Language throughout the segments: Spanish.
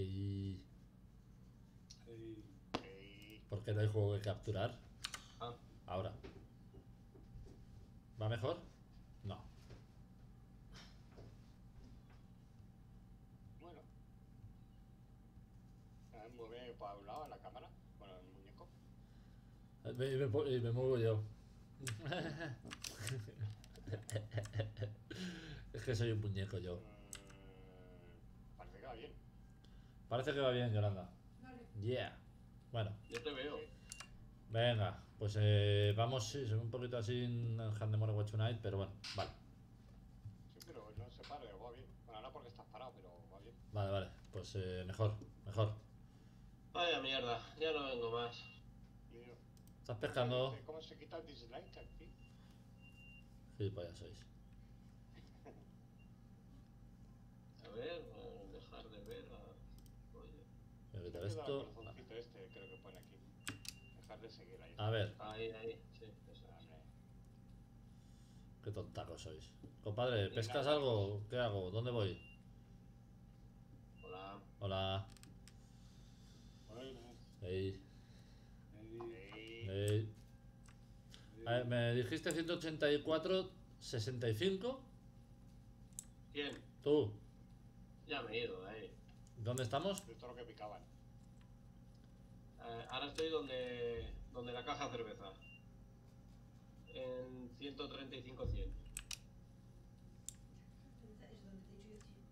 Y... Ey. ¿Por qué no hay juego que capturar? Ah, Ahora. ¿Va mejor? No. Bueno. Mueve para un lado la cámara con el muñeco. Y me muevo yo. Es que soy un muñeco yo. Parece que va bien. Parece que va bien, Yolanda. Vale. Yeah. Bueno, yo te veo. venga. Pues vamos, sí, soy un poquito así en Handemore Watch Tonight, pero bueno, vale. Sí, pero no se para, va bien. Bueno, ahora porque estás parado, pero va bien. Vale, vale. Pues mejor, mejor. Vaya mierda, ya no vengo más. Y digo, ¿Estás pescando? ¿cómo se quita el dislike aquí? Gilipollas sois. A ver, dejar de ver a... Oye. Voy a quitar El esto. corazoncito este creo que pone aquí. Dejar de seguir ahí. A ver, Ahí, sí, eso. Hombre. qué tontacos sois. Compadre, Venga, ¿pescas algo? ¿Qué hago? ¿Dónde voy? Hola. Hola. Ey, Ey. ey. A ver, me dijiste 184,65. ¿Quién? Tú, Ya me he ido, ahí. ¿dónde estamos? De todo lo que picaban. Ahora estoy donde la caja de cerveza. En 135-100. Es donde te he dicho yo, tío.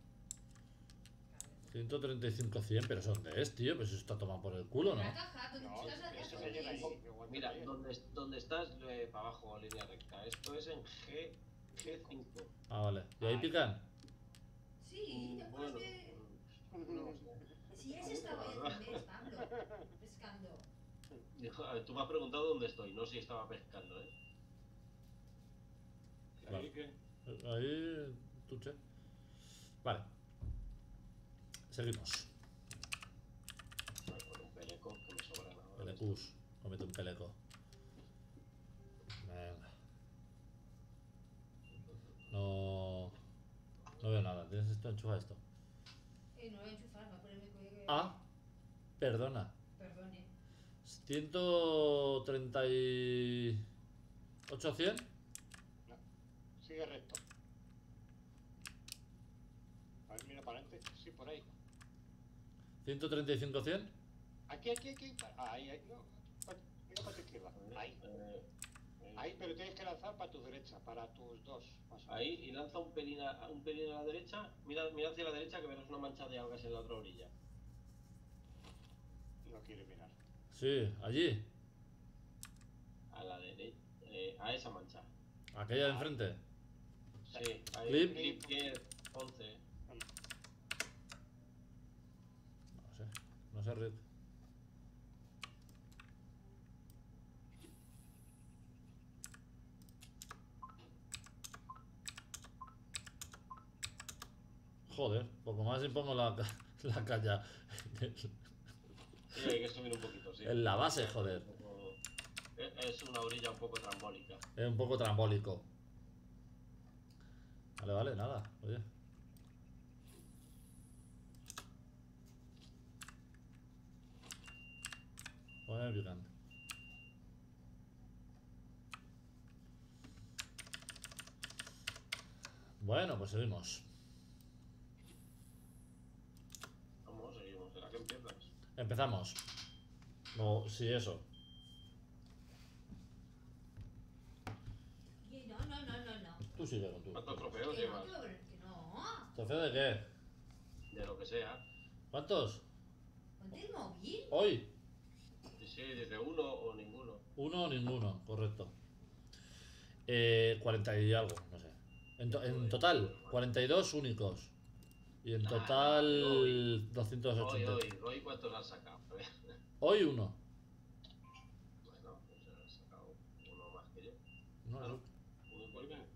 135,100, pero ¿eso dónde es, tío? Pues eso está tomado por el culo, ¿no? La caja, donde No, estás la eso caja. se llena ahí. ¿Dónde Igual que Mira, ayer. donde estás, para abajo, línea recta. Esto es en G5. Ah, vale. ¿Y ahí pican? es? Sí, te acuerdas Bueno, que... no sé. Si has estado ahí hace un mes, Pablo, pescando. A ver, tú me has preguntado dónde estoy, no si estaba pescando, ¿eh? Vale. Ahí que... Ahí, tuche. Vale. Seguimos. Con un peleco que me sobra nada. Pelecus. Comete un peleco. Venga. No... No veo nada. ¿Tienes esto? Enchufa esto. No voy a enchufar, va a ponerme que... Ah, perdona. Perdone. 138,100. No. Sigue recto. A ver, mira para adelante. Sí, por ahí. 135,100. Aquí. Ahí. No. Mira para tu izquierda. Ahí. Ahí, pero tienes que lanzar para tu derecha, para tus dos. Más o menos. Ahí, y lanza un pelín a la derecha. Mira hacia la derecha que verás una mancha de algas en la otra orilla. No quiere mirar. Sí, allí. A la derecha. A esa mancha. Aquella de enfrente. Sí, ahí. Clip. 10, 11. No sé. No sé, Rick. Joder, poco más y pongo la caña Sí, hay que subir un poquito, sí. en la base, joder. Es una orilla un poco trambólica. Es un poco trambólico. Vale, nada. Oye. Joder, picante. Bueno, pues seguimos. Vamos, seguimos. ¿Será que empiezas? Empezamos. O sí, eso. Y no. Tú sigue con tú. ¿Cuántos trofeos Que no, llevas? que no. ¿Trofeo de qué? De lo que sea. ¿Cuántos? Ponte el móvil. Hoy. Sí, desde uno o ninguno. Uno o ninguno, correcto. 40 y algo, no sé. En total, 42 únicos. Y en total, hoy. 280. Hoy ¿cuántos has sacado? Hoy uno. Bueno, pues has sacado uno más que yo. No, Claro, no. uno por qué.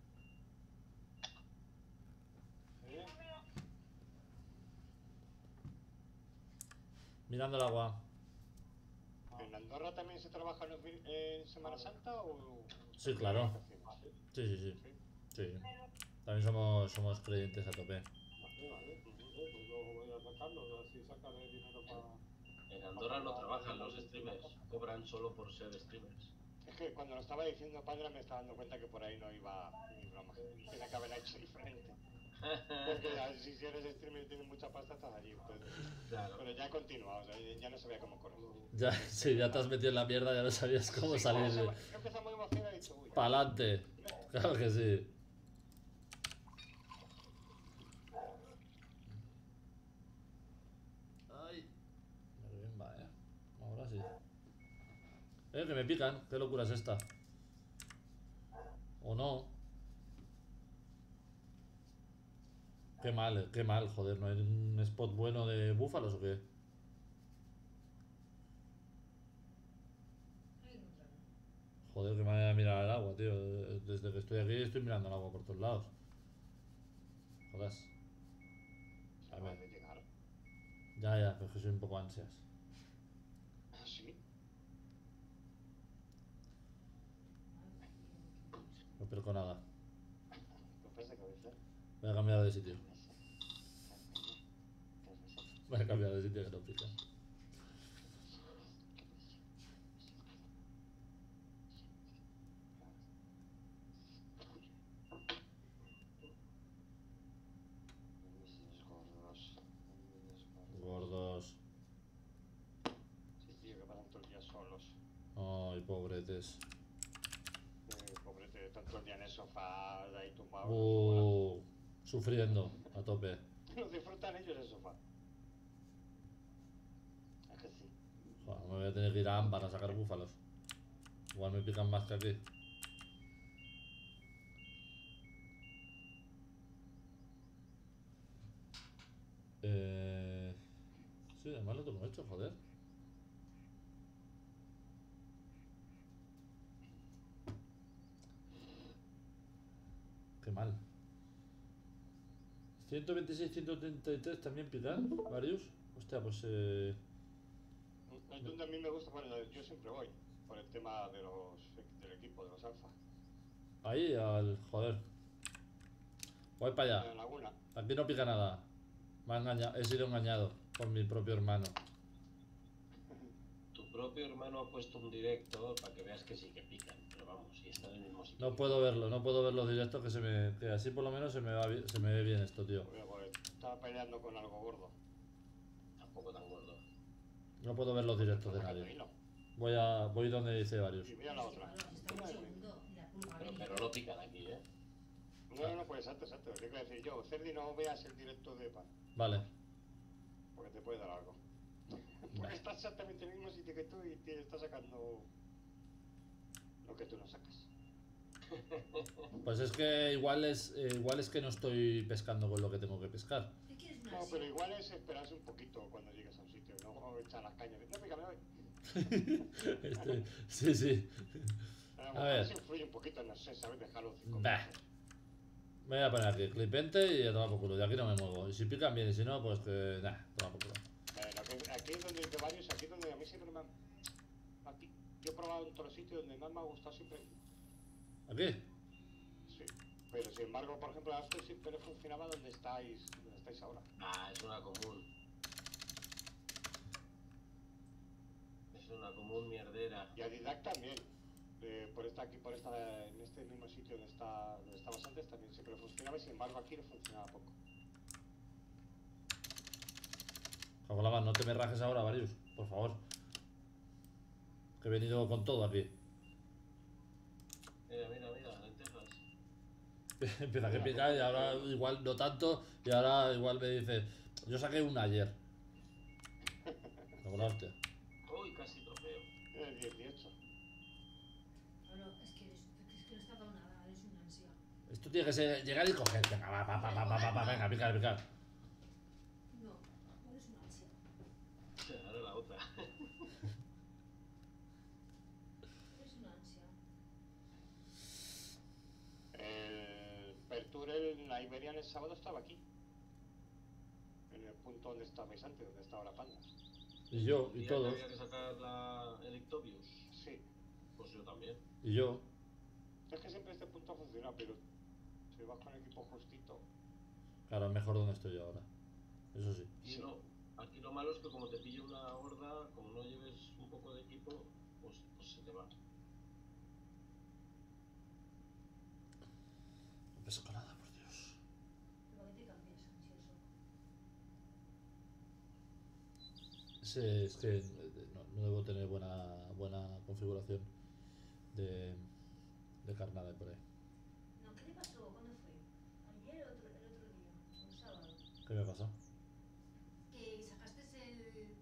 Mirando el agua. ¿En Andorra también se trabaja en Semana Santa o...? Sí, claro. Sí. Sí. Sí. También somos creyentes a tope. Vale. Pues luego voy a sacar Carlos, así sacaré dinero para... En Andorra no trabajan los streamers, cobran solo por ser streamers. Es que cuando lo estaba diciendo Padre me estaba dando cuenta que por ahí no iba mi broma. Tiene que haberla hecho diferente. Porque si eres streamer y tienes mucha pasta, estás allí. Entonces, Claro. pero ya he continuado, o sea, ya no sabía cómo correr. Ya, sí, ya te has metido en la mierda, ya no sabías cómo salir. He empezado muy emocionado y he dicho, uy. Pa'lante. Claro que sí. Ay. Pero bien va, ahora sí. Que me pican. ¿Qué locura es esta? ¿O no? Qué mal, joder. ¿No hay un spot bueno de búfalos o qué? Ahí encontraron. Joder, qué manera de mirar el agua, tío. Desde que estoy aquí estoy mirando el agua por todos lados. Jodas. A Acabas ver. de llegar. Ya, pero es que soy un poco ansias. Ah, sí. No perco nada. Golpes de cabeza. Voy a cambiar de sitio. Voy a cambiar de sitio que no pica. Gordos. Sí, tío, que pasan todo el día solos. Ay, pobretes. Pobrete, tanto el día en el sofá, ahí tumbado. Sufriendo, a tope. No disfrutan ellos el sofá. Es que sí. Joder, me voy a tener que ir a Ámbar a sacar búfalos. Igual me pican más que aquí. Sí, además lo tengo hecho, joder. Qué mal. 126, 133 también pican, varios. Hostia, pues El donde a mí me gusta, bueno, yo siempre voy, por el tema de del equipo, de los alfa. ahí al. Joder. Voy para En allá. la laguna. Aquí no pica nada. Me ha engañado, he sido engañado por mi propio hermano. Tu propio hermano ha puesto un directo para que veas que sí que pican, pero vamos, si está en el mismo sitio. No puedo verlo, no puedo ver los directos que así por lo menos se me ve bien esto, tío. Porque estaba peleando con algo gordo. Tampoco tan gordo. No puedo ver los directos de Sacando nadie. hilo. Voy donde dice varios. Y mira la otra. Está un segundo y la pulga Pero no pican aquí, ¿eh? No, pues exacto. ¿Qué quiero decir yo? Cerdi, no veas el directo de Pan, Vale. porque te puede dar algo. Porque estás exactamente en el mismo sitio que tú y te está sacando lo que tú no sacas. Pues es que igual es que no estoy pescando con lo que tengo que pescar. ¿Qué quieres una No, ansia? pero igual es esperarse un poquito cuando llegues a un sitio, no echar las cañas. No, pica, me voy. Sí. A A ver. ver. Influye un poquito, no sé, ¿sabes? Dejarlo 5 Bah. minutos. Me voy a poner aquí clipente y a tomar por culo. De aquí no me muevo. Y si pican bien y si no, pues que. Nah, toma por culo. Aquí es donde de varios, aquí es donde a mí siempre me han... Aquí, yo he probado en todos los sitios donde más me ha gustado siempre. ¿Aquí? Sí. Pero sin embargo, por ejemplo, After siempre funcionaba donde estáis ahora. Ah, es una común. Es una común mierdera. Y a Didac también. En este mismo sitio donde estabas antes también siempre funcionaba y sin embargo aquí no funcionaba poco. Jagolaba, no te me rajes ahora, varios, por favor. Que he venido con todo aquí. Mira, lentejas. Empieza que picar y ahora igual no tanto. Y ahora igual me dice. Yo saqué una ayer. Con la hostia. Uy, casi trofeo. El 18. No, es que no está dado nada, es una ansia. Esto tiene que ser llegar y coger. Venga, va, venga, picar. No, no es una ansia. Ahora la otra. Es una ansia. El Perture en la Iberian el sábado estaba aquí. En el punto donde estabais antes, donde estaba la panda. Y yo, y Día todos. que había que sacar el Ictobius. Sí. Pues yo también. Y yo. Es que siempre este punto funciona, pero si vas con el equipo justito. Claro, es mejor donde estoy yo ahora. Eso sí. Y Sí. no, Aquí lo malo es que como te pille una horda, como no lleves un poco de equipo, pues se te va. No pesco nada, por Dios. ¿Pero para qué te cambias si eso? Sí, es que no debo tener buena configuración de carnada por ahí. No, ¿qué te pasó? ¿Cuándo fue? ¿Ayer o el otro día? ¿O el sábado? ¿Qué me pasa? Que sacaste el...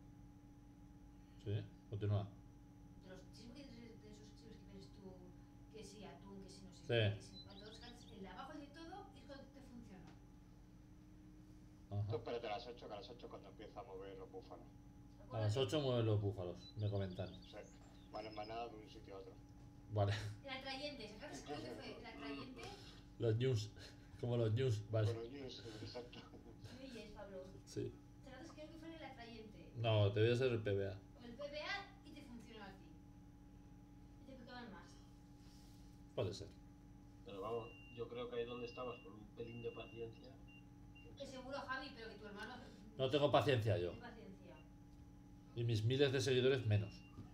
¿Sí? Continúa. De los chismes, de esos chismes que tienes tú, que si atún, que si no sé Sí. qué, que si cuánto, el de abajo de todo es cuando te funciona. Tú Ajá. espérate a las 8, que a las 8 cuando empieza a mover los búfalos. A las 8 mueven los búfalos, me comentan. O sea, van en manada de un sitio a otro. Vale. El atrayente, ¿sacaste cuál fue? El atrayente. Los news. Como los news, vale. Con los news, exacto. ¿Me oyes, Pablo? Sí. Sacaste creo que fue el atrayente. No, te voy a hacer el PBA. O el PBA y te funcionó a ti. Y te picaban más. Puede ser. Pero vamos, yo creo que ahí donde estabas, con un pelín de paciencia. Que seguro, Javi, pero que tu hermano... No tengo paciencia yo. Ten paciencia. Y mis miles de seguidores menos.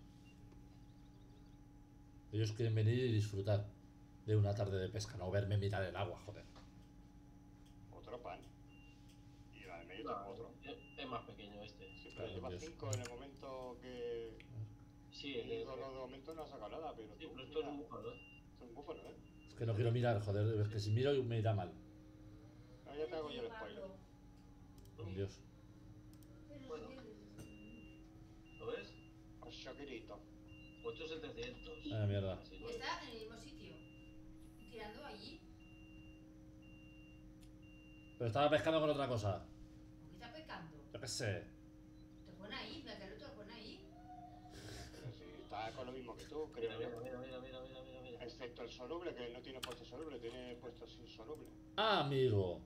Ellos quieren venir y disfrutar de una tarde de pesca, no verme mirar el agua, joder. Otro pan. Y la de medio No, otro. es más pequeño este. Sí, pero Claro, lleva Dios. 5 en el momento que... Sí, de momento no ha sacado nada, pero sí, tú, pero esto es mira, un búfalo, ¿eh? es un búfalo, ¿eh? Es que no quiero mirar, joder, es que si miro me irá mal. Ahora ya te hago yo el spoiler. Pablo, Con Dios. pero Bueno. si quieres... ¿Lo ves? Os shokirito. 8700. Ah, mierda. Así, Y ¿no? está en el mismo sitio. Y tirando allí. Pero estaba pescando con otra cosa. ¿Por qué está pescando? Yo qué sé. Te pone ahí, me te lo pone ahí. Pero si está con lo mismo que tú, creo Mira, yo. mira. Excepto el soluble, que no tiene puesto soluble, tiene puesto sin soluble. Ah, amigo.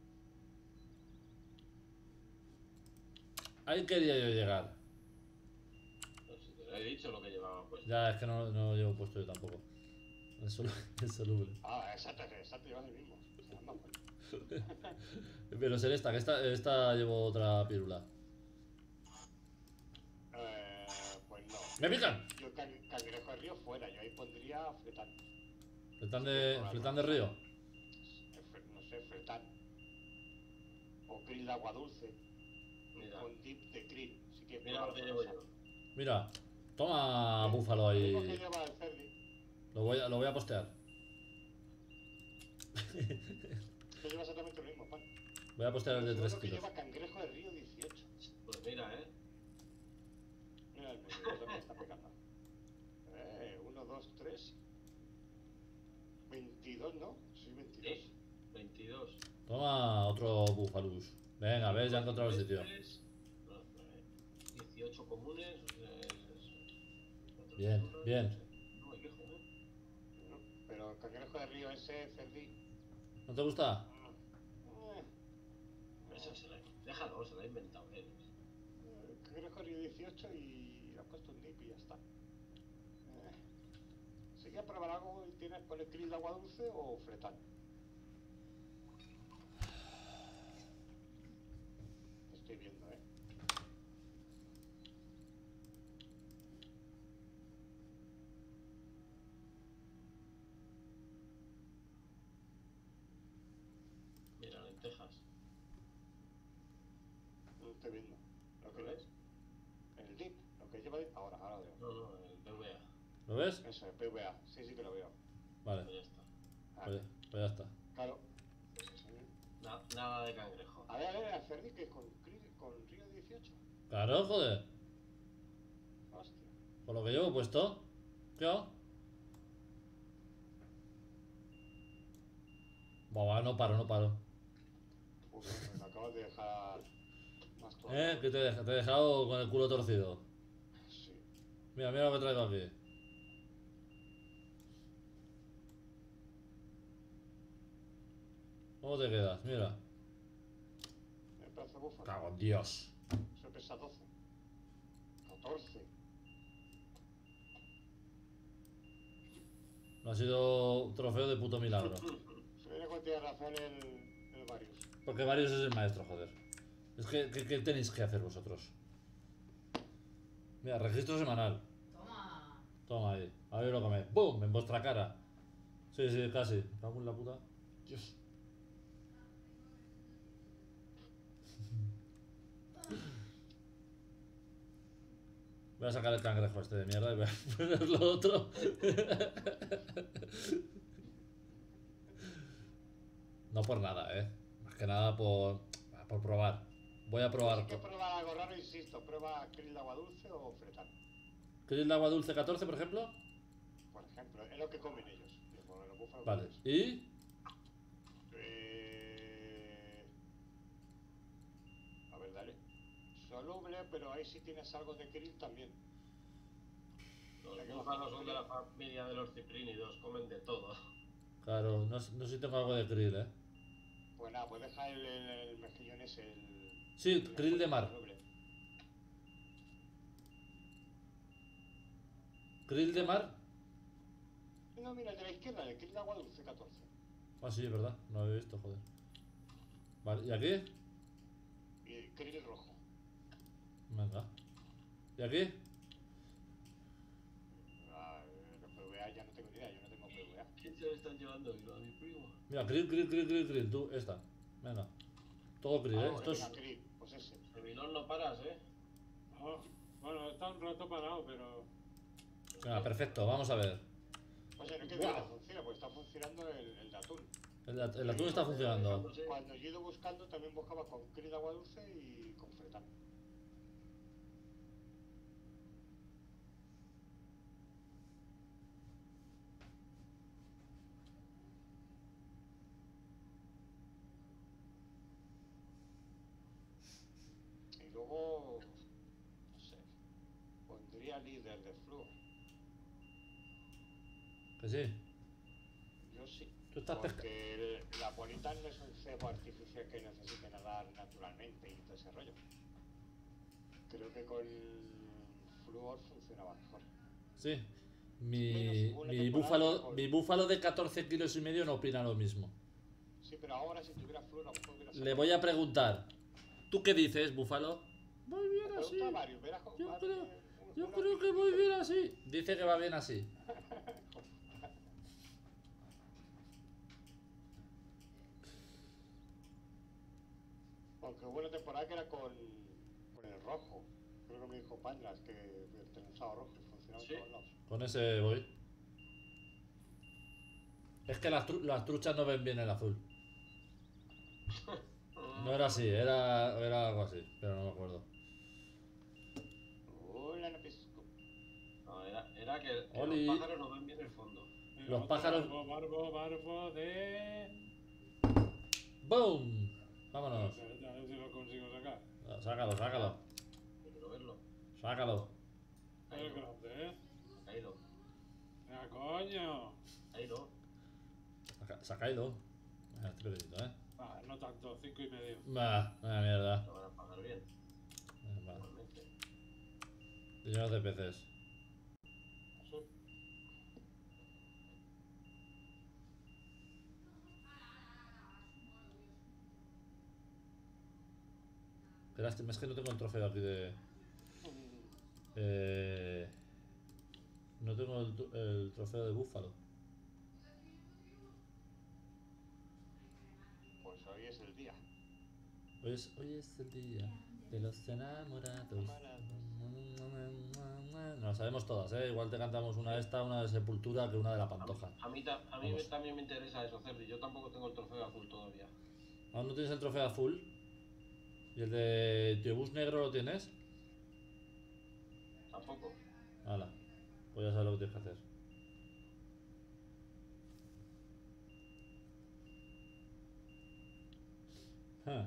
Ahí quería yo llegar. No, si te lo he dicho lo que llevaba pues. Ya, es que no lo llevo puesto yo tampoco. El soluble. Ah, exacto, llevas el mismo. O sea, más bueno. Pero ser esta, que esta llevo otra pirula. Pues no. ¡Me pican! Yo cangrejo de río fuera, yo ahí pondría fletán. ¿Fletán de río? No sé, fletán. O krill de agua dulce. Mira. Con dip de krill. Si quieres Mira lo probar que llevo esa. yo. Mira, toma búfalo Lo mismo ahí. que lleva el cerdi. Lo voy a postear. Que lleva exactamente lo mismo, pan. Voy a postear el de 3 Solo que kilos. lleva cangrejo de río 18. Pues mira, Mira el medio, también está pegando. 1, 2, 3. 22, ¿no? Sí, 22. Sí. 22. Toma otro búfalus. Venga, ves, ya he encontrado el sitio. 18 comunes. Bien, bien. No me quejo, ¿eh? No, pero cangrejo de río ese, cerdi. ¿No te gusta? Esa se la... Déjalo, se la ha inventado él. Cangrejo de río 18 y le ha puesto un dip y ya está. Si quieres probar algo, ¿tienes con el krill de agua dulce o fletán? Te estoy viendo, ¿eh? Mira, lentejas. No estoy viendo. ¿Lo que ¿Lo ves? ves? El dip, lo que lleva dip. Ahora lo veo. No, el PVA. ¿Lo ves? Eso, el PVA. Sí que lo veo. Vale, Pues ya está. Ah, pues ya está. claro. Nada de cangrejo. A ver, a Ferdi que con Río 18. Claro, joder. Hostia. Por lo que llevo puesto. ¿Qué hago? Buah, no paro. Uf, me acabas de dejar más todo. ¿Eh? ¿Qué te he dejado con el culo torcido? Sí. Mira lo que traigo aquí. ¿Cómo te quedas? Mira. El pedazo de búfalo. Cago en Dios. Eso pesa 12. 14. No ha sido un trofeo de puto milagro. Se viene con tiene razón el Varius. Porque Varios es el maestro, joder. Es que, ¿qué tenéis que hacer vosotros? Mira, registro semanal. Toma. Toma ahí. A ver lo coméis. ¡Bum! En vuestra cara. Sí, sí, casi. Me cago en la puta. Dios. Voy a sacar el cangrejo este de mierda y voy a poner lo otro. No por nada, más que nada por probar. Voy a probar. Hay que probar algo raro, insisto. Prueba krill de agua dulce o fretán. ¿Krill de agua dulce 14, por ejemplo? Por ejemplo, es lo que comen ellos. Los búfalos Vale. comen eso. ¿Y? A ver, dale. Soluble, pero ahí sí tienes algo de krill también. Los búfalos son de la familia de los ciprínidos, comen de todo. Claro, no sé si tengo algo de krill, Pues nada, pues deja el mejillón ese, Sí, krill de mar. soluble. ¿Krill de mar? No, mira, el de la izquierda, el krill de agua dulce 14. Ah, sí, es verdad. No lo había visto, joder. Vale, ¿y aquí? Y el krill rojo. Venga. ¿Y aquí? Los PVA ya no tengo ni idea, yo no tengo PVA. ¿Quién se lo están llevando? ¿A mi primo? Mira, krill. Tú, esta. Venga. Todo krill, Ah, Esto es... venga, krill, pues ese. Milón no paras, No, bueno, está un rato parado, pero... Venga, perfecto. Vamos a ver. O sea, no que bien funciona, pues está funcionando el de atún. El atún está funcionando. Cuando yo he ido buscando, también buscaba con krill de agua dulce y con fretán. Y luego, no sé, pondría líder de flúor. Que sí. Yo sí. Tú estás Porque la bonita no es un cebo artificial que necesite nadar naturalmente y todo ese rollo. Creo que con flúor funcionaba mejor. Sí. Menos una temporada Mi búfalo de 14 kilos y medio no opina lo mismo. Sí, pero ahora si tuviera flúor a lo mejor hubiera Le voy a preguntar. ¿Tú qué dices, búfalo? Voy bien así. Pregunta a Mario, verás cómo Yo va creo, bien, yo una creo que voy bien así. Dice que va bien así. Aunque hubo una temporada que era con el rojo. Creo que me dijo Pandras que tenía usado rojo y funcionaba en ¿Sí? todos lados. Con ese voy. Es que las truchas no ven bien el azul. No era así, era algo así, pero no me acuerdo. Hola, no pesco. No, era que Oli. los pájaros no ven bien el fondo. Venga, Los otro pájaros- Barbo de... ¡Boom! Vámonos. A ver si lo consigo sacar. Sácalo. Quiero verlo. Sácalo. Es grande, ¿eh? Caído. Venga, coño. Caído. Sacáislo. Estoy pequeñito, Ah, no tanto, 5,5. Vaya mierda. Lo van a pagar bien. Va. Igualmente. Llenos de peces. Eso. Espera, es que no tengo el trofeo aquí de... No tengo el trofeo de búfalo. Pues hoy es el día. Hoy es el día de los enamorados. No las sabemos todas, Igual te cantamos una de esta, una de Sepultura, que una de La Pantoja. A mí Vamos. también me interesa eso, Cerdi. Yo tampoco tengo el trofeo azul todavía. ¿Aún no tienes el trofeo azul? ¿Y el de Tío Bus Negro lo tienes? Tampoco. Hala, pues ya sabes lo que tienes que hacer. Ah.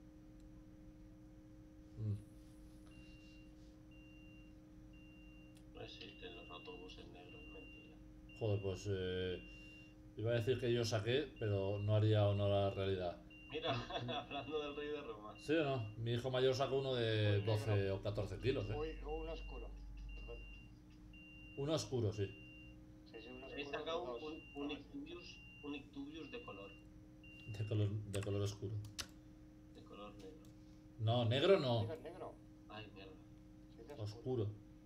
No existen los autobuses negros, mentira. Joder, pues iba a decir que yo saqué, pero no haría honor a la realidad. Mira, hablando del rey de Roma. ¿Sí o no? Mi hijo mayor sacó uno de 12 o 14 kilos, Uy, un oscuro. Perdón. Uno oscuro, sí. Sí, un He oscuro. sacado con un dos. Ictubius de color De color oscuro. negro. No, negro no. Negro, negro. Ay, mierda. Sí, de Oscuro.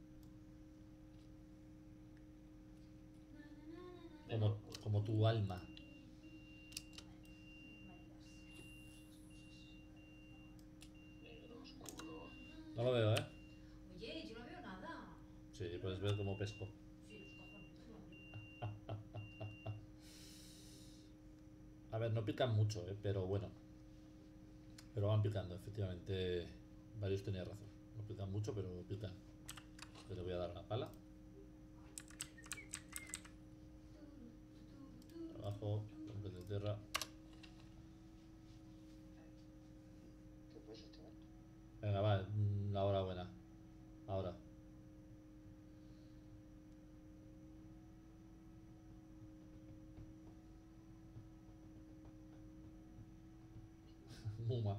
Negro. Como tu alma. Negro oscuro. No lo veo, ¿eh? Oye, yo no veo nada. Sí, puedes ver como pesco. Sí, los cojones, no. A ver, no pican mucho, pero bueno. Pero van picando, efectivamente. Varios tenía razón. No pican mucho, pero pican. Yo le voy a dar la pala. Abajo, golpes de tierra. ¿Qué puedes echar? Venga, va, la hora buena. Ahora. Muma.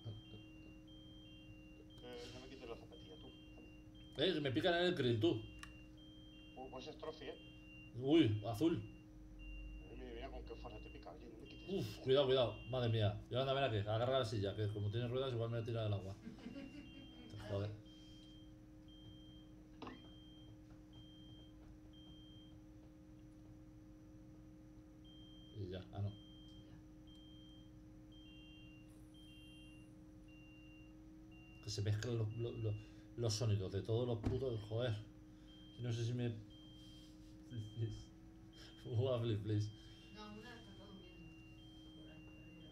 No me quites la zapatilla, tú. Que me pican en el krill, tú. Pues es trofi, Uy, azul. Mira con qué fuerza te pica, oye, no me quites. Uf, cuidado, cuidado. Madre mía. Yolanda, ven aquí. Agarra la silla, que como tiene ruedas igual me tira del agua. Te jode. Y ya, ah no. Que se mezclan los sonidos de todos los putos, joder. No sé si me... Lovely, please. No, una está todo viendo. Por ahí, perdida.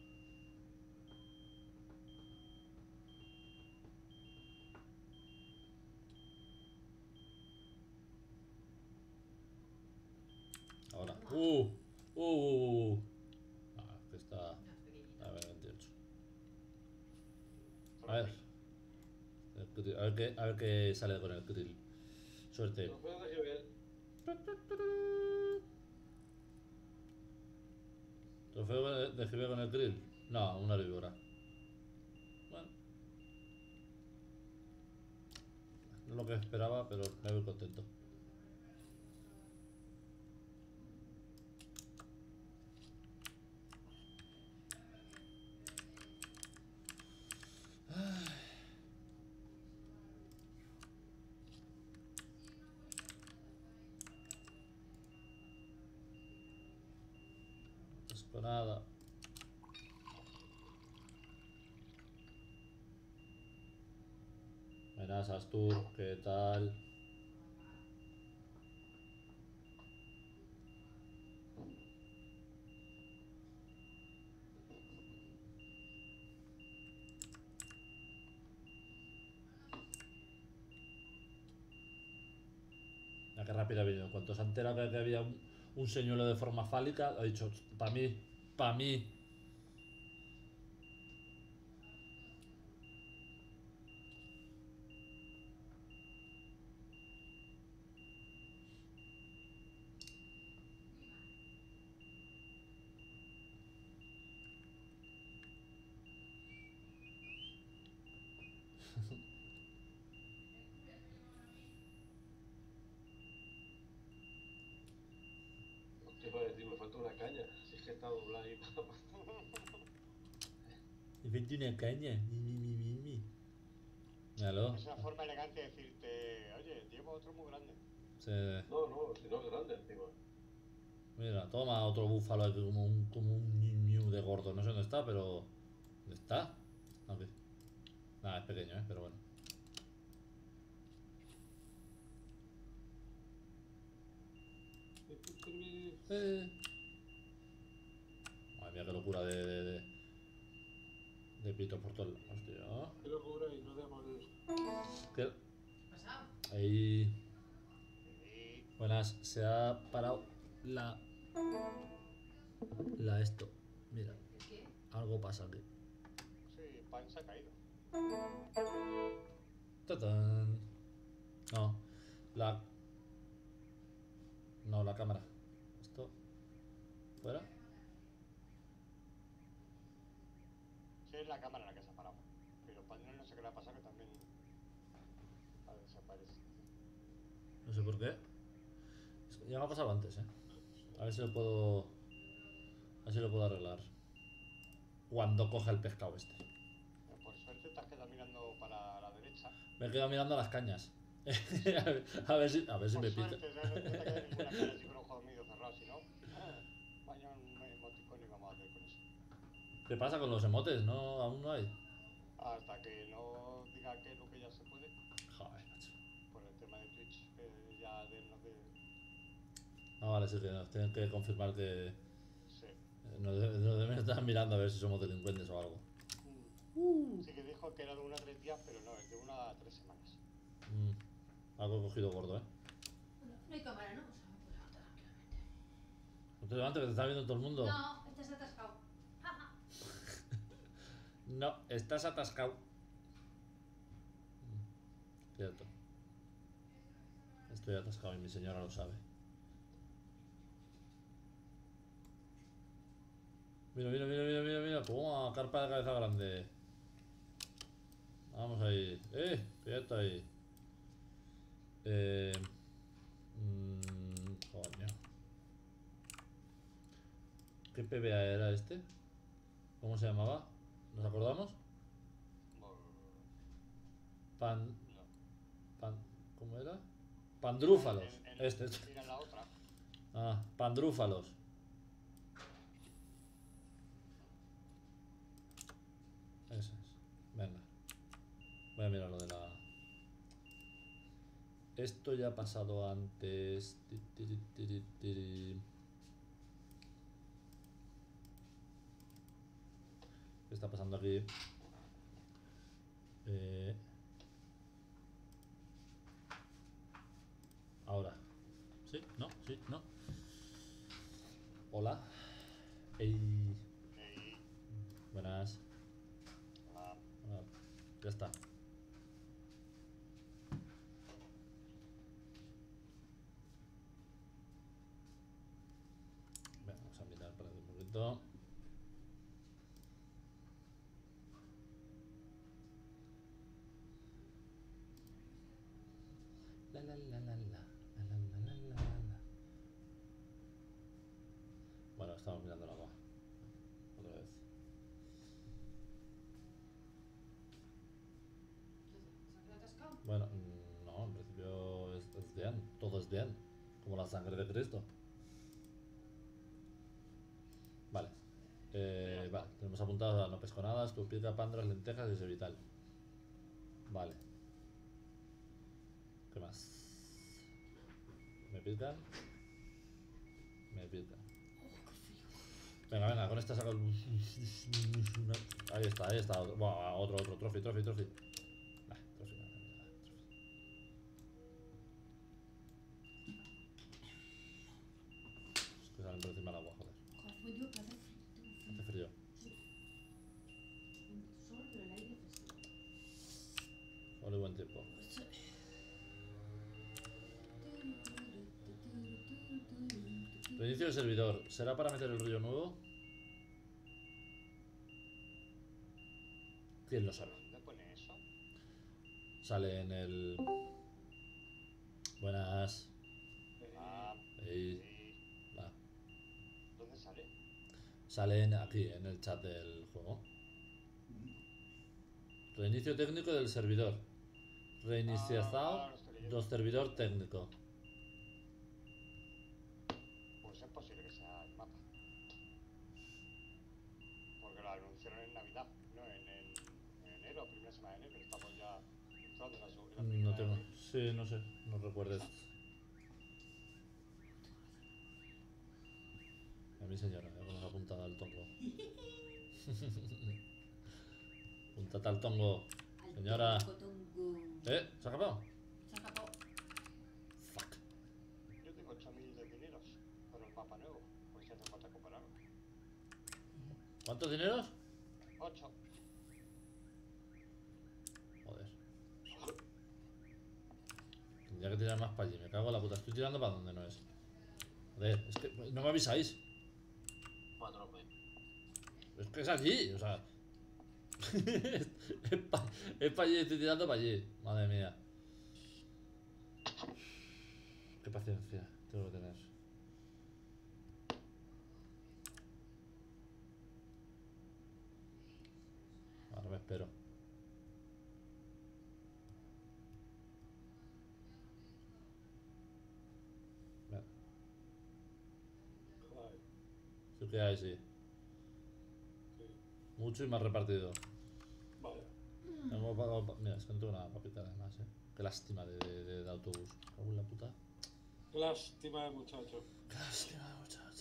Ahora. Ah, que está... Una pequeñita. A ver, 28. A ver. A ver qué sale con el krill. Suerte. Trofeo de Gebel. ¿Trofeo de GB con el krill? No, una víbora. Bueno. No es lo que esperaba, pero me voy contento. Con nada. Buenas, Astur, ¿qué tal? La que rápida ha venido. En cuanto se ha enterado que había un señuelo de forma fálica, ha dicho, para mí, para mí. ¿Qué iba a decir? Me falta una caña. Si es que está doblada ahí. Y vete una caña. Míralo. Es una forma elegante de decirte, oye, llevo otro muy grande. No, no, si no es grande encima. Mira, toma otro búfalo aquí como un ñu de gordo. No sé dónde está, pero... ¿Dónde está? Aquí. Nada, es pequeño, pero bueno. Madre mía, qué locura de pitos por todo el... Hostia. Qué locura y no demos el... ¿Qué? ¿Pasado? Ahí... Y Buenas, se ha parado la esto. Mira, ¿El qué? algo pasa aquí. sí, pan se ha caído. ¡Tatán! No, la... No, la cámara. Esto... ¿Fuera? Sí, es la cámara la que se ha parado. Pero el panel no sé qué le ha pasado, que también ha desaparecido. No sé por qué. Es que ya me ha pasado antes, A ver si lo puedo... A ver si lo puedo arreglar. Cuando coja el pescado este. Por suerte has quedado mirando para la derecha. Me he quedado mirando a las cañas. a ver si Por me pica. suerte, ya no te queda ninguna cara así con los ojos medio cerrados, si no. Vaya un emoticón y vamos a hacer con eso. ¿Qué pasa con los emotes? ¿No? ¿Aún no hay? Hasta que no diga que lo que ya se puede, Joder, macho. por el tema de Twitch, ya de no de. No, vale, sí que nos tienen que confirmar que Sí. nos deben estar mirando a ver si somos delincuentes o algo. Sí que dijo que era de 1 a 3 días, pero no, es de 1 a 3 semanas. Algo cogido gordo, ¿eh? Bueno, no hay cámara, ¿no? O sea, me puedo levantar tranquilamente. No te levantes, que te está viendo todo el mundo. No, estás atascado. Jaja. No, estás atascado. Cierto. Estoy atascado y mi señora lo sabe. Mira, mira, mira, mira, mira, mira. Toma, carpa de cabeza grande. Vamos ahí. Quieto ahí. Coño. ¿Qué PBA era este? ¿Cómo se llamaba? ¿Nos acordamos? Pan... ¿Cómo era? Pandrúfalos. Este. Mira la otra. Ah, pandrúfalos. Ese es. Venga. Voy a mirar lo de la... Esto ya ha pasado antes. ¿Qué está pasando aquí? Ahora. ¿Sí? ¿No? ¿Sí? ¿No? Hola. Ey. Buenas. Hola. Ya está. Vamos a mirar para un momento. La la la la la. Bueno, estamos mirando la agua. Otra vez. ¿Se ha quedado atascado? Bueno, no, en principio es bien. Todo es bien. Como la sangre de Cristo. Vale. Vale, tenemos apuntado a no pesconadas, tupica, pandras, lentejas y ese vital. Vale. ¿Qué más? ¿Me pican? Me pican. Venga, venga, con esta saco el... Ahí está, ahí está. Buah, otro, trofi. Nah, trofi, Es que salen por encima del agua, joder. Joder, buen tío, que hace frío. Tengo Hace frío. Sí. Sol, pero el aire fresco. Sol y buen tiempo. Reinicio del servidor. ¿Será para meter el rollo nuevo? ¿Quién lo sabe? ¿Dónde pone eso? Sale en el... Buenas. Ah, Ey, sí. va. ¿Dónde sale? Sale aquí, en el chat del juego. Reinicio técnico del servidor. Reiniciado lo estoy leyendo. do servidor técnico. Pues es posible que sea el mapa. Porque lo anunciaron en Navidad, no en enero, primera semana de enero. Estamos ya entrando en la primera. No tengo... Sí, no sé. No recuerdes. A mi señora, ya con la apuntada al tongo. Puntada al tongo. Señora. ¿Se ha acabado? Se ha acabado. Fuck. Yo tengo 8.000 de dineros para el mapa nuevo, pues si hace falta compararlo. ¿Cuántos dineros? 8. Joder. Tendría que tirar más para allí. Me cago en la puta. Estoy tirando para donde no es. Joder, es que no me avisáis. Bueno, no puede. Es que es allí, o sea. es para allí, estoy tirando para allí. Madre mía. Qué paciencia tengo que tener. Ahora me espero. Sí que hay, sí. Mucho y más repartido. Vale. Hemos pagado mira, es que no tengo nada para picar además, Qué lástima de autobús. Cago en la puta. Lástima de muchacho. Qué lástima de muchacho.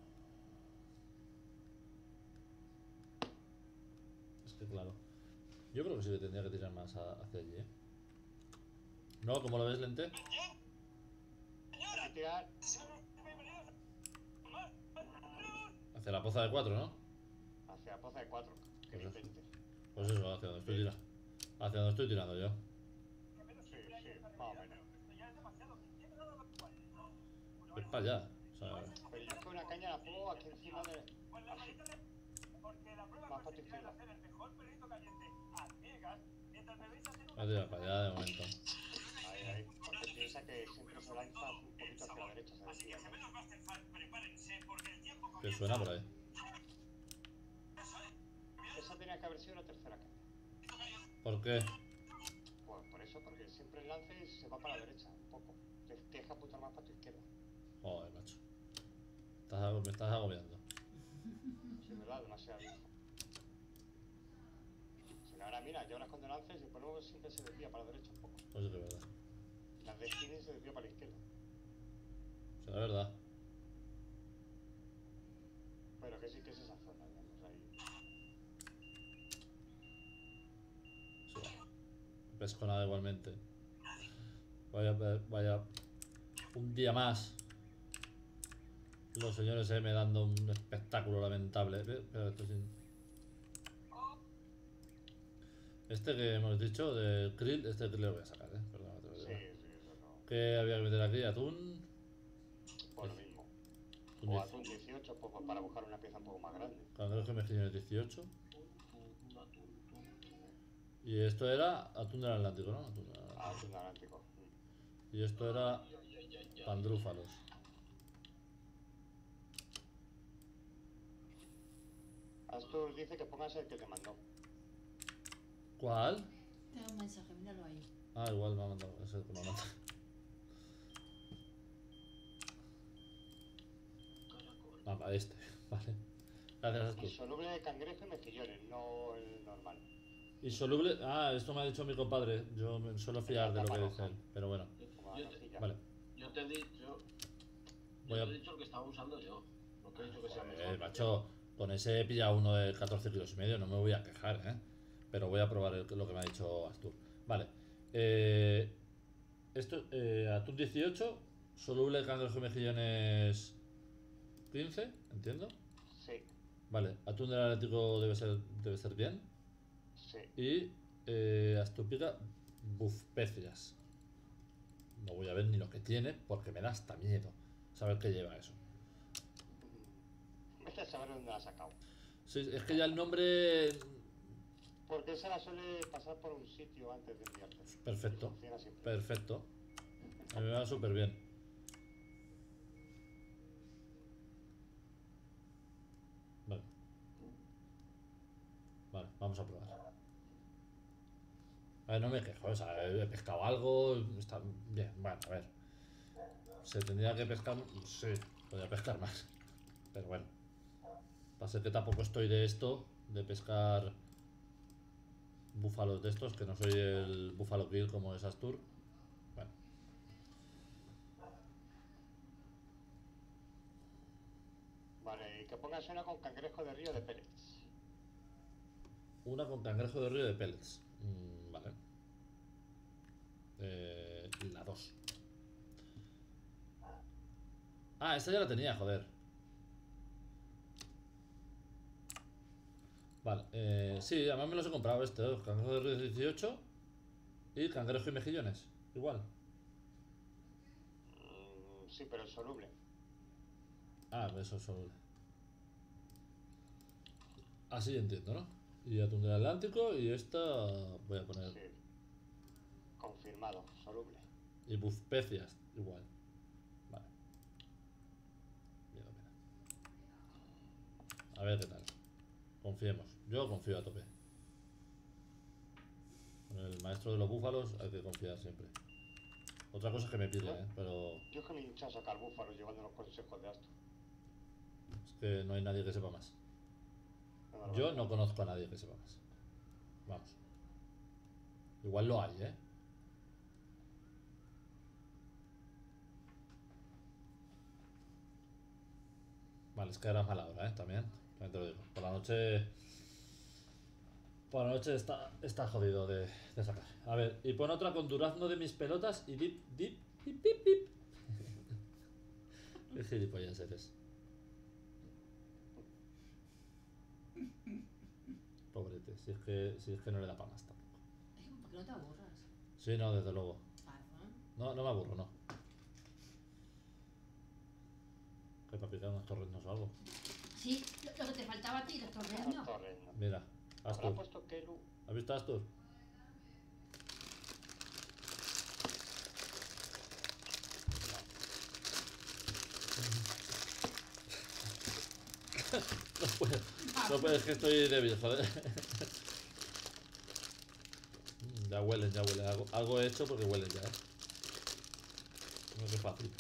Es que claro. Yo creo que sí que tendría que tirar más hacia allí, ¿No? ¿Cómo lo ves, Lente? Hay que tirar. Hacia la poza de 4, ¿no? Hacia la poza de 4. Que Pues ni eso. 20. Pues eso, hacia donde estoy tirando. Hacia donde estoy tirando yo. Sí, sí, más o menos. Es para allá. O sea, Pero yo es que una caña la pongo aquí encima de. Así. Más para tu izquierda. voy a tirar para allá de momento. Ahí, ahí. Porque piensa que siempre se lanza un poquito hacia la derecha, se desvía, ¿sabes? Que suena por ahí. Esa tenía que haber sido la tercera caña. ¿Por qué? Pues por eso, porque siempre el lance se va para la derecha, un poco. Te deja apuntar más para tu izquierda. Joder, macho. Me estás agobiando. Sí, ¿verdad? Demasiado viejo. Si no, ahora mira, yo ahora cuando lances y por luego siempre se desvía para la derecha un poco. Pues sí que es verdad. Las de spinning se desvía para la izquierda. O sea, la verdad. Pero que sí que es esa zona, digamos, ahí. Sí, va. Pesco nada igualmente. Vaya. Un día más. Los señores M dando un espectáculo lamentable. Pero esto sí. Este que hemos dicho, de krill, este krill lo voy a sacar, Perdón, te lo digo. Sí, sí, eso no. ¿Qué había que meter aquí? Atún. Pues lo mismo. Atún O 10. atún 18, pues para buscar una pieza un poco más grande. Cangrejo mejillones 18. Y esto era atún del Atlántico, ¿no? Atún del Atlántico. Atún atlántico. Y esto era pandrúfalos. Astur dice que pongas el que te mandó. ¿Cuál? Te da un mensaje, míralo ahí. Ah, igual me ha mandado. Es el que me ha mandado. Ah, este. Vale. Gracias, Astur. Insoluble de cangrejo y mejillones, no el normal. Insoluble. Ah, esto me ha dicho mi compadre. Yo me suelo fiar de lo que dice él. Pero bueno, Como la nocilla. vale. Yo te he dicho. Voy a- Yo te he dicho lo que estaba usando yo. No te he dicho que sea mejor. Macho, con ese he pillado uno de 14 kilos y medio. No me voy a quejar, Pero voy a probar lo que me ha dicho Astur. Vale. Esto, atún 18. Soluble de cangrejo y mejillones 15. Entiendo. Sí, Vale. Atún del Atlántico debe ser bien. sí. Y Astur pica bufpecias. No voy a ver ni lo que tiene porque me da hasta miedo saber qué lleva eso. Vete a saber dónde la ha sacado. Sí, es que ya el nombre. Porque esa la suele pasar por un sitio antes de enviarte. Perfecto. Y funciona siempre. Perfecto. A mí me va súper bien. Vale. Vale, vamos a probar. A ver, no me quejo, o sea, he pescado algo, está bien, bueno, a ver. Se tendría que pescar, sí, podría pescar más. Pero bueno. Pasa que tampoco estoy de esto, de pescar búfalos de estos, que no soy el búfalo kill como es Astur. Bueno. Vale, y que pongas una con cangrejo de río de pellets. Una con cangrejo de río de pellets. Vale. La 2. Ah, esta ya la tenía, joder. Vale, sí, además me los he comprado cangrejo de río 18 y cangrejo y mejillones. Igual. Sí, pero es soluble. Ah, eso es soluble. Así entiendo, ¿no? Y atún del Atlántico y esta voy a poner. Sí. Confirmado, soluble. Y bufpecias, igual. Vale. Bien, bien. A ver qué tal. Confiemos. Yo confío a tope. Con el maestro de los búfalos hay que confiar siempre. Otra cosa es que me pille, pero. Yo es que me hincha a sacar búfalos llevando los consejos de Astur. Es que no hay nadie que sepa más. No, Yo no conozco a nadie que sepa más. Vamos. Igual lo hay, ¿eh? Vale, es que era mala hora, ¿eh? También te lo digo. Por la noche... Por la noche está jodido de sacar. A ver, y pon otra con durazno de mis pelotas y dip, dip, dip, dip, dip. Qué gilipollas eres. Pobrete, si es que no le da para más tampoco. ¿Por qué no te aburras? Sí, no, desde luego. ¿No? No me aburro, no. Que para picar unos torrenos o algo. Sí, lo que te faltaba a ti, los torreños. Torrendo. Mira, Habrá Astur. puesto Kelu. ¿Has visto a Astur? No puedes, que estoy débil, joder. Ya huelen, ya huelen. Algo he hecho porque huelen ya, No es fácil.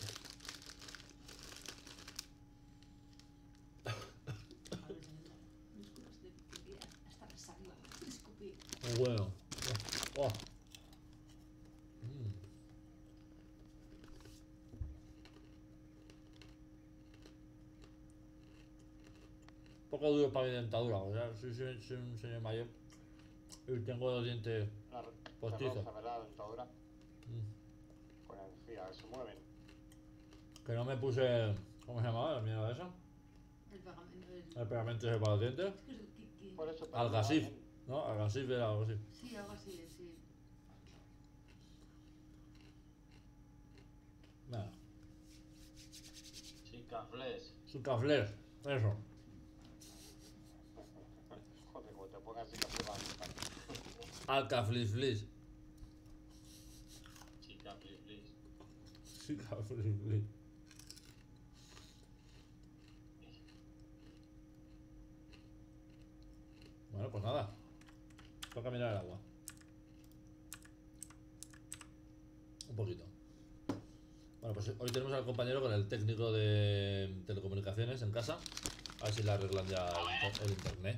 Hasta la saliva. Escupí. Muy bueno. Oh. Poco duro para mi dentadura, o sea, soy un señor mayor y tengo los dientes La postizos. roja, ¿verdad? La dentadura. Mm. Pues en fin, a ver, se mueven. Que no me puse. ¿Cómo se llamaba la mierda esa? El pegamento. El pegamento ese para los dientes. Por eso Algasif, ¿no? Algasif era algo así. Sí, algo así, sí. Nada. Chica, flesh. Su cafler, eso. Joder, como te pongas así café va a quitar. Alcaflisflis. Chica, please, please. Sí, caflisflis. Bueno, pues nada. Toca mirar el agua. Un poquito. Bueno, pues hoy tenemos al compañero con el técnico de telecomunicaciones en casa. A ver si le arreglan ya el internet.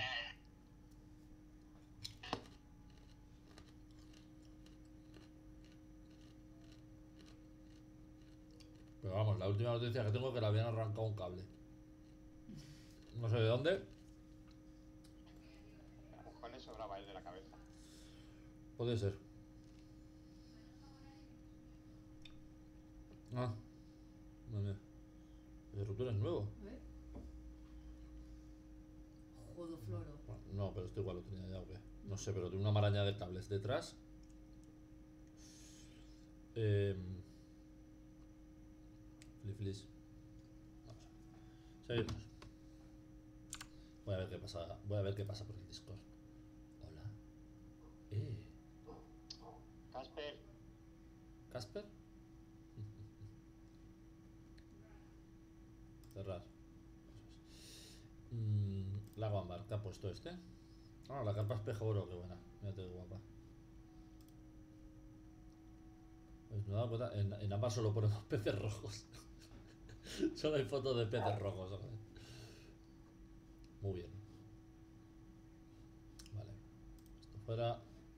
Pero vamos, la última noticia que tengo es que le habían arrancado un cable. No sé de dónde. A lo mejor le sobraba el de la cabeza. Puede ser. Ah, madre mía. ¿El router es nuevo? ¿Ves? Jodo floro. No, pero esto igual lo tenía ya o qué. No sé, pero tiene una maraña de cables detrás. Fliflis. Vamos. Seguimos. Voy a ver qué pasa. Voy a ver qué pasa por el Discord. Hola. Casper, ¿Casper? Cerrar. La Guambar, ¿te ha puesto este? Ah, la carpa espejo oro, qué buena. Mírate qué guapa. Pues me he dado cuenta, en ambas solo ponemos peces rojos. Solo hay fotos de peces rojos. ¿Sabes? Muy bien. Vale. Esto fuera.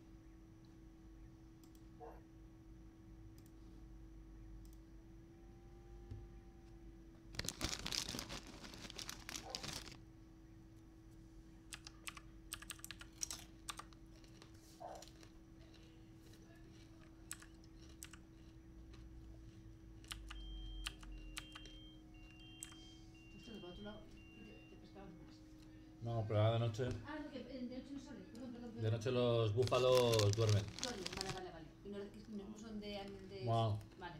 Esto para otro lado y te pescaban más. No, pero ahora de noche. Ah, no, que de noche no sale. Perdón. De noche los búfalos duermen. Vale. Y no son de... Wow. Vale.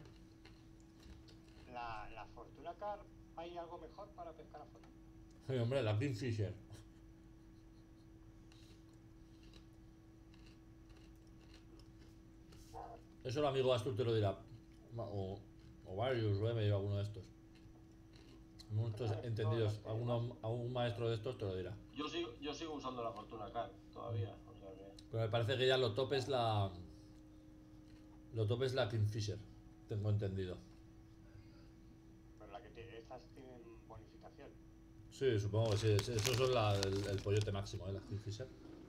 la Fortuna Car, ¿hay algo mejor para pescar a fondo? Sí, hombre, la Kingfisher. Eso el amigo Astur te lo dirá. O varios, o me alguno de estos. Muchos entendidos. Algún maestro de estos te lo dirá. Yo sigo usando la Fortuna Car todavía. O sea que... Pero me parece que ya lo top es la. Lo top es la Kingfisher. Tengo entendido. Pero estas tienen bonificación. Sí, supongo que sí. Eso son el pollote máximo, las Kingfisher.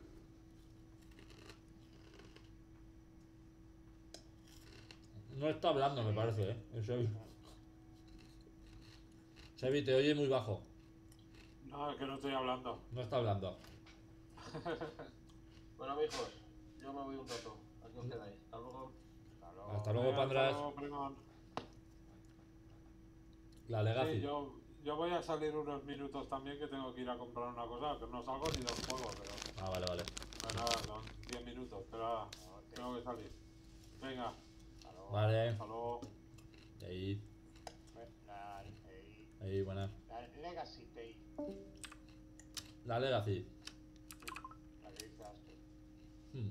No está hablando, me parece, el Sebi. Sebi, te oye muy bajo. No, es que no estoy hablando. No está hablando. Bueno, amigos, yo me voy un rato. Aquí os quedáis. Hasta luego. Hasta luego, Venga, Pandras. hasta luego, primo. La Legacy. Sí, yo voy a salir unos minutos también, que tengo que ir a comprar una cosa, que no salgo ni del juego, pero... Ah, vale, vale. Pues nada, son 10 minutos, pero ahora tengo que salir. Venga, Vale. hasta luego. Ahí, ahí, buena. La Legacy Pay. La Legacy. La que dice Astor. Hmm.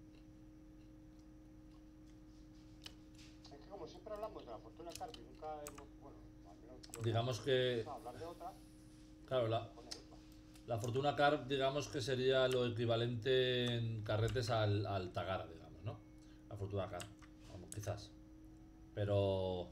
Es que como siempre hablamos de la Fortuna Card y nunca hemos... Bueno, al menos yo Digamos no que- he hablar de otra, Claro, pone esta. la Fortuna Car, digamos que sería lo equivalente en carretes al Tagara, digamos, ¿no? La Fortuna Car, vamos, quizás. Pero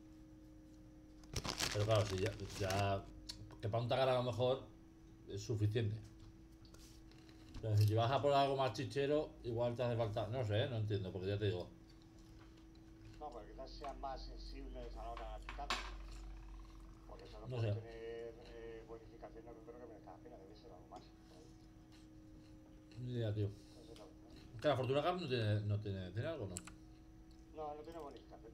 claro, si ya que para un Tagara a lo mejor es suficiente. Pero si vas a por algo más chichero, igual te hace falta. No sé, no entiendo, porque ya te digo. No, porque quizás sean más sensibles a la hora de aplicar. Porque solo No por sé. tener bonificación no creo que merezca la pena, debe ser algo más. por ahí. Ni idea, tío. No sé, ¿no? Que la Fortuna Car ¿tiene algo, no? No, no tiene bonificación.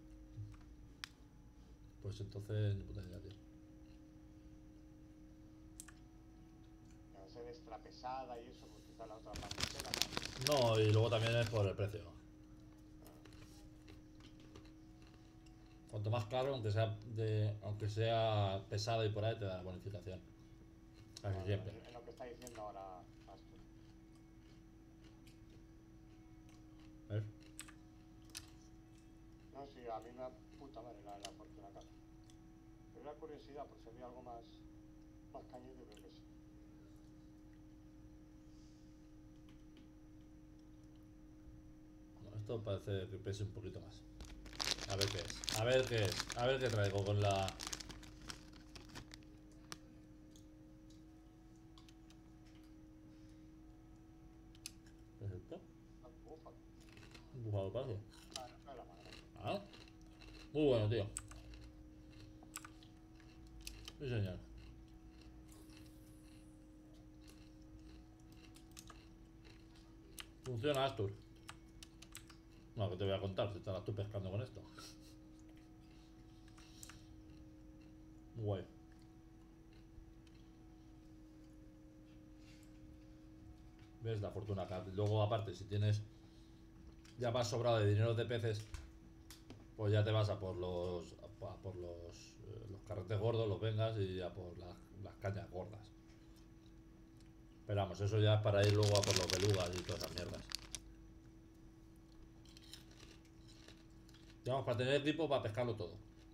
Pues entonces, ni puta idea, tío. No se ve extra pesada y eso, pues quizás la otra parte entera, No, y luego también es por el precio. Cuanto más caro, aunque sea pesado y por ahí, te da bonificación. Casi ¿no? siempre. En lo que está diciendo ahora Astur. ¿Ves? No, sí, a mí me da puta madre la Fortuna Card. Pero la curiosidad, por si había algo más cañero, yo creo que sí. No, esto parece que pese un poquito más. A ver qué es. A ver qué es. A ver qué traigo con la... ¿Qué es esto? Búfalo. Un búfalo paso. No era madre. Ah. Muy bueno, tío. Sí, señor. Funciona, Astur. No, que te voy a contar si estarás tú pescando con esto. Muy guay. ¿Ves? La Fortuna acá. Luego, aparte, si tienes ya más sobrado de dinero de peces, pues ya te vas a por los los carretes gordos, los vengas y a por las cañas gordas. Pero vamos, eso ya es para ir luego a por los belugas y todas esas mierdas. Digamos, para tener equipo para pescarlo todo.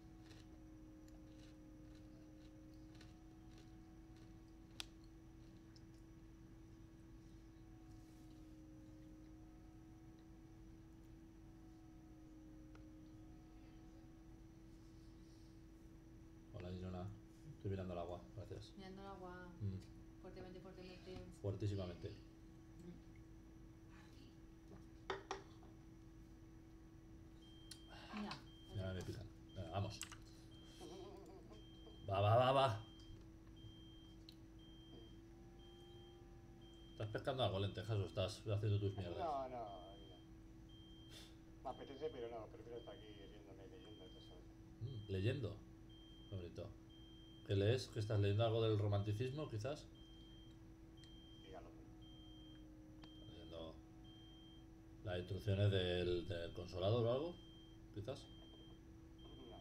Hola, Girona. Estoy mirando el agua, gracias. Mirando el agua fuertemente, fuertemente. Fuertísimamente. Mira. Ya me pican. Venga, vamos. Va. ¿Estás pescando algo, lentejas, o estás haciendo tus mierdas? No, no. Me apetece, pero no, prefiero estar aquí riéndome y leyendo estas horas. Leyendo. Qué bonito. ¿Qué lees? ¿Que estás leyendo algo del romanticismo, quizás? Dígalo. Leyendo las instrucciones del Consolador o algo, quizás. No.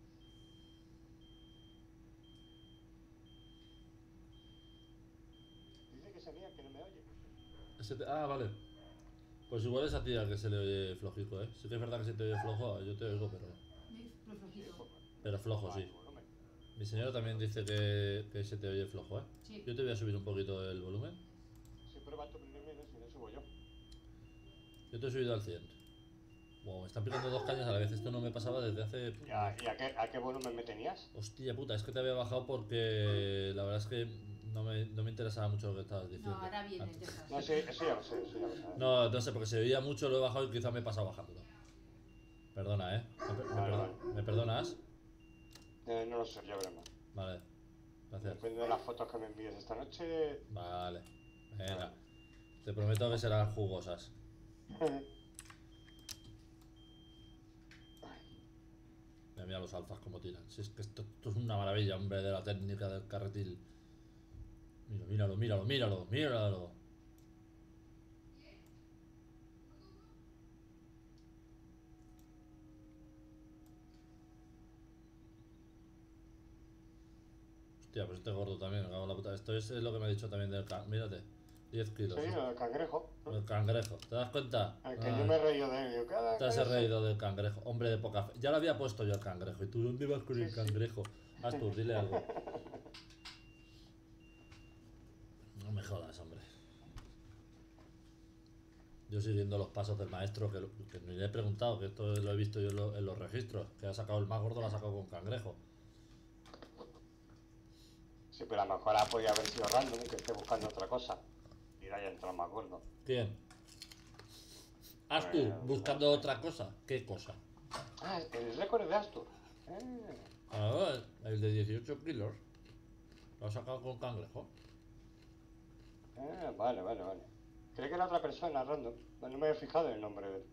Dice que se mía, que no me oye. Ah, vale. Pues igual es a ti al que se le oye flojico, ¿eh? Sí que es verdad que se te oye flojo, yo te oigo, pero Muy flojito. flojo, sí. Tu volumen. Mi señora también dice que se te oye flojo, ¿eh? Sí. Yo te voy a subir un poquito el volumen. Si prueba tú primero, si no subo yo. Yo te he subido al 100. Wow, me están picando dos cañas a la vez. Esto no me pasaba desde hace... ¿Y a qué volumen me tenías? Hostia puta, es que te había bajado porque la verdad es que no me interesaba mucho lo que estabas diciendo. No, ahora vienes, antes. dejas. No, sí, eso ya lo sé, eso ya lo sé. No sé, porque se veía mucho, lo he bajado y quizá me he pasado bajándolo. Perdona, ¿eh? Vale. ¿Me perdonas? No lo sé, ya veremos. Vale, gracias. Depende de las fotos que me envíes esta noche. Vale, venga. Te prometo que serán jugosas. Mira los alfas como tiran. Si es que esto es una maravilla, hombre, de la técnica del carretil. Míralo. Hostia, pues este gordo también, me cago en la puta. Esto es lo que me ha dicho también del cangrejo. Mírate, 10 kilos. Sí, el cangrejo. El cangrejo, ¿te das cuenta? El que yo me he reído de él. Te has reído del cangrejo, hombre de poca fe. Ya lo había puesto yo el cangrejo. ¿Y tú dónde vas con el cangrejo? Astur, dile algo. No me jodas, hombre. Yo siguiendo los pasos del maestro, que ni le he preguntado, que esto lo he visto yo en los registros, que ha sacado el más gordo, lo ha sacado con cangrejo. Sí, pero a lo mejor podía haber sido random y que esté buscando otra cosa. Y haya entrado más gordo. ¿Quién? Astur, buscando otra cosa. ¿Qué cosa? Ah, el récord de Astur. Ah, el de 18 kilos. Lo ha sacado con cangrejo. Vale. Creí que era otra persona random. No me había fijado en el nombre de él.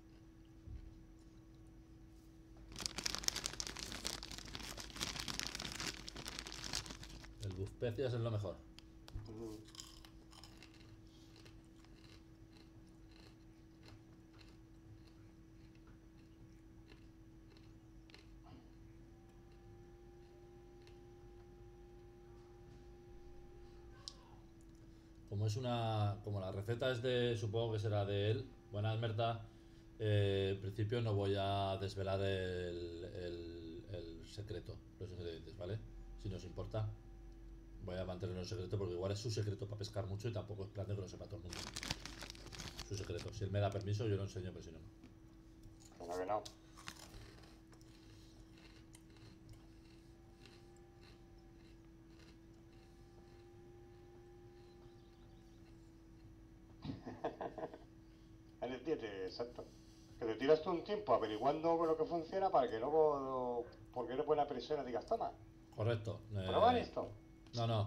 El buffpecias es lo mejor. Como la receta es de, supongo que será de él, buena merda, en principio no voy a desvelar el secreto, los ingredientes, ¿vale? Si nos importa, voy a mantenerlo en secreto porque igual es su secreto para pescar mucho y tampoco es plan de que lo sepa todo el mundo. Su secreto, si él me da permiso yo lo enseño, pero si no, no. Bueno, que no. Él entiende, exacto. Que te tiras tú un tiempo averiguando lo que funciona para que luego, porque eres buena persona, digas, toma, Correcto. ¿probar esto? No.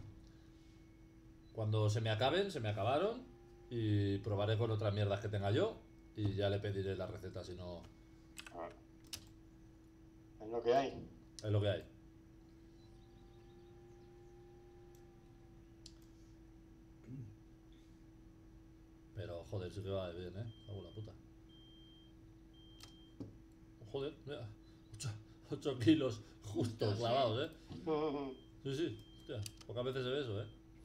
Cuando se me acabaron y probaré con otras mierdas que tenga yo y ya le pediré la receta, si no... Es lo que hay. Es lo que hay. Pero joder, sí que va bien, hago la puta. Joder, mira, 8 kilos justo clavados, Sí, hostia, pocas veces se ve eso,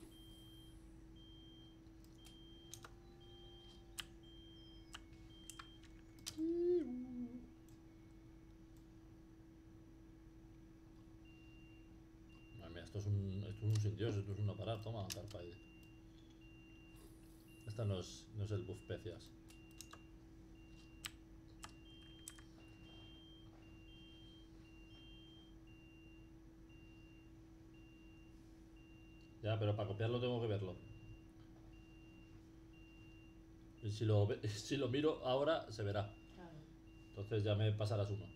Madre mía, esto es un sin Dios, esto es un no parar, toma, carpa ahí. Esta no es el buff pecias. Ya, pero para copiarlo tengo que verlo. Y si lo miro ahora, se verá. Claro. Entonces ya me pasarás uno.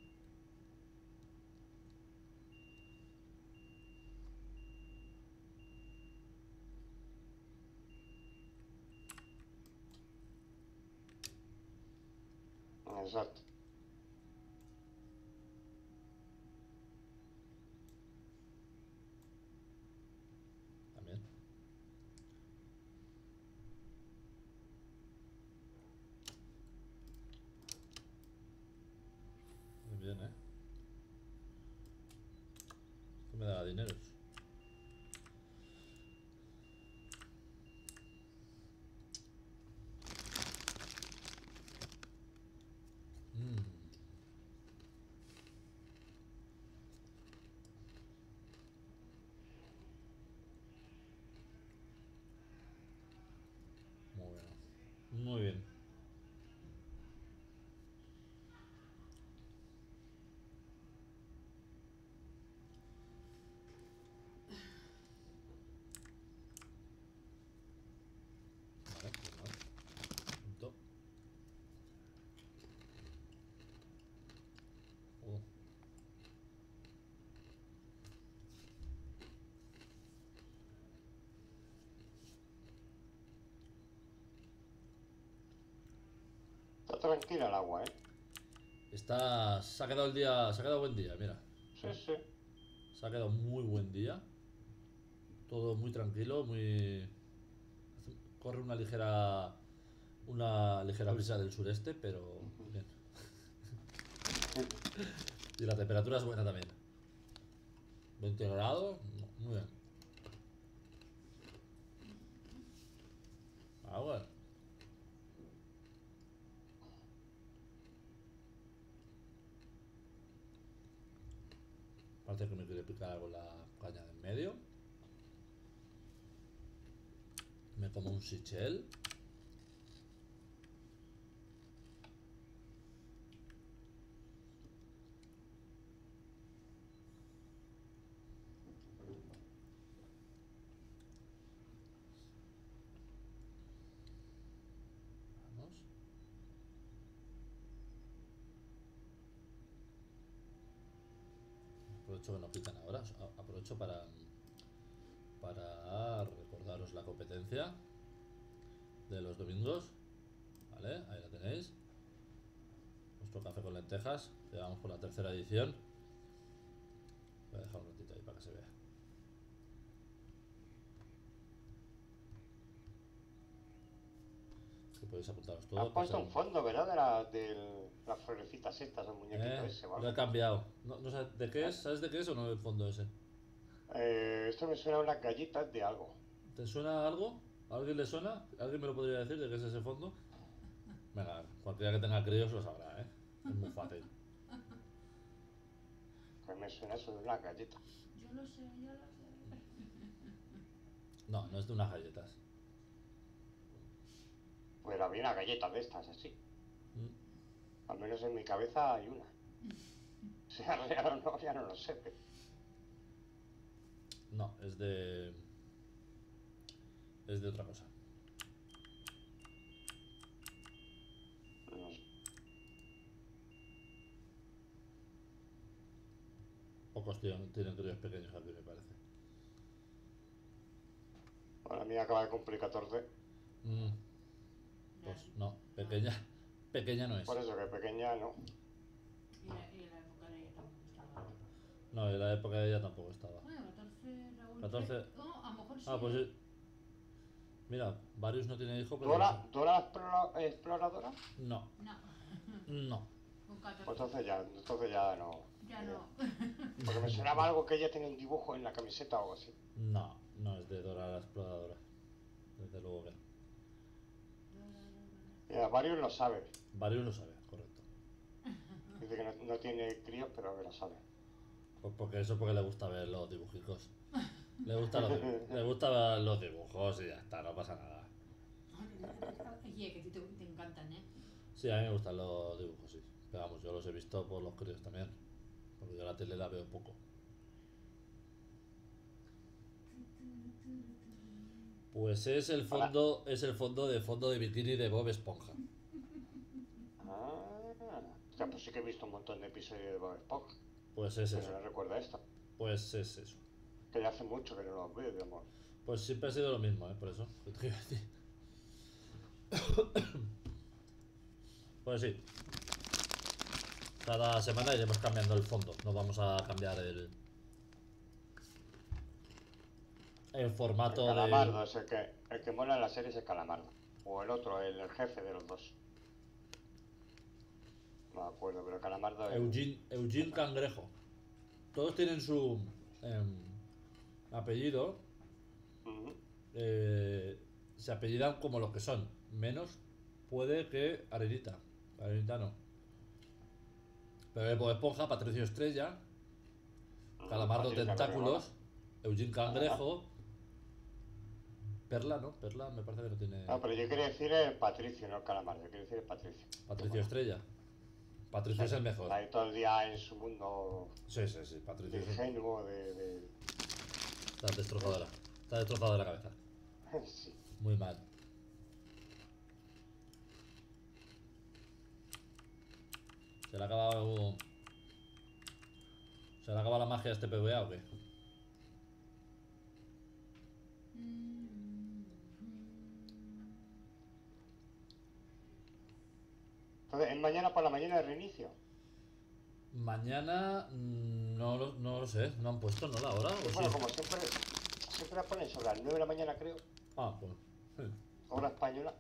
Exacto. También. Muy bien, Esto me da dinero. Muy bien. Muy bien. tranquila el agua, ¿eh? Está... Se ha quedado el día... Se ha quedado buen día, mira. Sí, sí. Se ha quedado muy buen día. Todo muy tranquilo, muy... Corre una ligera... Una ligera brisa del sureste, pero... Bien. Y la temperatura es buena también. 20 grados, muy bien. Ah, bueno. Parece que me quiere picar algo la caña de en medio. Me como un sichel. Vamos. Aprovecho que no pican ahora. Aprovecho para recordaros la competencia de los domingos. Vale, ahí la tenéis. Nuestro café con lentejas. Llegamos por la tercera edición. Voy a dejar un ratito ahí para que se vea. Que podéis apuntaros todo. Has puesto un fondo, ¿verdad? De las florecitas estas, el muñequito ese, ¿vale? Lo he cambiado. No sé de qué es. ¿Sabes de qué es o no el fondo ese? Esto me suena a unas galletas de algo. ¿Te suena algo? ¿A alguien le suena? ¿Alguien me lo podría decir de qué es ese fondo? Venga, cualquiera que tenga críos lo sabrá, ¿eh? Es muy fácil. Pues me suena eso de unas galletas. Yo lo sé, yo lo sé. No, no es de unas galletas. Pues había una galleta de estas, así. Mm. Al menos en mi cabeza hay una. Sea real o no, ya no lo sé. Pero... No, es de... Es de otra cosa. no sé. Pocos tienen críos pequeños aquí, me parece. Bueno, la mía acaba de cumplir 14. Mm, pues no, pequeña. Pequeña no es. Por eso que pequeña no. Y en la época de ella tampoco estaba. No, en la época de ella tampoco estaba. Bueno, 14, Raúl. 14. Oh, a lo mejor sí. Ah, pues sí. Mira, Varius no tiene hijo, pero... ¿Dora la exploradora? No, No, no. con 14. Pues entonces ya no. Ya no. Porque me sonaba algo que ella tenía un dibujo en la camiseta o algo así. No, no es de Dora la exploradora. Desde luego que no. Mira, Varios lo sabe. Varius lo sabe, correcto. Dice que no tiene críos, pero que lo sabe. Pues porque le gusta ver los dibujicos. Le gusta los dibujos y ya está, no pasa nada. Oye, que a ti te encantan, ¿eh? Sí, a mí me gustan los dibujos, sí. Pero vamos, yo los he visto por los críos también. Porque yo la tele la veo poco. Pues es el fondo de bikini de Bob Esponja. O sea, pues sí que he visto un montón de episodios de Bob Esponja. Pues es Pero eso. no recuerda esto. Pues es eso. Que ya hace mucho que no los veo, digamos. Pues siempre ha sido lo mismo, por eso. ¿Qué te iba a decir? Pues sí. Cada semana iremos cambiando el fondo. No vamos a cambiar el formato El Calamardo de... es el que mola en la serie es el Calamardo. O el otro, el jefe de los dos. No me acuerdo, pero Calamardo es... Eugene Cangrejo. Todos tienen su apellido. Ujú. Se apellidan como los que son. Menos puede que Arenita. Arenita no. Pero Bob Esponja, Patricio Estrella, Calamardo Patricia Tentáculos, Eugene Cangrejo, Perla, ¿no? Perla me parece que no tiene... No, pero yo quería decir el Patricio, no el Calamardo. Yo quería decir el Patricio. Patricio Estrella. Patricio es el mejor. Está ahí todo el día en su mundo Sí, Patricio es el... ingenuo de... Está destrozado de la cabeza. Sí. Muy mal. ¿Se le ha acabado... ¿Se le ha acabado la magia a este PvA o qué? Entonces, ¿es mañana por la mañana el reinicio? Mañana no lo sé, no han puesto, ¿no? La hora, ¿o Bueno, sí? como siempre la ponen sobre las 9 de la mañana, creo, Ah, pues. hora española,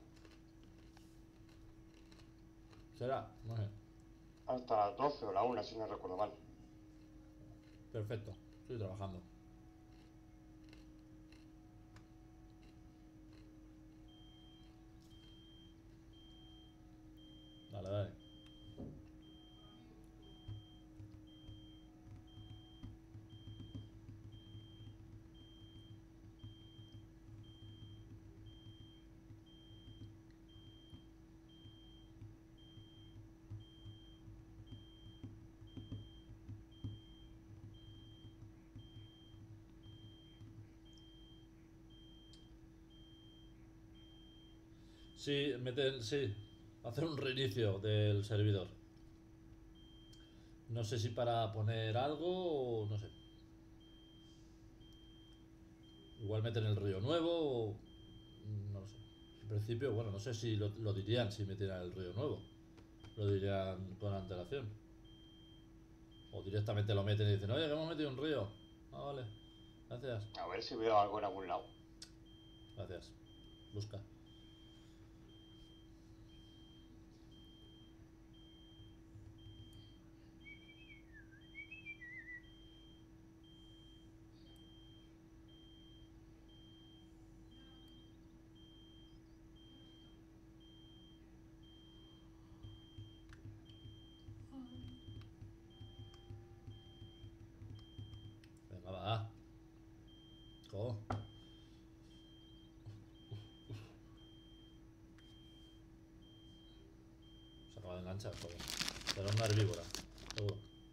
Será, no sé. hasta las 12 o la 1, si no recuerdo mal. Perfecto, estoy trabajando. Dale, dale. Sí, sí, hacer un reinicio del servidor. No sé si para poner algo o no sé. Igual meten el río nuevo o... No lo sé. En principio, bueno, no sé si lo dirían si metieran el río nuevo. Lo dirían con antelación. O directamente lo meten y dicen, oye, que hemos metido un río. Ah, vale. Gracias. A ver si veo algo en algún lado. Gracias. Busca. Venga, va. Jo. Se acaba de enganchar, joder. Será una herbívora, seguro.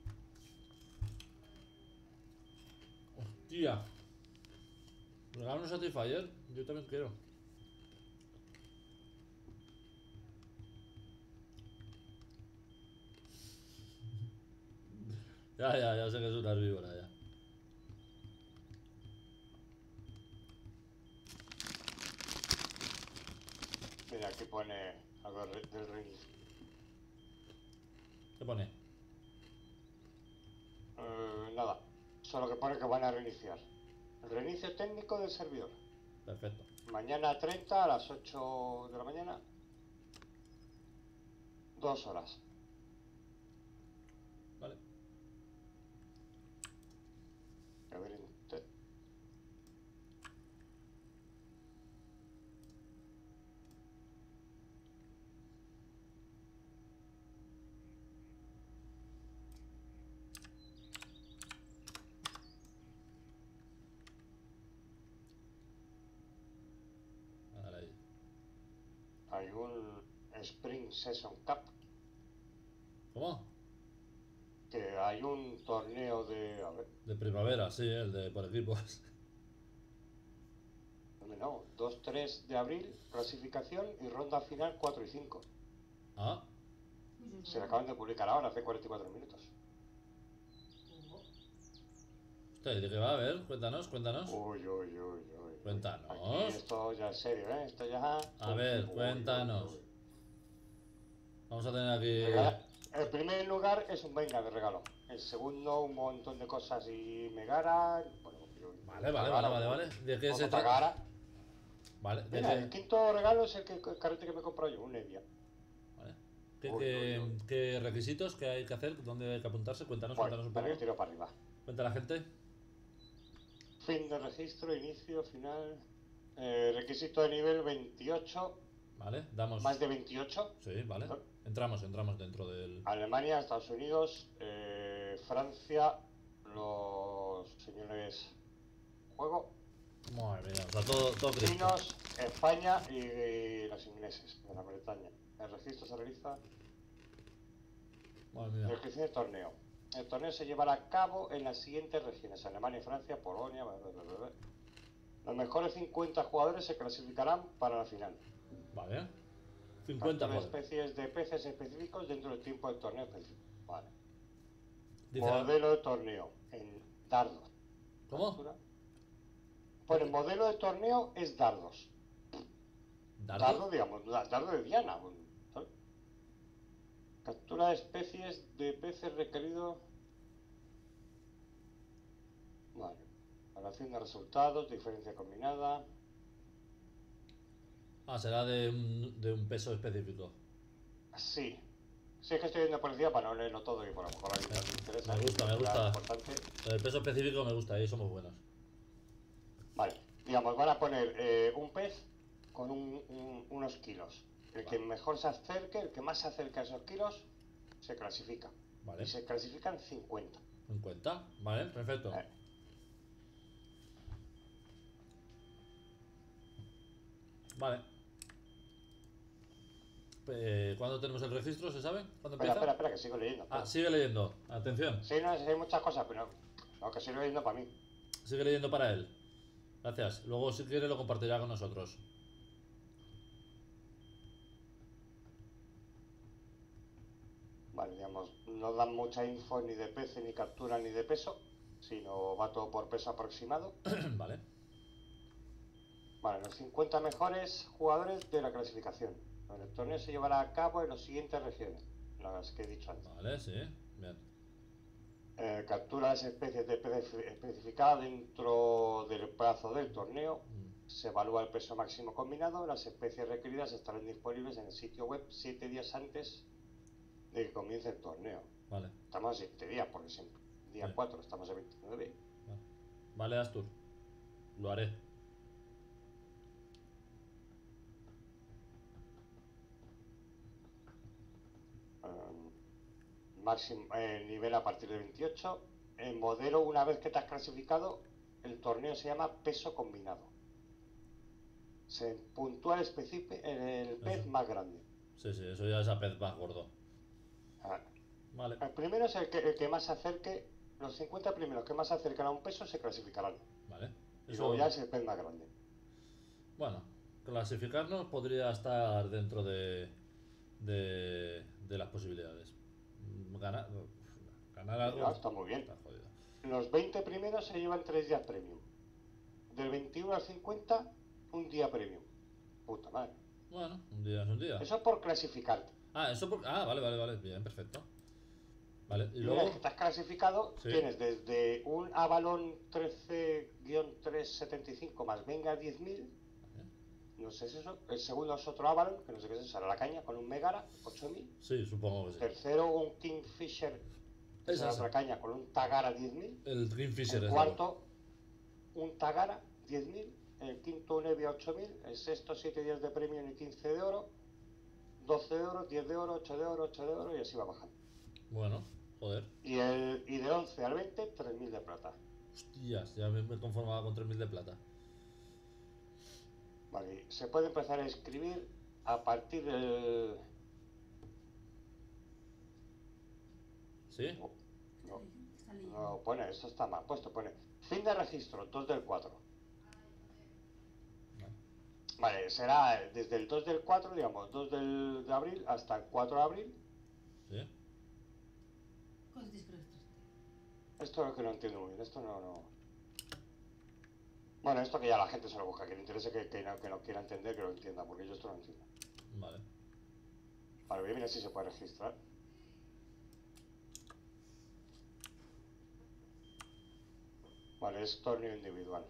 Hostia. Regalo un Satisfyer. Yo también quiero. Ya sé que es una herbívora ya. Mira, aquí pone algo del reinicio. ¿Qué pone? Nada, solo que pone que van a reiniciar. El reinicio técnico del servidor. Perfecto. Mañana 30 a las 8 de la mañana. 2 horas. Vale. A ver, Dale ahí. hay un Spring Season Cup, ¿Cómo? que hay un torneo de... A ver, De primavera, sí, el de por equipos. no, 2-3 de abril, clasificación y ronda final 4 y 5. Ah, Se le acaban de publicar ahora, hace 44 minutos. hostia, ¿y de qué va? A ver, cuéntanos. Uy. Cuéntanos. Aquí esto ya es serio, ¿eh? Esto ya... A ver, cuéntanos. Vamos a tener aquí... El primer lugar es un venga de regalo. El segundo, un montón de cosas y Megara. Bueno, Vale. ¿De qué se trata? Gara. Vale, ¿de Mira, el qué? quinto regalo es el carrete que me he comprado yo, un Nevia. Vale. Uy. ¿Qué requisitos que hay que hacer? ¿Dónde hay que apuntarse? Cuéntanos un Bueno, poco. que tiro para arriba. Cuenta a la gente. Fin de registro, inicio, final. Requisito de nivel 28. Vale, damos... Más de 28. Sí, vale. Entramos dentro del... Alemania, Estados Unidos, Francia, los señores juego, Madre mía, o sea, todo Cristo. chinos, España y los ingleses de la Bretaña. El registro se realiza Madre en mía. el que tiene torneo. El torneo se llevará a cabo en las siguientes regiones: Alemania, Francia, Polonia, Los mejores 50 jugadores se clasificarán para la final. Vale. 50 Captura jugadores. especies de peces específicos dentro del tiempo del torneo específico. Vale. Dice... Modelo de torneo en dardos. ¿Cómo? Captura. Pues el modelo de torneo es dardos. ¿Dardo? Dardo, digamos, dardo de Diana. ¿Sabes? Captura de especies de peces requerido. Vale. Evaluación de resultados, diferencia combinada. Ah, será de un peso específico. Sí. Sí, es que estoy viendo por encima para no leerlo todo y por lo mejor a alguien no le interesa. Me gusta, me Es gusta. importante. El peso específico me gusta, ahí somos buenos. Vale. Digamos, van a poner un pez con unos kilos. El que mejor se acerque, el que más se acerque a esos kilos, se clasifica. Vale. Y se clasifican 50. ¿En cuenta? Vale, perfecto. Vale. ¿Cuándo tenemos el registro? ¿Se sabe? ¿Cuándo empieza? Espera, que sigo leyendo. Ah, sigue leyendo. Atención. Sí, no, hay muchas cosas, pero no, que sigo leyendo para mí. Sigue leyendo para él. Gracias. Luego, si quiere, lo compartirá con nosotros. Vale, digamos, no dan mucha info ni de peces, ni captura, ni de peso, sino va todo por peso aproximado. Vale. Vale, los 50 mejores jugadores de la clasificación. El torneo se llevará a cabo en las siguientes regiones, las que he dicho antes. Vale, sí. Bien. Captura las especies de pez especificadas dentro del plazo del torneo. Se evalúa el peso máximo combinado. Las especies requeridas estarán disponibles en el sitio web 7 días antes de que comience el torneo. Vale. Estamos a 7 días, porque siempre. Día Sí. 4, estamos a 29. Vale, Astur. Lo haré. Máximo nivel a partir de 28. El modelo, una vez que te has clasificado, el torneo se llama peso combinado. Se puntúa el pez Eso. más grande. Sí, sí, eso ya es a pez más gordo. Ah, Vale. el primero es el que más se acerque. Los 50 primeros que más se acercan a un peso se clasificarán. Vale. Y Eso, luego ya es el pez más grande. bueno, clasificarnos podría estar dentro de las posibilidades. Ganar algo. No, está muy bien. Está jodido. Los 20 primeros se llevan 3 días premium. Del 21 al 50, un día premium. Puta madre. Bueno, un día es un día. Eso por clasificarte. Vale. Bien, perfecto. Vale, y Y una luego. vez que te has clasificado, Sí. tienes desde un Avalon 13-375 más Venga 10.000. No sé si es eso. El segundo es otro Avalon, que no sé qué es eso, será la caña, con un Megara 8.000. Sí, supongo que sí. Tercero, un Kingfisher, que Es será ese. otra caña, con un Tagara 10.000. El Greenfisher El es cuarto, un Tagara 10.000. El quinto, un Evia 8.000. El sexto, 7 días de premium y 15 de oro. 12 de oro, 10 de oro, 8 de oro, 8 de oro y así va bajando. Bueno, joder. Y del 11 al 20, 3.000 de plata. Hostias, ya me conformaba con 3.000 de plata. Vale, se puede empezar a escribir a partir del... ¿Sí? No, Está leyendo. no, pone, esto está mal puesto, pone fin de registro, 2 del 4. Vale, será desde el 2 del 4, digamos, 2 de abril hasta el 4 de abril. ¿Sí? ¿Cuánto tienes que registrarte? Esto es lo que no entiendo muy bien, esto no... Bueno, esto que ya la gente se lo busca, que le interese que no quiera entender, que lo entienda, porque yo esto no entiendo. Vale. Vale, voy a mirar si se puede registrar. Vale, es torneo individual.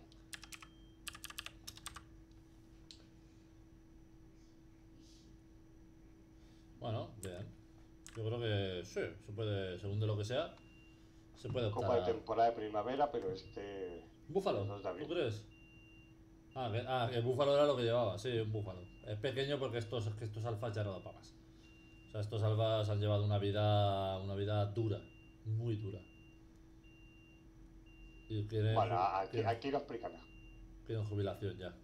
Bueno, bien. Yo creo que sí, se puede, según de lo que sea, se puede optar Copa de a... temporada de primavera, pero ¿Búfalo? el 2 de abril. ¿Tú crees? Que el búfalo era lo que llevaba, sí, un búfalo. Es pequeño porque estos alfas ya no da para más. O sea, estos alfas han llevado una vida dura, muy dura. Y quieren, Bueno, aquí lo explica mejor. quieren jubilación ya.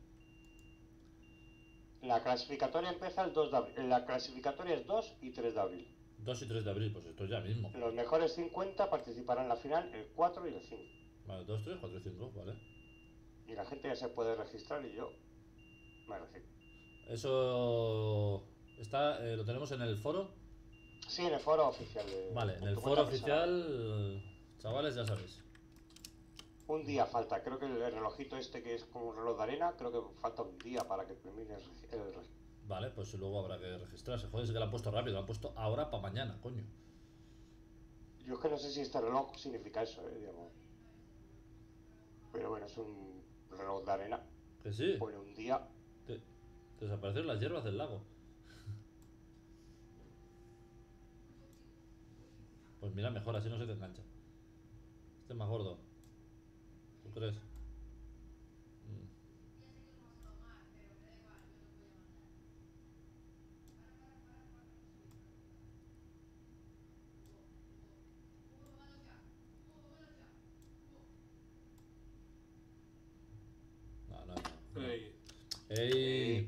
La clasificatoria empieza el 2 de abril. La clasificatoria es 2 y 3 de abril. 2 y 3 de abril, pues esto es ya mismo. Los mejores 50 participarán en la final el 4 y el 5. Vale, 2, 3, 4 y 5, vale. Y la gente ya se puede registrar y yo me registro. Eso está, lo tenemos en el foro. Sí, en el foro oficial. Vale, en en el tu foro cuenta personal. oficial, chavales, ya sabéis. Un día falta. Creo que el relojito este que es como un reloj de arena, creo que falta un día para que termine Vale, pues luego habrá que registrarse. Joder, es que lo han puesto rápido, lo han puesto ahora para mañana, coño. Yo es que no sé si este reloj significa eso, digamos. Pero bueno, es un reloj de arena. Que sí, Pone un día. desaparecieron las hierbas del lago. Pues mira, mejor, así no se te engancha. Este es más gordo. ¿Tú crees? No, no, no. Ey, ¡Ey!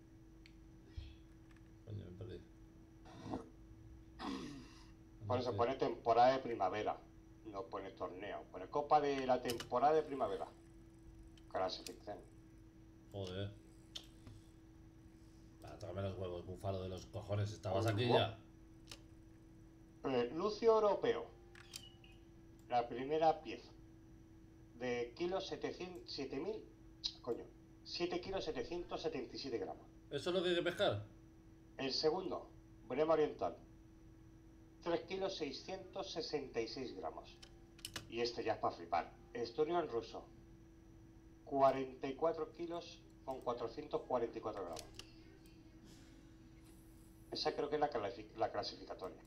Coño, me perdí. Por eso pone temporada de primavera. No pone torneo. Pone Copa de la temporada de primavera. Clasificación. Joder. Tócame los huevos, búfalo de los cojones. Estabas aquí ya. Lucio Europeo. La primera pieza. De kilos 7.000. Coño. 7 kilos 777 gramos. ¿Eso es lo que hay que pescar? El segundo. Brema Oriental. 3 kilos 666 gramos. Y este ya es para flipar. Estonio en ruso. 44 kilos con 444 gramos. Esa creo que es la clasificatoria.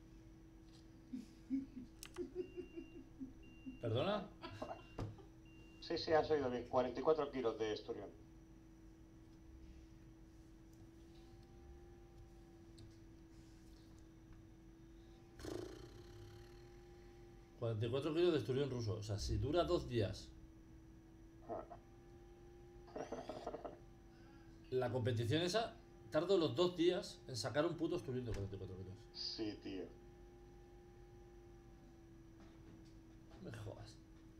¿Perdona? Sí, sí, has oído bien. 44 kilos de esturión. $44 kilos de esturión ruso. O sea, si dura 2 días. La competición esa tardo los 2 días en sacar un puto esturión de 44 kilos. Sí, tío. Me jodas.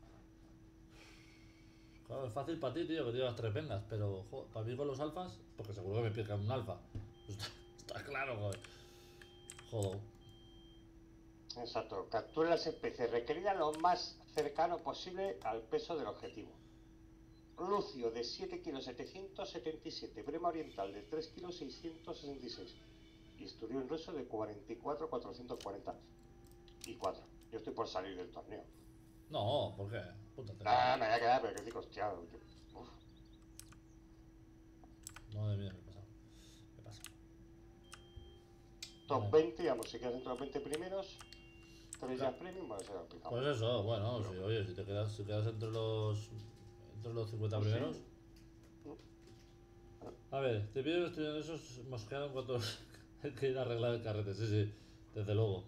Claro, es fácil para ti, tío, que te llevas 3 vendas, pero para mí con los alfas, porque seguro que me pican un alfa. Pues está claro, joder. Joder. Exacto. Captura las especies requeridas lo más cercano posible al peso del objetivo. Lucio de 7 kilos 777, Brema Oriental de 3 kilos 666 y esturión ruso de 44 440 y 4. Yo estoy por salir del torneo. No, ¿por qué? Púntate. Nah, me voy a quedar, pero que digo, hostia. Uf. Madre mía, ¿qué pasa? Top Vale. 20, digamos, si quedas entre los 20 primeros, 3 ya premium, va a ser aplicado. Pues eso, bueno, si, oye, si quedas entre los 50 Pues sí. primeros. A ver, te pido estudiando esos mosqueados en cuanto hay que ir a arreglar el carrete, sí, desde luego.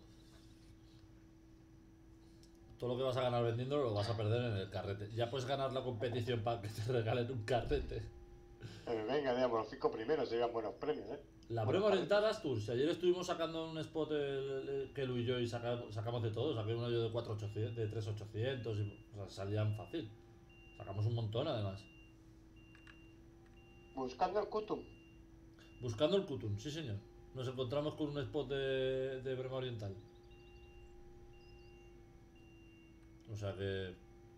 Todo lo que vas a ganar vendiendo lo vas a perder en el carrete. Ya puedes ganar la competición para que te regalen un carrete. Venga, digamos, los 5 primeros llevan buenos premios, La Bueno, prueba oriental Astur, si ayer estuvimos sacando un spot Kelu y yo y sacamos de todo, saqué uno yo de 4.800, de 3.800 y o sea, salían fácil. Sacamos un montón además. Buscando el Kutum. Buscando el Kutum, sí señor. Nos encontramos con un spot de Brema Oriental. O sea que...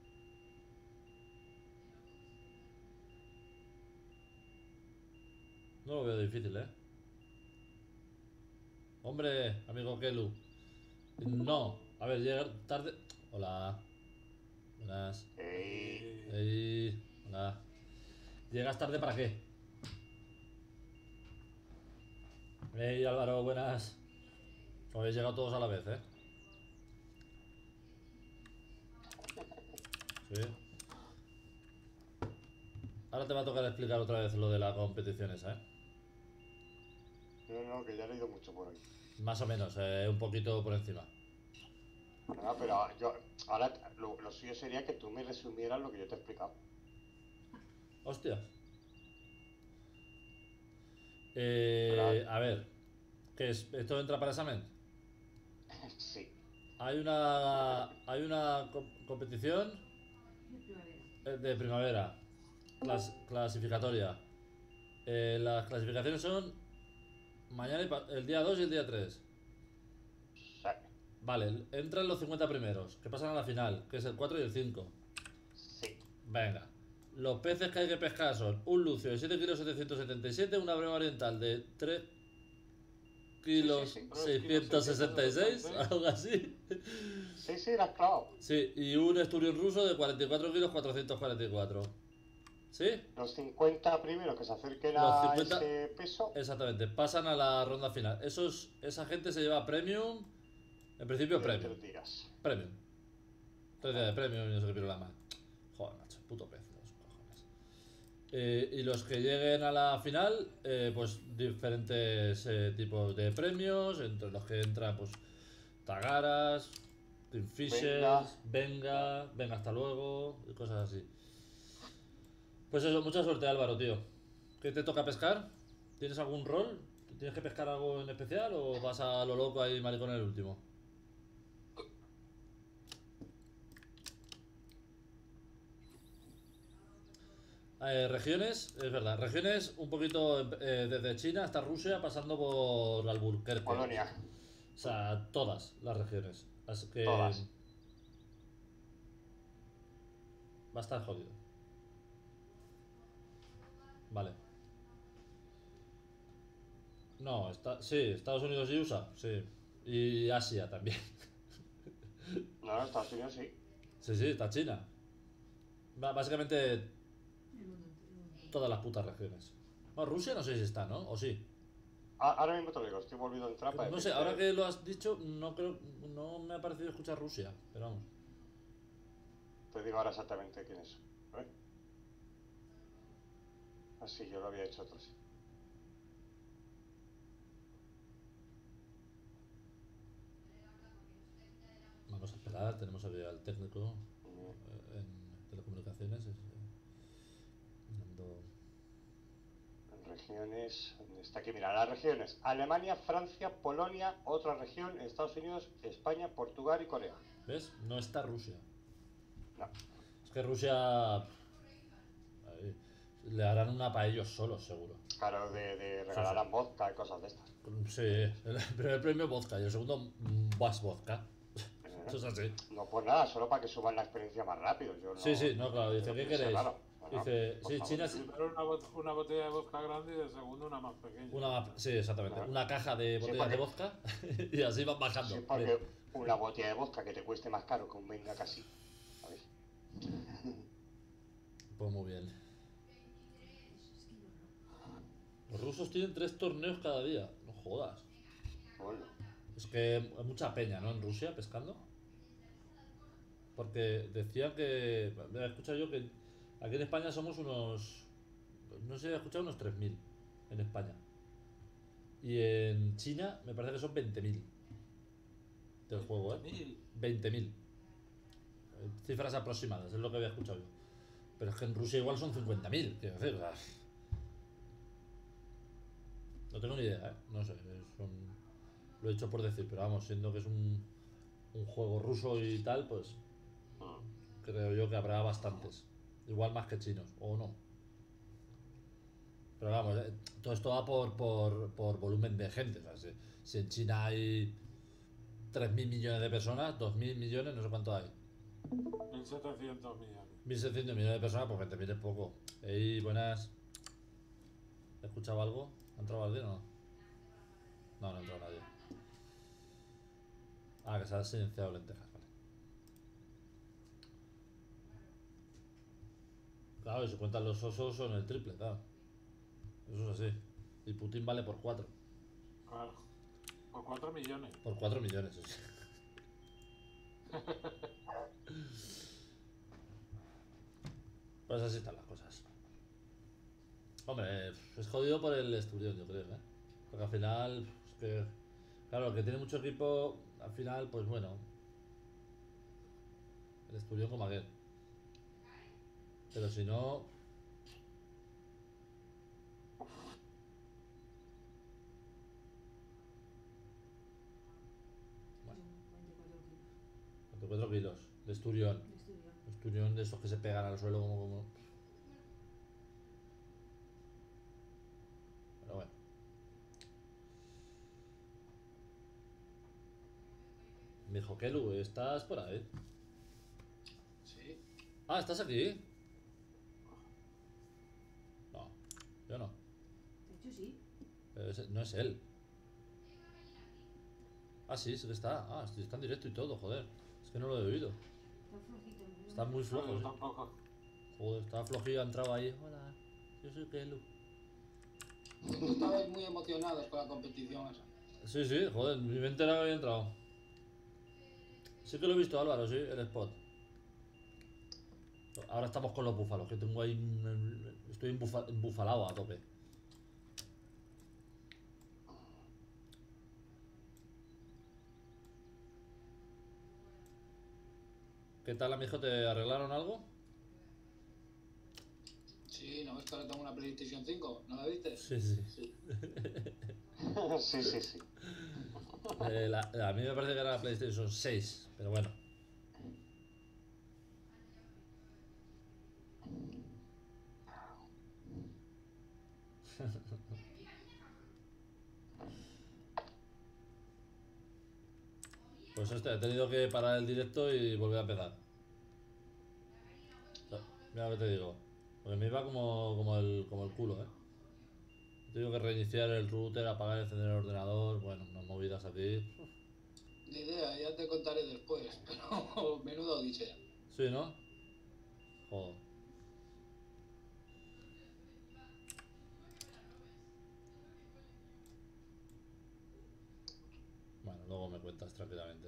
No lo veo difícil, ¿eh? Hombre, amigo Kelu. No. A ver, llegar tarde... Hola. Buenas. Ey. Hola. ¿Llegas tarde para qué? Ey, Álvaro, buenas. Habéis llegado todos a la vez, ¿eh? Sí. Ahora te va a tocar explicar otra vez lo de la competición esa, ¿eh? No, que ya he leído mucho por ahí. Más o menos, un poquito por encima. No, pero yo, ahora lo suyo sería que tú me resumieras lo que yo te he explicado. Hostia. Claro. A ver. ¿Qué es? ¿Esto entra para examen? Sí. Hay una competición de primavera. Clasificatoria. Las clasificaciones son mañana el día 2 y el día 3. Sí. Vale, entran los 50 primeros, que pasan a la final, que es el 4 y el 5. Sí. Venga. Los peces que hay que pescar son un lucio de 7 kilos 777, una breva oriental de 3 kilos Sí, 666, algo así. Sí, la has clavado. Sí, y un esturión ruso de 44 kilos 444. ¿Sí? Los 50 primeros que se acerquen Los a 50 ese peso. Exactamente, pasan a la ronda final. Esa gente se lleva premium. En principio, de premium. 3 días. Premium. 3 días de premium y no sé qué pirula más. Joder, macho, puto pez, los cojones. Y los que lleguen a la final, pues diferentes tipos de premios. Entre los que entran, pues, tagaras, kingfishers, venga hasta luego, y cosas así. Pues eso, mucha suerte, Álvaro, tío. ¿Qué te toca pescar? ¿Tienes algún rol? ¿Tienes que pescar algo en especial o vas a lo loco ahí, maricón, el último? Regiones, es verdad. Regiones un poquito desde China hasta Rusia, pasando por Albuquerque. Polonia. O sea, todas las regiones. Así que Todas. va a estar jodido. Vale. No, sí, Estados Unidos y USA, sí. Y Asia también. No, Estados Unidos sí. Sí, está China. Básicamente El mundo entero. todas las putas regiones. No, Rusia no sé si está, ¿no? O sí. Ahora mismo te lo digo, estoy volviendo a entrar para No sé, decirte- ahora que lo has dicho, no me ha parecido escuchar Rusia, pero vamos. Te digo ahora exactamente quién es. ¿Eh? Ah, sí, yo lo había hecho otro, sí. Vamos a esperar, tenemos aquí al técnico en telecomunicaciones. Mirando- En regiones, ¿dónde está aquí? Mira, las regiones: Alemania, Francia, Polonia, otra región, Estados Unidos, España, Portugal y Corea. ¿Ves? No está Rusia. No. Es que Rusia ahí, le harán una para ellos solos, seguro. Claro, de regalarán vodka y cosas de estas. Sí, el primer premio vodka y el segundo más vodka. Eso es así. No por nada, solo para que suban la experiencia más rápido. Yo no, Sí, no, claro, dice, yo ¿qué pienso, queréis? claro. Bueno, Dice, por sí, favor. China sí. Primero una botella de vodka grande y de segundo una más pequeña. Sí, exactamente. Claro. Una caja de Sí, botellas de porque- vodka y así van bajando. Sí, porque una botella de vodka que te cueste más caro que un venga casi. ¿Sabes? Pues muy bien. Los rusos tienen 3 torneos cada día. No jodas. Bueno, Es que hay mucha peña, ¿no? En Rusia pescando. Porque decían que. He escuchado yo que aquí en España somos unos. No sé, he escuchado unos 3.000 en España. Y en China me parece que son 20.000 del juego, ¿eh? 20.000. Cifras aproximadas, es lo que había escuchado yo. Pero es que en Rusia igual son 50.000, quiero decir, o sea, no tengo ni idea, ¿eh? No sé, lo he hecho por decir, pero vamos, siendo que es un juego ruso y tal, pues creo yo que habrá bastantes. Igual más que chinos, o no. Pero vamos, todo esto va por volumen de gente. O sea, si en China hay 3.000 millones de personas, 2.000 millones, no sé cuánto hay. 1.700 millones. 1.700 millones de personas, pues 20.000 es poco. Ey, buenas. ¿He escuchado algo? ¿Ha entrado alguien o no? No, no ha entrado nadie. Ah, que se ha silenciado lentejas, vale. Claro, y si cuentan los osos son el triple, claro. Eso es así. Y Putin vale por 4. Claro. Por 4 millones. Por 4 millones, sí. Pues así están las cosas. Hombre, es jodido por el Esturión, yo creo, ¿eh? Porque al final, es que, claro, el que tiene mucho equipo, al final, pues bueno, el Esturión como aquel. Pero si no, bueno, 24 kilos de Esturión. De estudio. Esturión de esos que se pegan al suelo como. Pero bueno. Me dijo, Kelu, ¿estás por ahí? Sí. Ah, ¿estás aquí? Sí, sí. Pero no es él. Ah, sí, sí que está. Ah, sí, está en directo y todo, joder. Es que no lo he oído. Está flojito. ¿No? Está muy No, flojo, yo sí. tampoco. Joder, está flojillo, ha entrado ahí. Hola, yo soy Kelu. Estabais muy emocionados con la competición esa. Sí, sí, joder, mi mente era que había entrado. Sí que lo he visto, Álvaro, sí, el spot. Ahora estamos con los búfalos, que tengo ahí. Estoy embufalado a tope. ¿Qué tal, amigo? ¿Te arreglaron algo? Sí, no, es que ahora tengo una PlayStation 5, ¿no la viste? Sí, sí. Sí, sí, sí. A mí me parece que era la PlayStation 6, pero bueno. Pues he tenido que parar el directo y volver a empezar. O sea, mira lo que te digo. Porque me iba como el culo, ¿eh? He tenido que reiniciar el router, apagar y encender el ordenador. Bueno, unas movidas aquí. Ni idea, ya te contaré después, pero menudo odisea. Sí, ¿no? Joder. Bueno, luego me cuentas tranquilamente.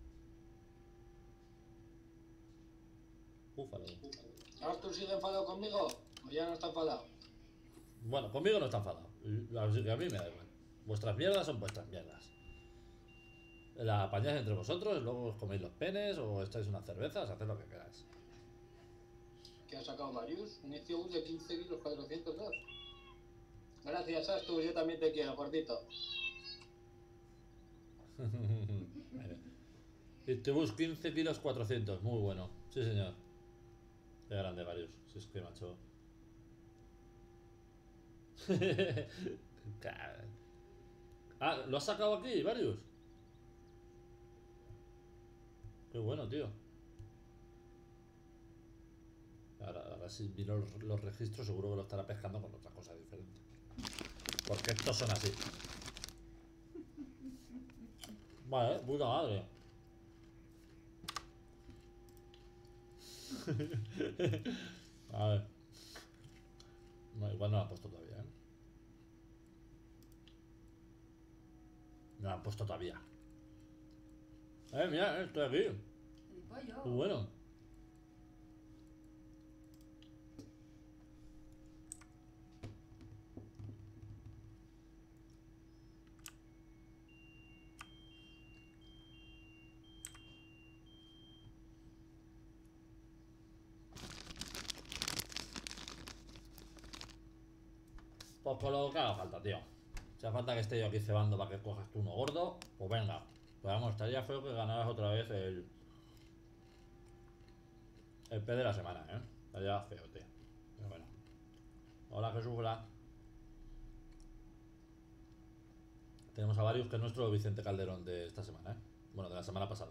Búfalo. ¿Arthur sigue enfadado conmigo? ¿O ya no está enfadado? Bueno, conmigo no está enfadado. Así que a mí me da igual. Vuestras mierdas son vuestras mierdas. La apañáis entre vosotros, luego os coméis los penes o estáis unas cervezas, haced lo que queráis. ¿Qué ha sacado Marius? Un Etiobús de 15 kilos 402. Gracias, Arthur, yo también te quiero, gordito. Ictubus 15 kilos 400, muy bueno. Sí, señor. Qué grande, varios. Si es que, macho. Ah, ¿lo has sacado aquí, varios? Qué bueno, tío. Ahora si miro los registros, seguro que lo estará pescando con otra cosa diferente. Porque estos son así. Vale, puta madre. A ver. No, igual no la han puesto todavía, ¿eh? No la han puesto todavía. Mira, estoy aquí. El pollo. Muy bueno. Pues con lo que haga falta, tío. Si hace falta que esté yo aquí cebando para que cojas tú uno gordo, pues venga. Pero vamos, estaría feo que ganaras otra vez el P de la semana, ¿eh? Estaría feo, tío. Pero bueno. Hola, Jesús, hola. Tenemos a varios, que es nuestro Vicente Calderón de esta semana, ¿eh? Bueno, de la semana pasada.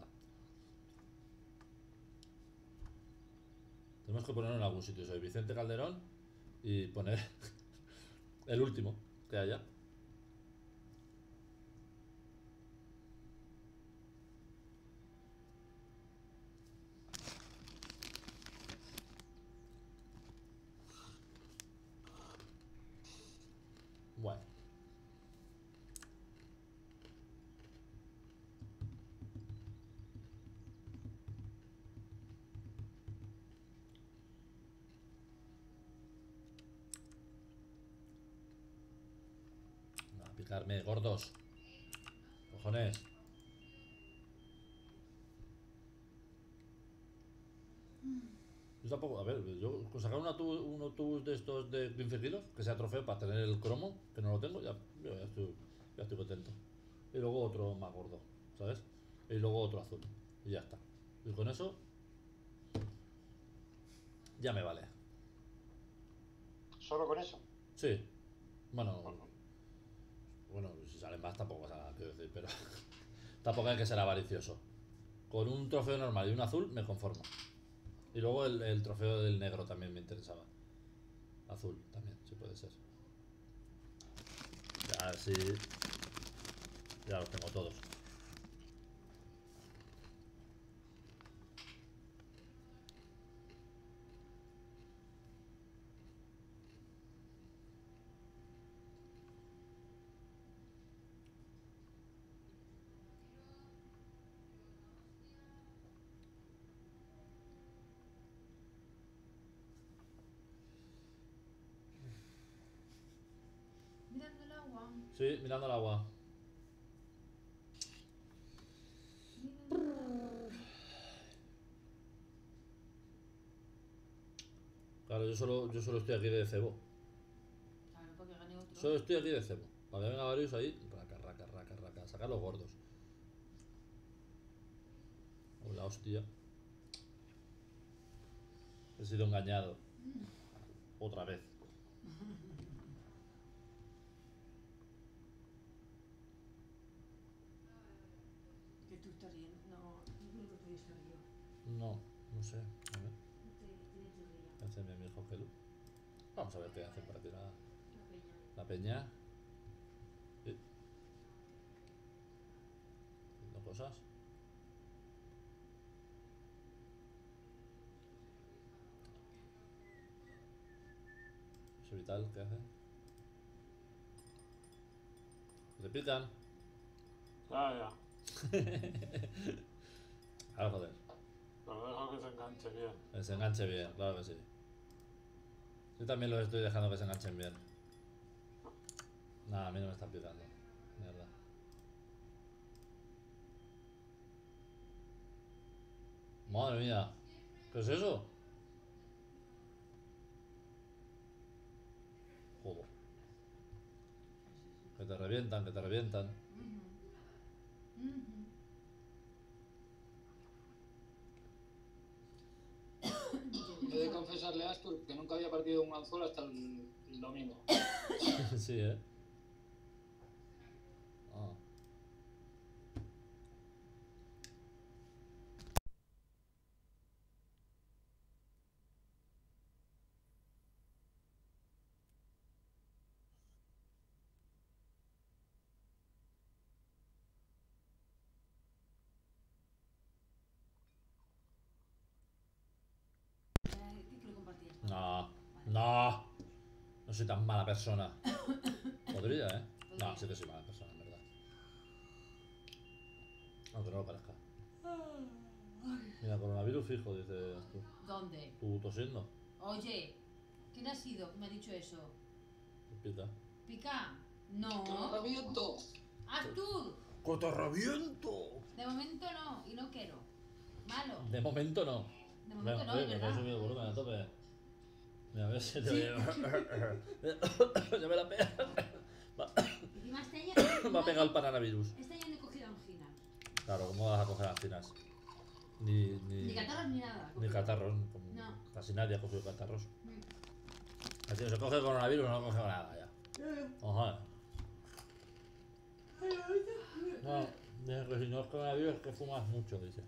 Tenemos que ponerlo en algún sitio, soy Vicente Calderón y poner el último que haya. Bueno. A picarme, gordos. Cojones. Yo tampoco, a ver, yo con sacar un autobús de estos de 15 kilos, que sea trofeo para tener el cromo, que no lo tengo, ya estoy contento. Y luego otro más gordo, ¿sabes? Y luego otro azul. Y ya está. Y con eso ya me vale. ¿Solo con eso? Sí. Bueno, si salen más tampoco pasa nada, quiero decir, pero tampoco hay que ser avaricioso. Con un trofeo normal y un azul me conformo. Y luego el trofeo del negro también me interesaba. Azul también, si puede ser. A ver si... Ya los tengo todos. Mirando el agua. Sí, mirando el agua. Mirando el agua. Claro, yo solo estoy aquí de cebo. Claro, para que gane otro. Solo estoy aquí de cebo. Para que venga varios ahí. Raca, raca, raca, raca. Sacar los gordos. Oh, la hostia. He sido engañado. Otra vez. Que tú estás riendo. No, no te puedes estar yo. No, no sé. A ver. Tienes que reír. ¿Qué hace mi hijo Gelu? Vamos a ver qué hace para tirar La peña. la peña. Sí. Haciendo cosas. Ese vital, ¿qué hace? ¿Te pican? Ya. Ahora joder. Pero dejo que se enganche bien. Que se enganche bien, claro que sí. Yo también los estoy dejando que se enganchen bien. Nada, a mí no me están picando. Mierda. Madre mía. ¿Qué es eso? Joder. Que te revientan, que te revientan. He de confesarle a Astur que nunca había partido un anzuelo hasta el domingo. Sí, Ah. ¿Qué lo compartías? No, no. No soy tan mala persona. Podría, ¿eh? No, sí que soy mala persona, en verdad. Aunque no lo parezca. Mira, coronavirus fijo, dices tú. ¿Dónde? ¿Tú tosiendo? Oye, ¿quién ha sido que me ha dicho eso? ¿Qué pica? ¿Pica? No. ¡Reviento! ¡Artur! ¡Cotorraviento! De momento no, y no quiero. Malo. De momento no. De momento no, me es he verdad. subido el volumen a tope. Mira, a ver si te Sí. Ya me la pega. Encima este año... Me ha pegado el paranavirus. Este año no he cogido angina. Claro, ¿cómo vas a coger anginas? Ni Ni catarros ni nada. ni catarros. Como No. Casi nadie ha cogido catarros. Mm. Así que se coge coronavirus, no coge nada ya. Ojalá. No, dice que si no es coronavirus es que fumas mucho, dice.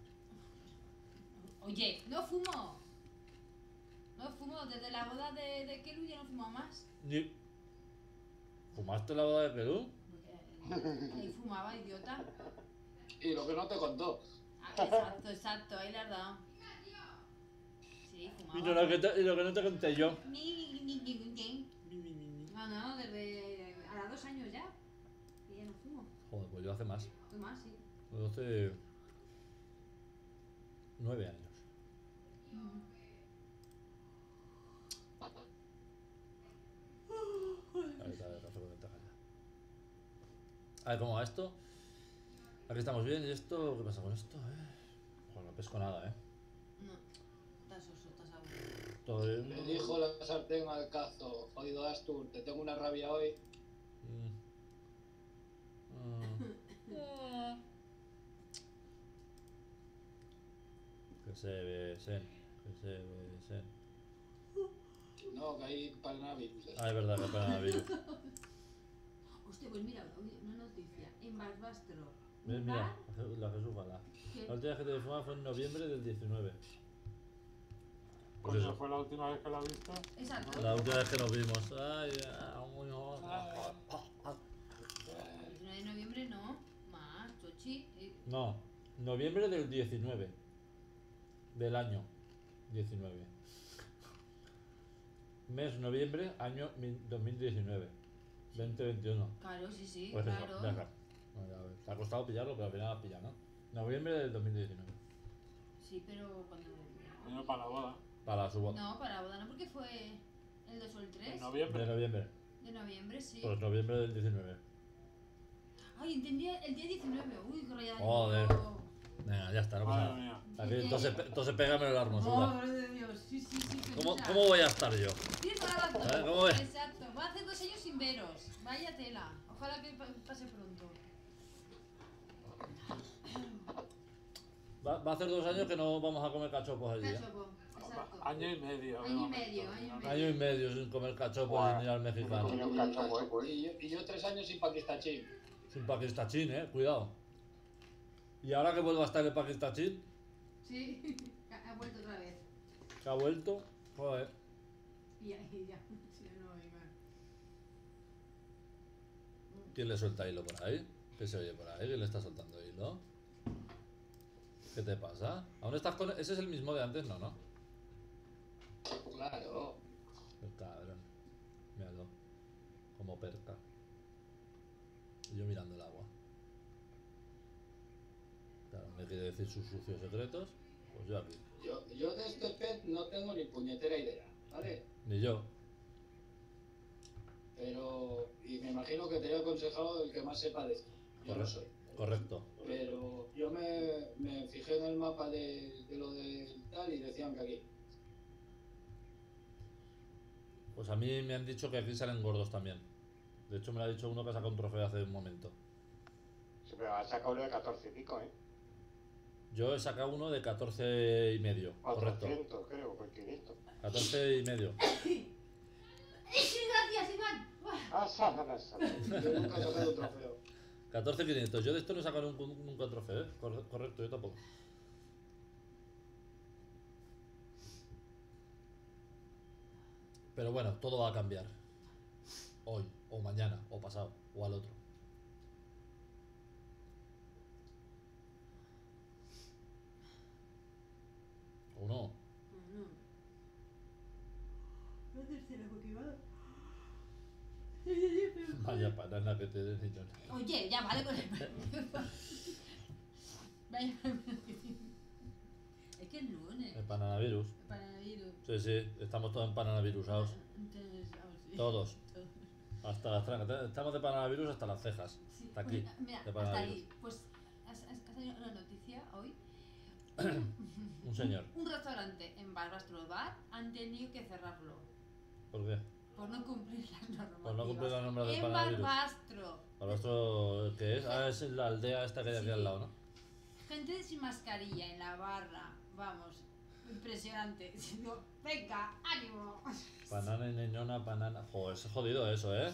Oye, no fumo. No fumo. Desde la boda de Kelu ya no fumo más. Ni... ¿Fumaste la boda de Perú? Porque ahí fumaba, idiota. Y lo que no te contó. Ah, exacto, ahí le has dado. Sí, fumaba. Y lo que no te conté yo. No, desde a 2 años ya. Y ya no fumo. Joder, pues yo hace más. Tú más, sí. Yo hace 9 años. A ver cómo va esto. Aquí estamos bien. ¿Y esto? ¿Qué pasa con esto? Joder, no pesco nada, No, estás oso, estás aburrido. Todo bien. Le dijo la sartén al cazo, jodido Astur, te tengo una rabia hoy. Que se besen. Que se besen. No, que hay paranavirus. Ah, es verdad que para virus. Hostia, pues mira, una noticia. En Barbastro. Mira, la Jesús Gala. La última vez que te fumaba fue en noviembre del 19. Pues Coño, eso. fue la última vez que la viste. Exacto. La última vez que nos vimos. Ay, No, noviembre del 19. Del año 19. Mes noviembre, año 2019. 2021. Claro, sí, sí, Pues eso, claro. ya está. Bueno, a ver, te ha costado pillarlo, pero al final has pillado, ¿no? Noviembre del 2019. Sí, pero cuando... Coño, para la boda. Para su boda. No, para la boda no, porque fue el 2 o el 3 En De noviembre. noviembre. de noviembre, sí. Pues noviembre del 19. Ay, entendí el día 19. Uy, qué rayada. Joder. Venga, ya está, no pasa Madre nada. mía. Aquí, entonces pégame la hermosura. Madre de Dios, sí, sí, sí. ¿Cómo, Pelusa. ¿Cómo voy a estar yo? Tienes toda la razón. ¿Cómo ves? Exacto. Voy a hacer 2 años sin veros. Vaya tela. Ojalá que pase pronto. Va a hacer 2 años que no vamos a comer cachopos allí, ¿eh? Cachopo. Exacto. Año y medio. Año y de medio, momento, año y ¿no? medio. Año y medio sin comer cachopos Buah. y ir al mexicano. Coño, un cachopo, Y yo 3 años sin pakistachín. Sin pakistachín, cuidado. Y ahora que vuelva a estar el pakistachín, Sí, ha vuelto otra vez. que ha vuelto, joder. Y ya. Sí, no, Iván. ¿Quién le suelta hilo por ahí? ¿Qué se oye por ahí? ¿Quién le está soltando hilo? ¿Qué te pasa? ¿Aún estás con...? Ese es el mismo de antes, ¿no? Claro. El cabrón. Míralo. Como perca. Y yo mirando el agua. Claro, me quiere decir sus sucios secretos. Pues yo aquí. Yo de este pez no tengo ni puñetera idea, ¿vale? Ni yo. Pero... Y me imagino que te he aconsejado el que más sepa de esto. Yo no soy. Correcto. Pero yo me fijé en el mapa de lo del tal y decían que aquí. Pues a mí me han dicho que aquí salen gordos también. De hecho me lo ha dicho uno que ha sacado un trofeo hace un momento. Sí, pero ha sacado uno de 14 y pico, ¿eh? Yo he sacado uno de 14 y medio. Correcto. 400, creo, por 500. 14 y medio. Sí, gracias, Iván. Buah. Ah, sábana. Yo nunca he sacado un trofeo. 14.500. Yo de esto no he sacado nunca trofeo, Correcto, yo tampoco. Pero bueno, todo va a cambiar. Hoy, o mañana, o pasado, o al otro. ¿O no? No tercera motivada. Vaya banana que te den y no. Oye, ya vale con el... Vaya, es que es lunes. El bananavirus. Paranavirus. Sí, sí, estamos todos en bananavirusados. Entonces, sí. Todos. Hasta las estamos de bananavirus hasta las cejas. Sí, Hasta pues, aquí. mira, de hasta bananavirus. ahí. Pues has tenido una noticia hoy. Un señor. Un restaurante en Barbastro Bar han tenido que cerrarlo ¿Por qué? por no cumplir las normas. Por no cumplir las normas del En coronavirus. Barbastro. ¿Para esto qué es? Ah, es la aldea esta que hay aquí Sí. al lado, ¿no? Gente sin mascarilla en la barra. Vamos, impresionante. Digo, venga, ánimo. Banana y neñona, banana. Joder, es jodido eso, ¿eh?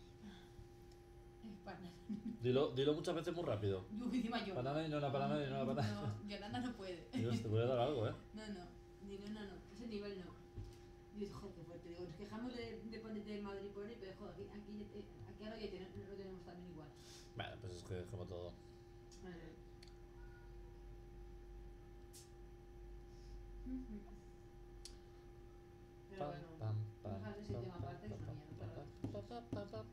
Dilo muchas veces muy rápido. Yo encima yo. Banana y neñona, banana y neñona, banana. No, Yolanda no puede. Dios, te voy a dar algo, ¿eh? No, digo, no, ese nivel no. Digo, joder, qué fuerte. Digo, nos quejamos de ponerte en Madrid por ahí, pero joder, aquí ahora ya lo tenemos también igual. Bueno, pues es que es como todo. Pero bueno, dejar ese tema aparte es una mierda.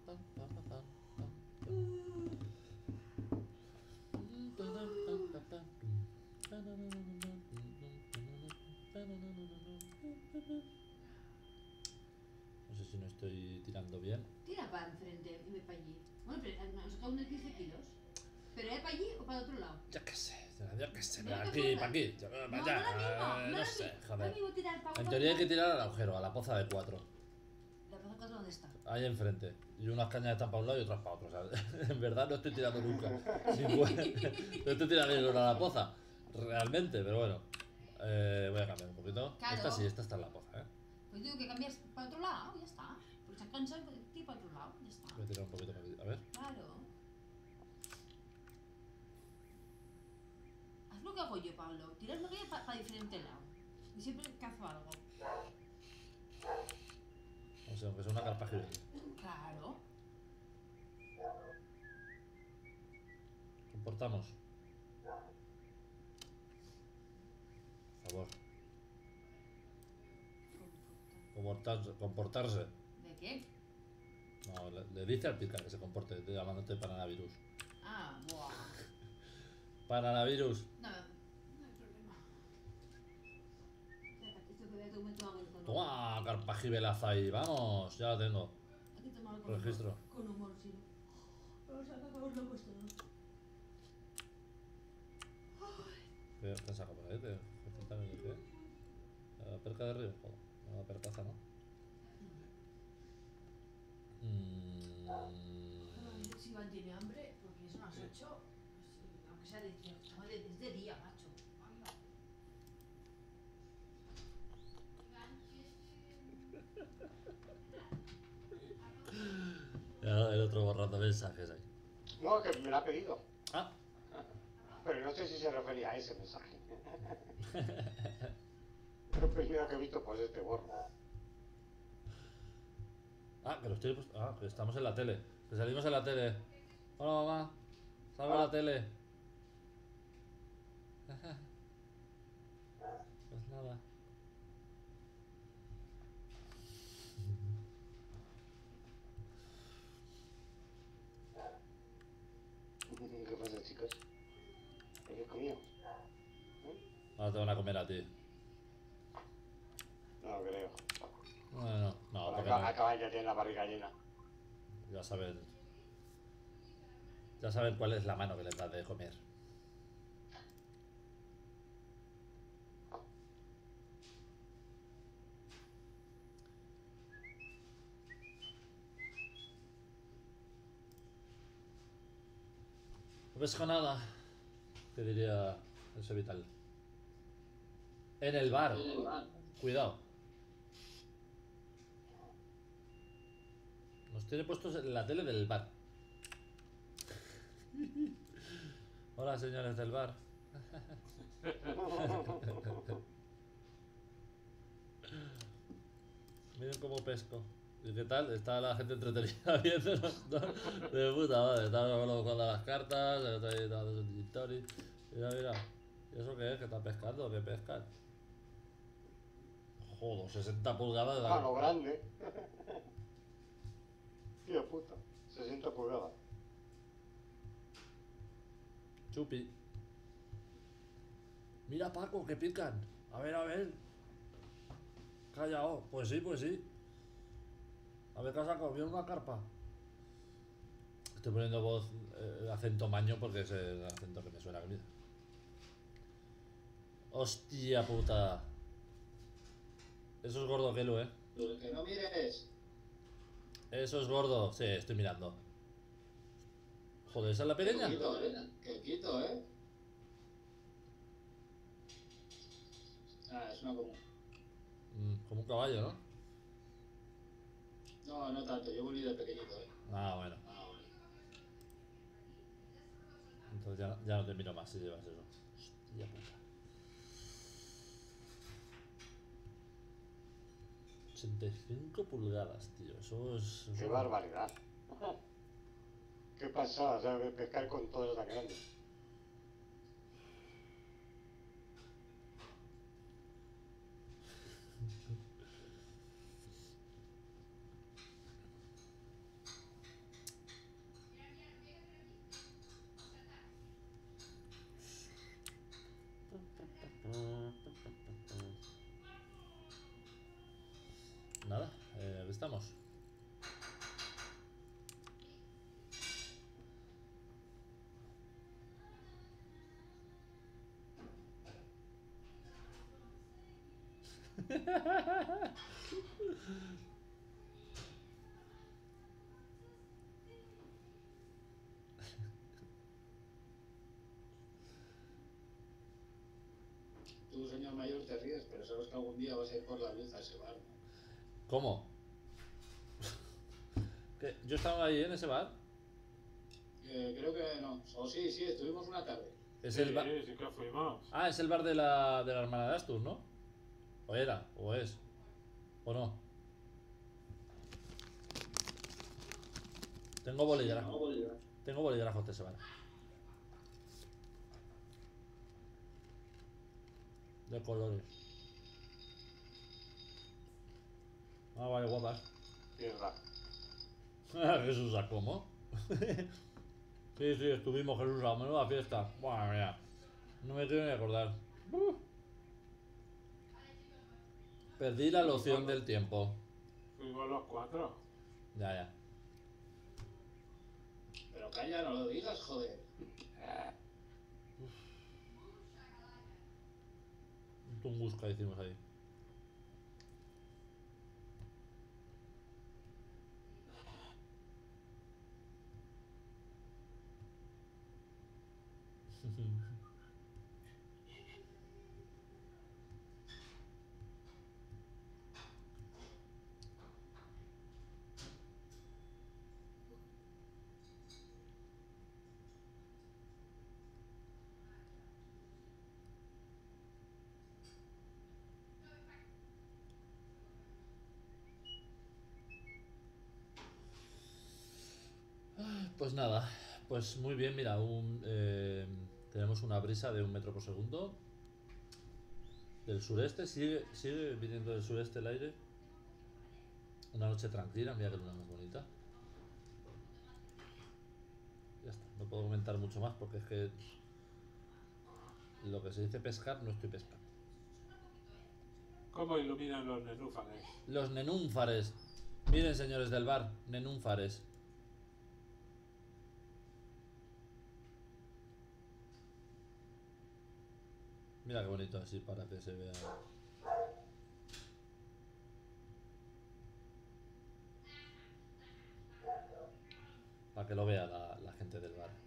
No sé si no estoy tirando bien. Tira para enfrente y ve para allí. Bueno, pero nos saca unos 15 kilos. ¿Pero es para allí o para el otro lado? Yo qué sé, Mira para qué aquí, fuerza. para aquí. No, Para no allá. lo mismo, No sé, No joder. es mismo tirar para En uno teoría hay que para tirar al agujero, a la poza de 4. ¿La plaza 4 dónde está? Ahí enfrente. Y unas cañas están para un lado y otras para otro. O sea, en verdad no estoy tirando nunca. No estoy tirando ninguna a la poza. Realmente, pero bueno. Voy a cambiar un poquito. Claro. Esta está en la poza, ¿eh? Pues digo que cambias para otro lado, ya está. Pues se ha cansado de ir para otro lado, ya está. Voy a tirar un poquito más. A ver. Claro. Haz lo que hago yo, Pablo. Tiras lo que hay para diferente lado. Y siempre cazo algo. O sea, aunque sea una carpa gigante. Claro. Comportamos. Por favor. Comportarse. ¿De qué? No, le dice al Pizca que se comporte, llamándote paranavirus. Ah, buah. Paranavirus. No, no hay problema. Esto que vea que me toma con Toma, carpajibelaza ahí, vamos, ya la tengo. Hay que tomarlo con Registro. humor. Con humor, sí. Vamos a acabar locos todos. ¿Qué te saca por ahí? ¿Qué? ¿La perca de río? Joder, la percaza, ¿no? Ay, si Iván tiene hambre, porque son las 8, pues, aunque sea de día. Joder, es de día, macho. Anda. Ya, el otro borrando mensajes ahí. No, que me lo ha pedido. Ah, Pero no sé si se refería a ese mensaje. Lo primero que he visto pues este borro. que lo estoy. Que estamos en la tele. Que salimos en la tele. Hola, mamá. Salgo en la tele. Pues nada. ¿Qué pasa, chicos? ¿Habéis comido? Ahora te van a comer a ti. No creo. Bueno, no, porque Acaban ya tiene la barriga llena. ya saben. Ya saben cuál es la mano que les da de comer. No pesco nada. Te diría ese vital. En el bar. Cuidado. Nos tiene puestos en la tele del bar. Hola, señores del bar. Miren cómo pesco. ¿Y qué tal? Está la gente entretenida viéndonos, ¿no? De puta madre. Estamos jugando a las cartas, está ahí dando su historia. Mira, mira. ¿Y eso qué es? ¿Qué está pescando? ¿Qué pescan? Joder, 60 pulgadas de Ah, lo grande. Tío puta. 60 pulgadas. Chupi. Mira, Paco, que pican. A ver, a ver. Callao. Pues sí, pues sí. A ver qué ha sacado. ¿Viene una carpa? Estoy poniendo voz, acento maño porque es el acento que me suena a comida. Hostia puta. Eso es gordo, Kelu, eh. Que no mires. Eso es gordo. Sí, estoy mirando. Joder, ¿esa es la pequeña? Que quito, ¿eh? Ah, es una común. Como un caballo, ¿no? No, no tanto. Yo volví de pequeñito, ¿eh? Ah, bueno. Entonces ya no te miro más si llevas eso. Hostia puta. 85 pulgadas, tío. Eso es. Qué barbaridad. Qué pasada, ¿sabes? Pescar con todo eso tan grande. Nada, aquí estamos. Tú, señor mayor, te ríes, pero sabes que algún día vas a ir por la luz a ese bar, ¿no? ¿Cómo? ¿Qué? ¿Yo estaba ahí en ese bar? Creo que no. O sí, sí, estuvimos una tarde. Es Sí, el bar. sí que fuimos. Ah, es el bar de la hermana de Astur, ¿no? O era, o es. O no. Tengo bolígrafo. Tengo bolígrafo esta semana. De colores. Ah, vale, guapas. Tierra. Jesús, ¿cómo? Sí, sí, estuvimos Jesús a menuda fiesta. Bueno, mira. No me quiero ni acordar. Perdí la noción del tiempo. Fuimos los 4. Ya, ya. Pero calla, no lo digas, joder. Un tunguska hicimos ahí. Pues nada, pues muy bien, mira, tenemos una brisa de 1 metro por segundo del sureste, sigue viniendo del sureste el aire. Una noche tranquila, mira que luna más bonita. Ya está, no puedo comentar mucho más porque es que lo que se dice pescar no estoy pescando. ¿Cómo iluminan los nenúfares? Los nenúnfares. Miren, señores del bar, nenúnfares. Mira qué bonito así para que se vea. Para que lo vea la gente del bar.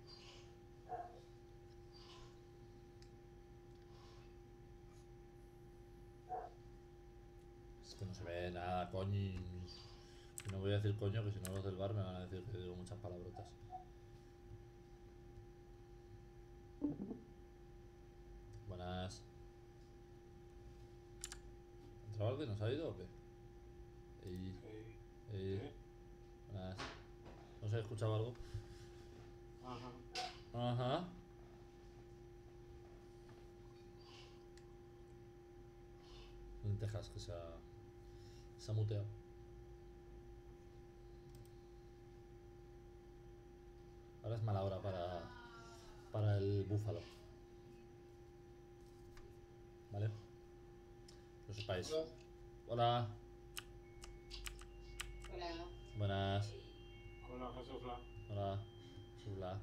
Es que no se ve nada, coño. Y no voy a decir coño, que si no los del bar me van a decir que digo muchas palabrotas. Buenas. ¿Ha entrado alguien? ¿Nos ha ido o qué? Ey, ey. Buenas. ¿No se ha escuchado algo? Ajá. Ajá. Lentejas, que se ha muteado. Ahora es mala hora para el búfalo. ¿Vale? Lo sepáis. Hola. Hola. Buenas. Hola, Jesús. Hola. Hola.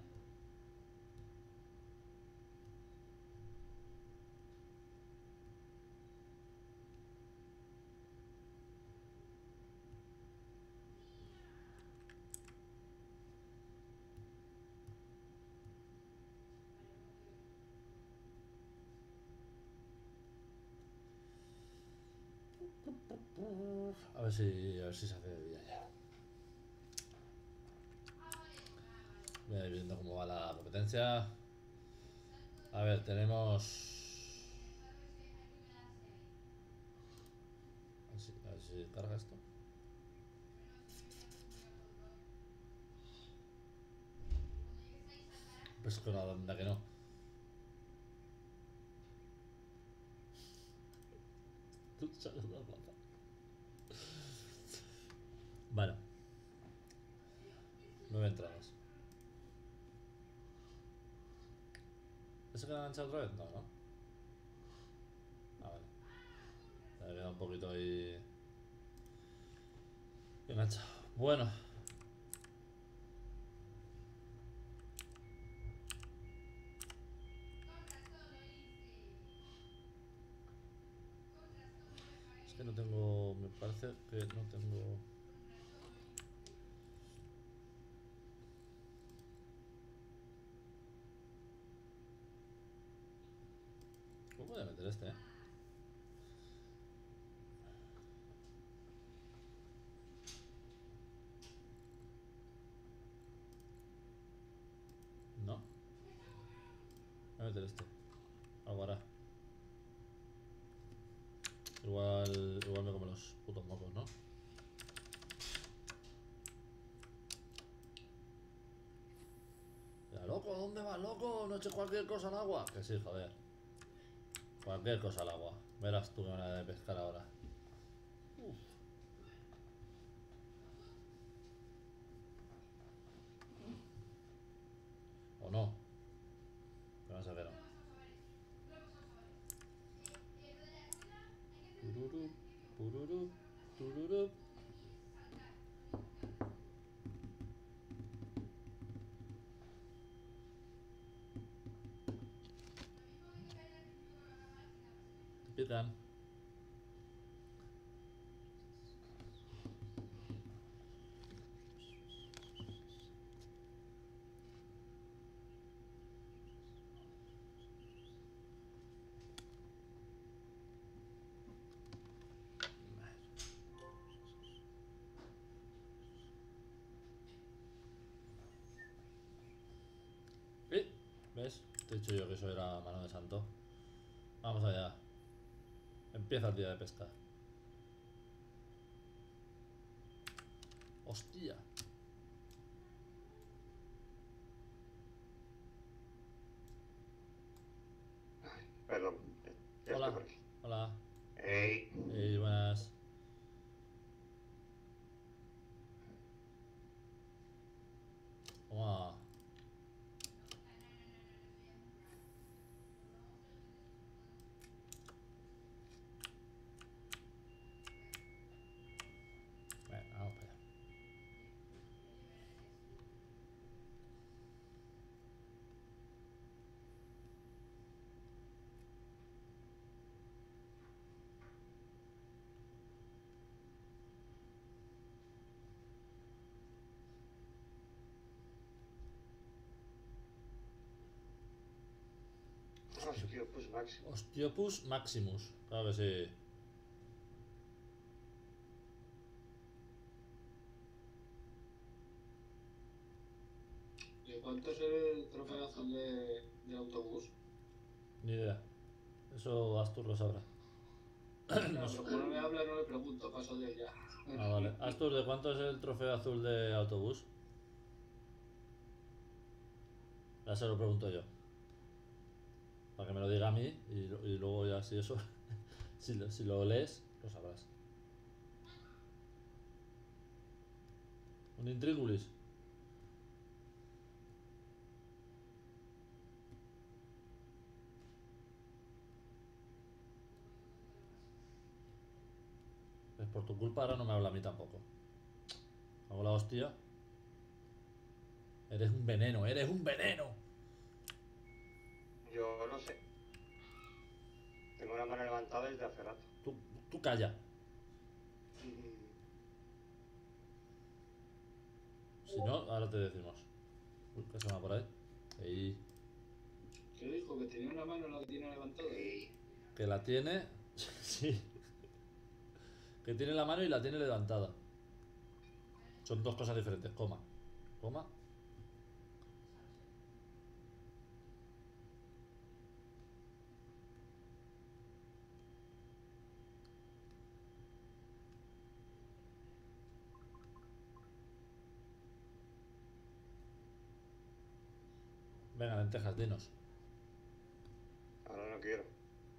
A ver si se hace de día ya. Voy a ir viendo cómo va la competencia. A ver, tenemos... A ver si carga esto. Pues con la banda que no. Bueno. 9 entradas. ¿Ese queda enganchado otra vez? No, ¿no? Ah, vale. Me queda un poquito ahí enganchado. Bueno. Es que no tengo... Me parece que no tengo... ¿Cómo voy a meter este, No. Voy a meter este. Ahora. Igual me como los putos mocos, ¿no? Ya, loco, ¿dónde vas, loco? No eches cualquier cosa al agua. Que sí, joder. Cualquier cosa al agua. Verás tú qué manera de pescar ahora. Uf. O no. Que vas a ver. Tururú, tururú, tururú. Te pican. ¿Ves? Te he dicho yo que eso era mano de santo. Vamos allá. Empieza el día de pesca. Hostia. Perdón. Ya Hola. estoy por aquí. Hola. Ey. Buenas. Toma. Venga, vamos para allá. Hostia, pues máximo. Osteopus maximus. Claro que sí. ¿De cuánto es el trofeo azul de autobús? Ni idea. Eso Astur lo sabrá. No, pero como no me habla, no le pregunto, paso de ella. Ah, vale. Astur, ¿de cuánto es el trofeo azul de autobús? Ya se lo pregunto yo. Para que me lo diga a mí y luego ya si eso, si lo lees, lo sabrás. Un intríngulis. Pues por tu culpa ahora no me habla a mí tampoco. Hago la hostia. Eres un veneno, eres un veneno. Yo no sé. Tengo la mano levantada desde hace rato. Tú calla. Si no, ahora te decimos. Uy, ¿qué suena por ahí? Ahí. ¿Qué dijo? ¿Que tenía una mano la que tiene levantada? Que la tiene. Sí. Que tiene la mano y la tiene levantada. Son dos cosas diferentes. Coma. Coma. Venga, lentejas, dinos. Ahora no quiero.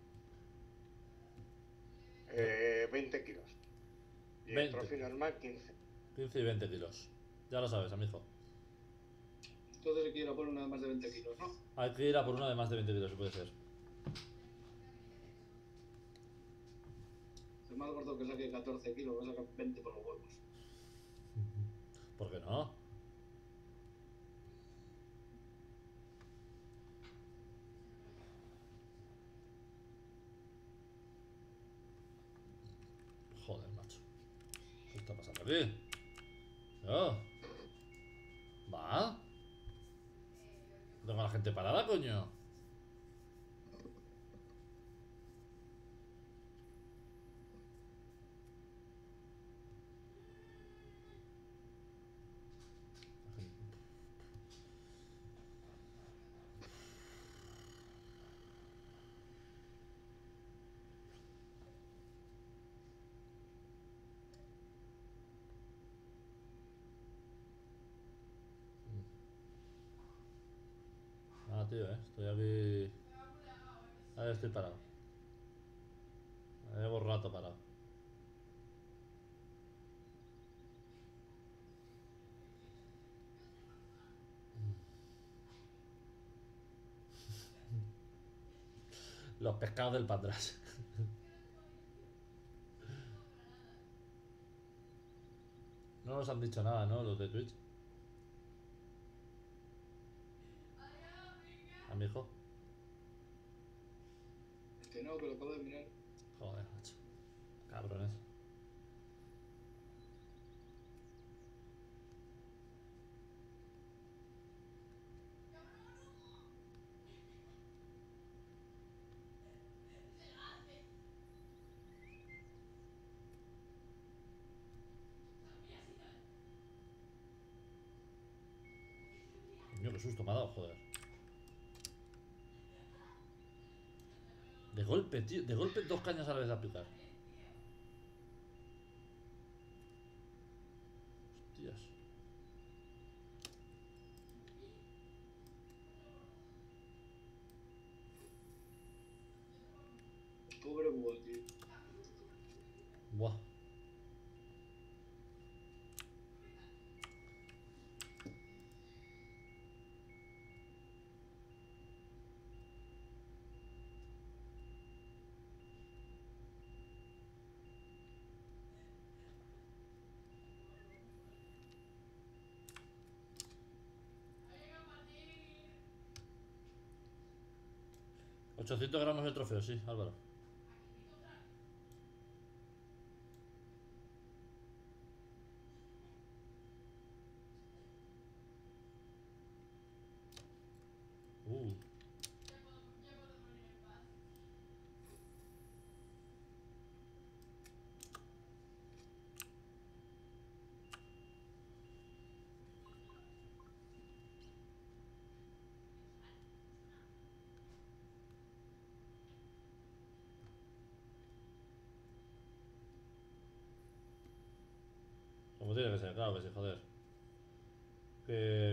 20 kilos. Y 20. el trofeo normal 15. 15 y 20 kilos. Ya lo sabes, amigo. Entonces se quiere poner una de más de 20 kilos, ¿no? Hay que ir a por una de más de 20 kilos, si puede ser. El más gordo que saque 14 kilos va a sacar 20 por los huevos. ¿Por qué no? Joder, macho. ¿Qué está pasando aquí? Oh. ¿Va? Tengo a la gente parada, coño. Ah, tío, estoy aquí. Ahí estoy parado. Llevo rato parado. Los pescados del Pandrás. No nos han dicho nada, ¿no? Los de Twitch. ¿A mi hijo? Que no, que lo acabo de mirar. Joder, macho. Cabrones. Coño, qué susto me ha dado, joder. De golpe, tío. De golpe 2 cañas a la vez a picar. Hostias. Pobre búho, tío. Buah. $800 el trofeo, sí, Álvaro. Uh. Como tiene que ser, claro que sí, joder. Que...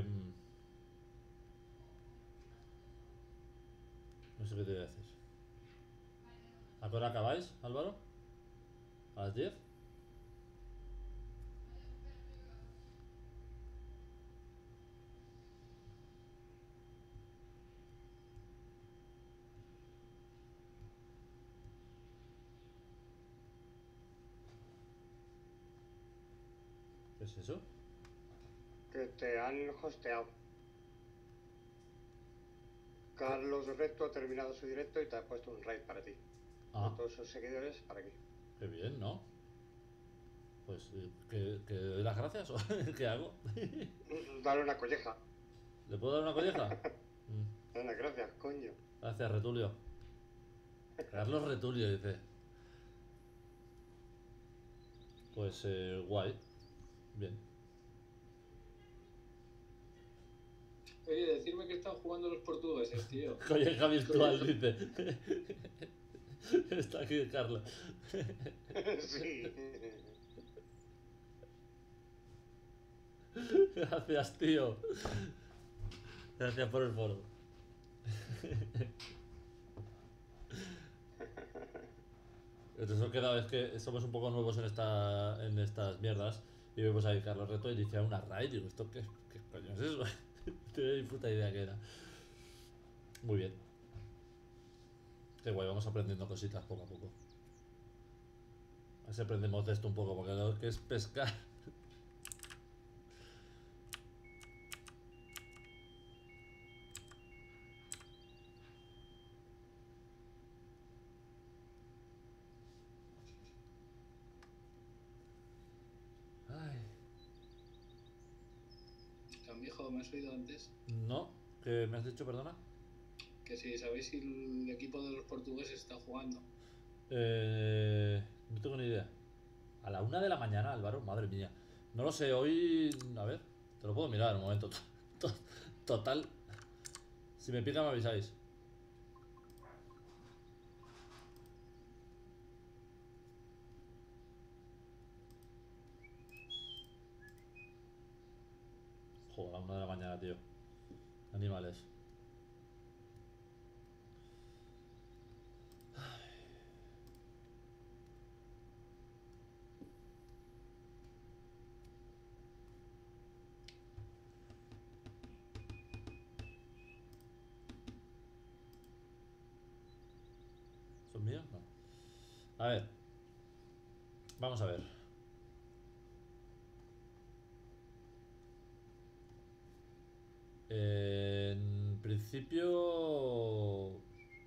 No sé qué te voy a decir. ¿A qué hora acabáis, Álvaro? ¿A las 10? ¿Qué es eso? Que te han hosteado. Carlos Recto ha terminado su directo y te ha puesto un raid para ti. Ah, Con todos sus seguidores para aquí. qué bien, ¿no? Pues, ¿que doy las gracias o qué hago? Dale una colleja. ¿Le puedo dar una colleja? Dale una gracias, coño. Gracias, Retulio. Carlos Retulio, dice. Pues, guay. Bien. Oye, decirme que están jugando los portugueses, tío. Colleja virtual, dice. Está aquí Carlos. Sí. Gracias, tío. Gracias por el foro. Entonces cada vez que somos un poco nuevos en estas mierdas y vemos ahí Carlos Reto iniciar una raid, digo, ¿esto qué coño es eso? No tenía ni puta idea que era. Muy bien. Qué guay, vamos aprendiendo cositas poco a poco. A ver si aprendemos de esto un poco, porque lo que es pescar. Ay. Hijo, ¿me has oído antes? No, ¿qué me has dicho, perdona? Que si sabéis si el equipo de los portugueses está jugando. No tengo ni idea. A la 1 de la mañana, Álvaro, madre mía. No lo sé, hoy... A ver, te lo puedo mirar un momento. Total. Si me pica me avisáis. Joder, a la 1 de la mañana, tío. Animales. mío? No. A ver. Vamos a ver. En principio...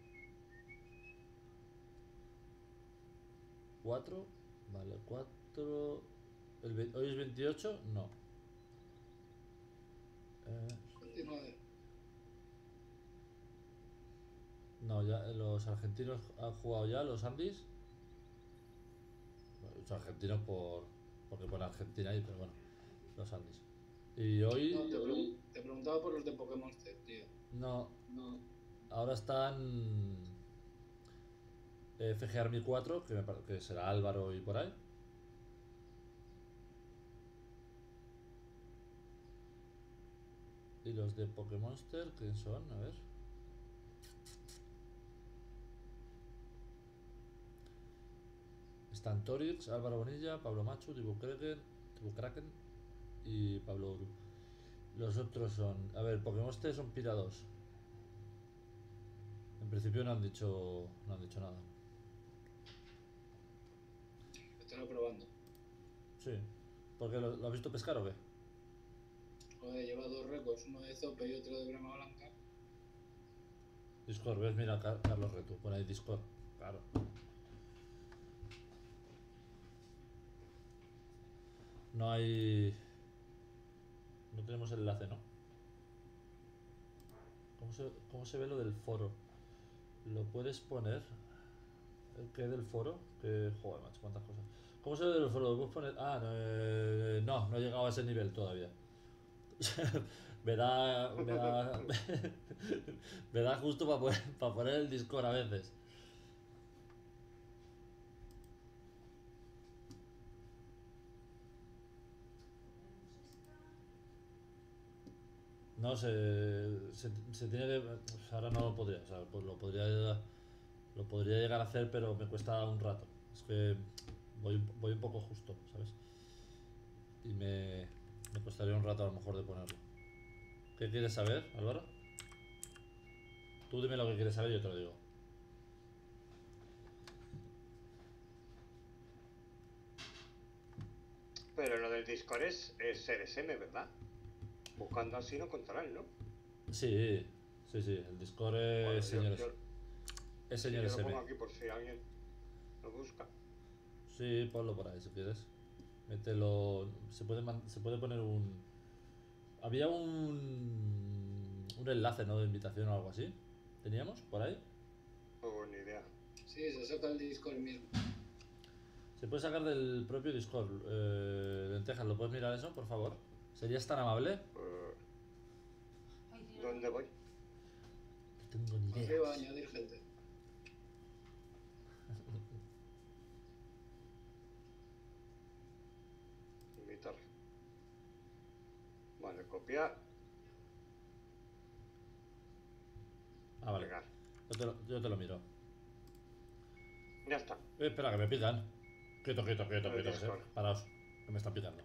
4. Vale, 4. ¿Hoy es 28? No. 29. No, ya los argentinos han jugado ya, los Andis. Bueno, los argentinos porque pone Argentina ahí, pero bueno, los Andis. Y hoy... No, te preguntaba por los de Pokémon C, tío. No, ahora están FG Army 4, que será Álvaro y por ahí. Y los de Pokémonster, ¿quién son? A ver. Están Torix, Álvaro Bonilla, Pablo Machu, Tibu Kraken y Pablo Uru. Los otros son... A ver, Pokémonster son Pira 2. En principio no han dicho nada. Estoy probando. Sí. ¿Por qué lo has visto pescar o qué? Joder, lleva 2 récords, uno de Zope y otro de Brema Blanca. Discord, ves, mira, Carlos Retu, pon ahí Discord. Claro. No hay... No tenemos el enlace, ¿no? ¿Cómo se ve lo del foro? ¿Lo puedes poner? ¿El qué del foro? Que... Joder, macho, cuántas cosas. ¿Cómo se ve del foro? ¿Lo puedes poner? Ah, no he llegado a ese nivel todavía. me da me da justo para poner el Discord a veces. No se tiene que... Ahora no lo podría, o sea, pues lo podría llegar a hacer, pero me cuesta un rato. Es que voy un poco justo, ¿sabes? Y me costaría un rato a lo mejor de ponerlo. ¿Qué quieres saber, Álvaro? Tú dime lo que quieres saber y yo te lo digo. Pero lo del Discord es RSM, ¿verdad? Buscando así no encontrarán, ¿no? Sí, el Discord es Bueno, señores. Es yo señor lo SM. pongo aquí por si alguien lo busca. Sí, ponlo por ahí si quieres. Mételo. Se puede poner un. Había un enlace, ¿no? De invitación o algo así. ¿Teníamos por ahí? No, ni idea. Sí, se saca el Discord mismo. Se puede sacar del propio Discord. Lentejas, ¿lo puedes mirar eso, por favor? ¿Serías tan amable? Ay, tío, ¿Dónde voy? No tengo ni idea. Arriba, añadir gente. Invitar. Vale, copiar. Ah, vale. Pegar. Yo te lo miro. Ya está. Espera, que me pican. Quieto. Discord. Paraos, que me están picando.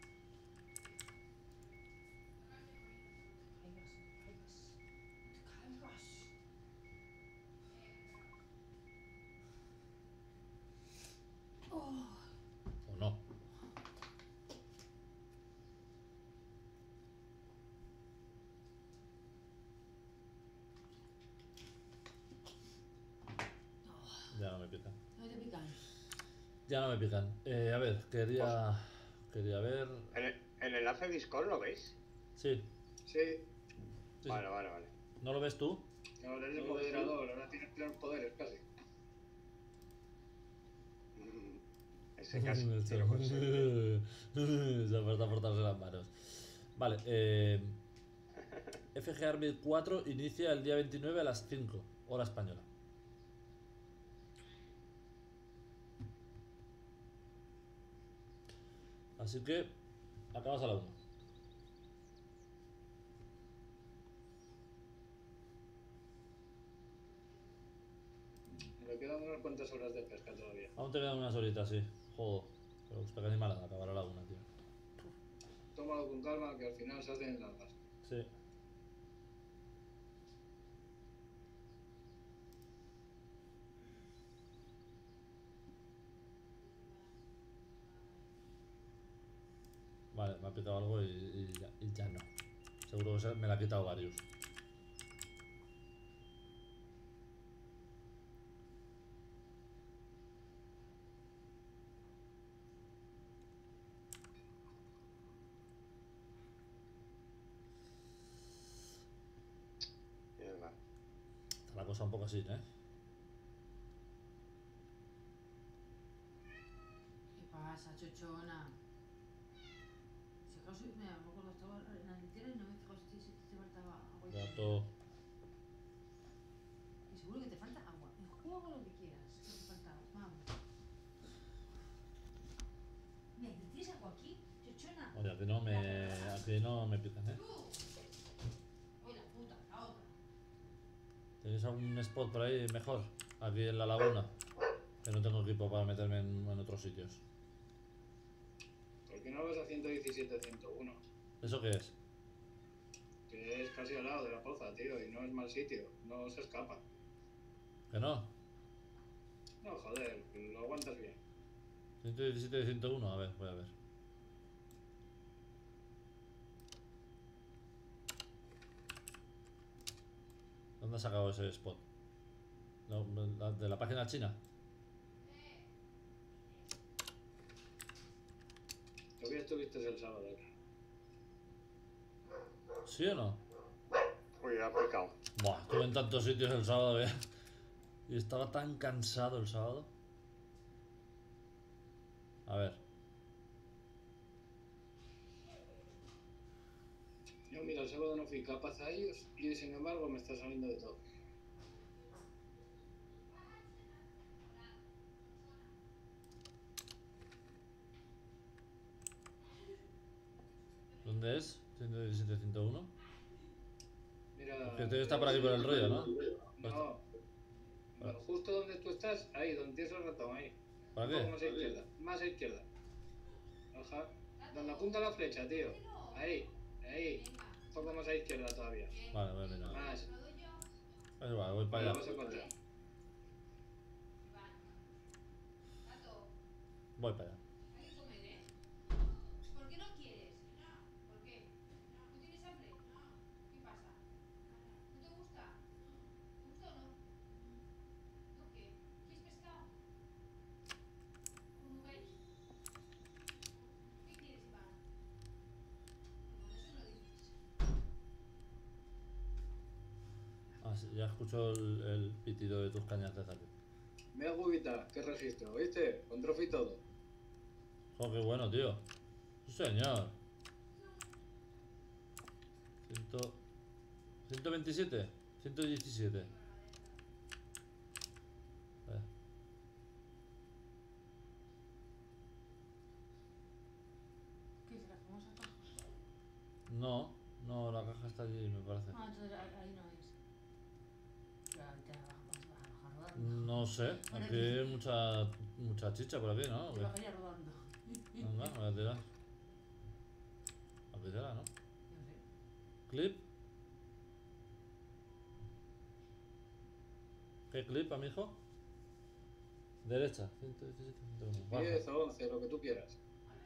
¿O no? Ya no me pican. no te pican. Ya no me pican. A ver, quería ver... ¿El enlace Discord lo veis? Sí. Sí, Sí. Vale. ¿No lo ves tú? ahora eres el moderador, ahora tienes plenos poderes casi. Ese casi. Se sí lo consigo. falta portarse las manos. Vale, FG Army 4 inicia el día 29 a las 5, hora española. Así que acabas a la 1. Me quedan unas cuantas horas de pesca todavía. Aún te quedan unas horitas, sí. Joder, me gusta que animalada acabar a la 1, tío. Tómalo con calma, que al final se hacen largas. Sí. me ha picado algo y ya no. Seguro que me la ha quitado varios. Mierda. Está la cosa un poco así, ¿eh? ¿Qué pasa, chochona? Si acaso, mira, me acuerdo, estaba en la litera y no me fijo si te faltaba agua. Gato. Y seguro que te falta agua. El juego lo que quieras. Que te falta agua. Vamos. Mira, ¿tienes agua aquí, chochona? Oye, aquí no me pican, ¿eh? ¡Tú! ¡Uy, la puta! La otra. ¿Tenéis algún spot por ahí mejor? Aquí en la laguna. Que no tengo equipo para meterme en otros sitios. ¿Por qué no vas a 117, 101? ¿Eso qué es? Que es casi al lado de la poza, tío, y no es mal sitio, no se escapa. ¿Que no? No, joder, lo aguantas bien. 117 de 101, a ver, voy a ver. ¿Dónde has sacado ese spot? ¿De la página china? Todavía estuviste el sábado aquí. ¿Sí o no? Uy, ha picado. Buah, estuve en tantos sitios el sábado y estaba tan cansado el sábado. A ver. Yo, mira, el sábado no fui capaz a ellos y sin embargo me está saliendo de todo. ¿Dónde es? 117, 101. Mira. Que está por aquí por el rollo, ¿no? No. Justo donde tú estás, ahí, donde tienes el ratón, ahí. ¿Para Un poco qué? más a izquierda, más a izquierda. Ajá. Donde apunta la flecha, tío. Ahí, ahí. Un poco más a izquierda todavía. Vale, voy a mirar. Más. Es igual, voy para Lo allá. vas a encontrar. Voy para allá. ¿Por qué no quieres? No. ¿Por qué? ¿No tienes hambre? No. ¿Qué pasa? ¿No te gusta? ¿Te gusta o no? ¿No qué? ¿Quieres pescado? ¿Un veis? ¿Qué quieres, Iván? No, eso no lo dices. Ah, sí, ya escucho el pitido de tus cañas de ataque. Me agüita, qué registro, ¿viste? Con trofe y todo. Oh, qué bueno, tío. Sí, señor. 127. 117. ¿Qué es la famosa caja? No, no, la caja está allí, me parece. Ah, entonces ahí no es. Ya te vas a bajar rodando. No sé, aquí hay mucha chicha por aquí, ¿no? Te bajaría rodando. Venga, voy a tirar. Aquí será, ¿no? No sé. ¿Clip? ¿Qué clip, amigo? Derecha, 117, 101. Baja. 10 o 11, lo que tú quieras.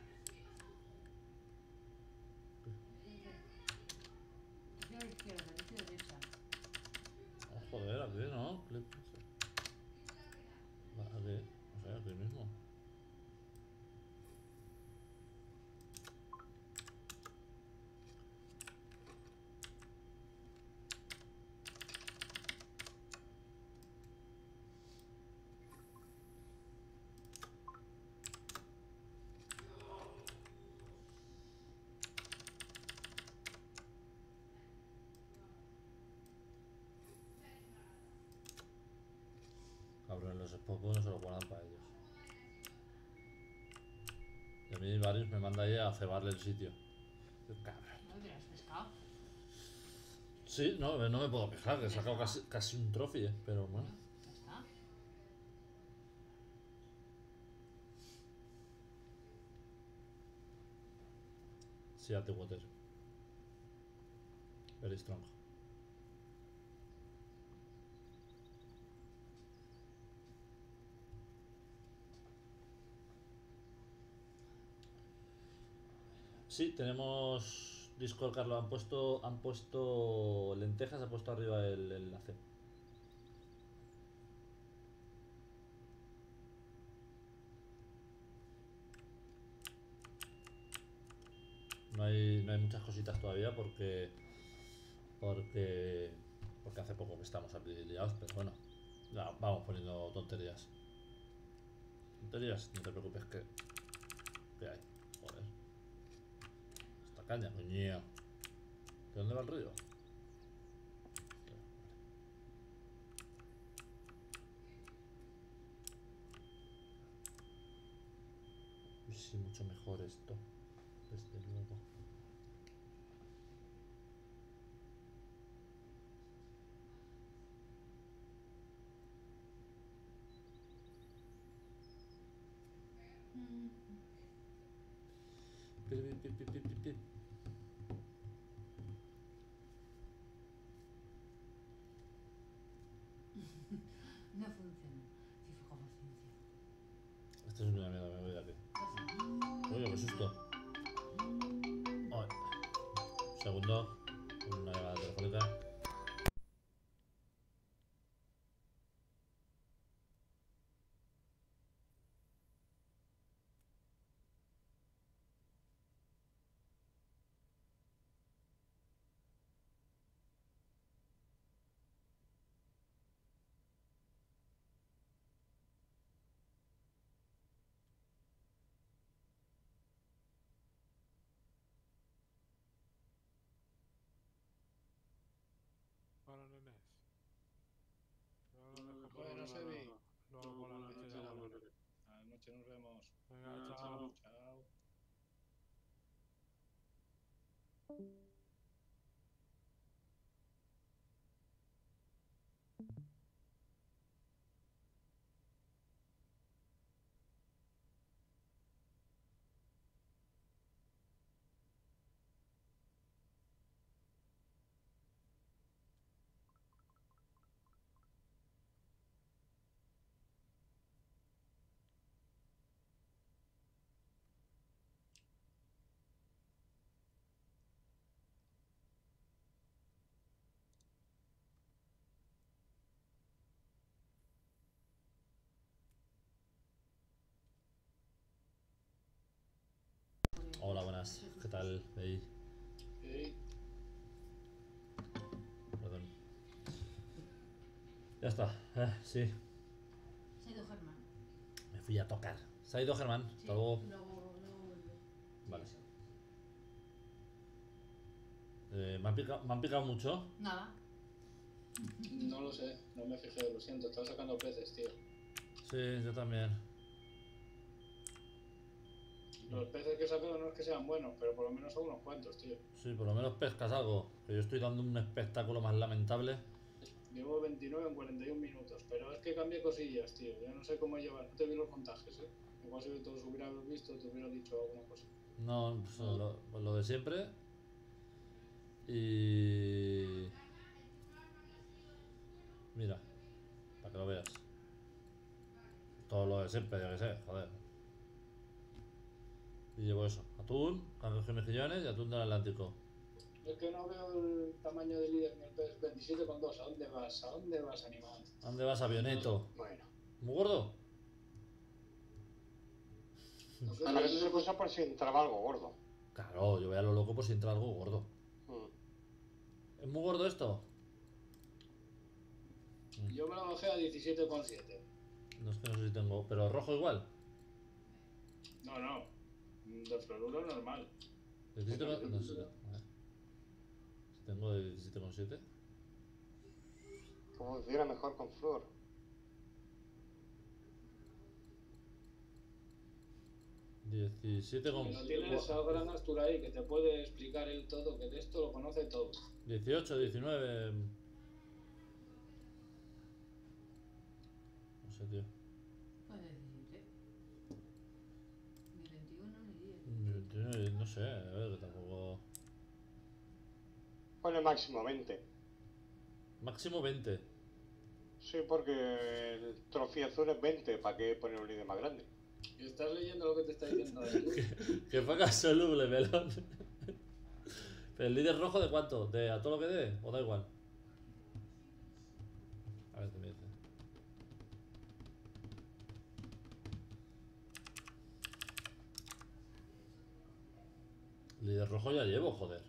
Te a la izquierda, te a la derecha. Oh, joder, aquí, ¿no? Clip, no sé. Aquí, no sé, aquí mismo. Cabrón, los spots no se los guardan para ellos. Y a mí varios me manda ahí a cebarle el sitio. Qué cabrón. ¿No te has pescado? Sí, no me puedo quejar, que he sacado casi un trophy, pero bueno. Ya está. Seattle Water. Very strong. Sí, tenemos Discord, Carlos. Han puesto lentejas, ha puesto arriba el enlace. No hay muchas cositas todavía porque hace poco que estamos aquí liados, pero bueno, ya vamos poniendo tonterías. Tonterías, no te preocupes que hay. Joder. Esta caña, coño. ¿De dónde va el río? Uy, sí, mucho mejor esto. Desde luego. Pip, pip, pip, pip, pip, pip. No funciona. FIFA con paciencia. Esto es una mierda, me voy de aquí. Oye, qué susto. Ay. Segundo. Una llamada telefónica. Para nenes. Bueno, Sebi. Luego por la noche ya hablamos. A la noche nos vemos. Venga, chao. Chao. Hola, buenas. ¿Qué tal? Hey, Sí. perdón. Ya está. Sí, Se ha ido Germán. me fui a tocar. Se ha ido Germán. Sí, Hasta luego. luego vuelve. Vale. Sí, Me han picado mucho. nada. No lo sé, no me fijé, lo siento, estaba sacando peces, tío. Sí, yo también. Los peces que he sacado no es que sean buenos, pero por lo menos son unos cuantos, tío. Sí, por lo menos pescas algo. Que yo estoy dando un espectáculo más lamentable. Llevo 29 en 41 minutos, pero es que cambié cosillas, tío. Ya no sé cómo llevar, no te vi los montajes, Igual si todos hubieras visto, te hubiera dicho alguna cosa. No, pues lo de siempre. Y... Mira, para que lo veas. Todo lo de siempre, yo que sé, joder. Y llevo eso. Atún, cangrejos y mejillones y atún del Atlántico. Es que no veo el tamaño del líder ni el pez. 27,2. ¿A dónde vas? ¿A dónde vas, animal? ¿A dónde vas, avionito? Bueno. ¿Muy gordo? No sé, A ver, eso se puso por si entraba algo gordo. Claro, yo voy a lo loco por si entra algo gordo. Mm. ¿Es muy gordo esto? yo me lo bajé a 17,7. No es que no sé si tengo... Pero rojo igual. No. De fluoruro normal. 17 no sé. A ver. Si tengo de 17,7. Como funciona mejor con flúor. Diecisiete Que no tienes a gran Astur ahí que te puede explicar él todo, que de esto lo conoce todo. 18, 19. No sé, tío. Pues 17. Ni 21 ni 10. 29, no sé, a ver, que tampoco. Pone máximo 20. Máximo 20. Sí, porque el trofeo azul es 20. ¿Para qué poner un líder más grande? Y estás leyendo lo que te está diciendo ahí. Que ponga soluble, melón. ¿Pero el líder rojo de cuánto? ¿De a todo lo que dé? ¿O da igual? A ver qué me dice. Líder rojo ya llevo, joder.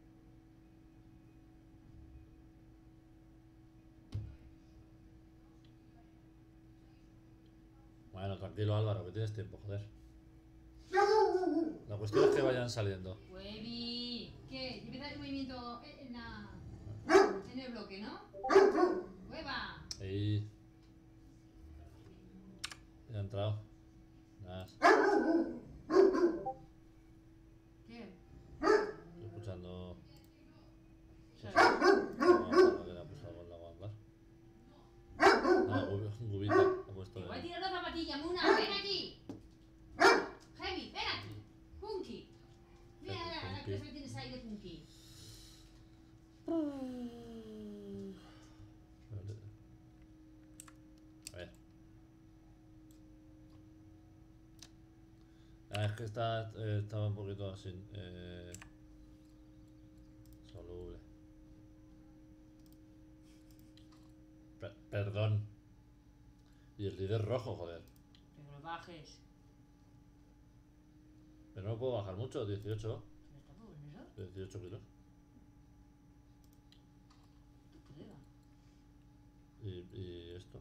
Bueno, tranquilo Álvaro, que tienes tiempo, joder. La cuestión es que vayan saliendo. Huevi, ¿qué? Empieza el movimiento en el bloque, ¿no? ¡Hueva! Ahí. Ya ha entrado. Nada. ¿Qué? Estoy escuchando. ¿Sabes? No, que le ha puesto algo en la guardar. Ah, Gubita ha puesto. Te voy a tirar una zapatilla, Muna, ven aquí. Heavy, ven aquí. Punky. Mira la cosa que tienes ahí de Punky. A ver. Ah, es que estaba un poquito así. Soluble. Perdón. Y el líder rojo, joder. Que lo bajes. Pero no puedo bajar mucho, 18. ¿No está bueno eso? 18 kilos. Tu colega. Y esto.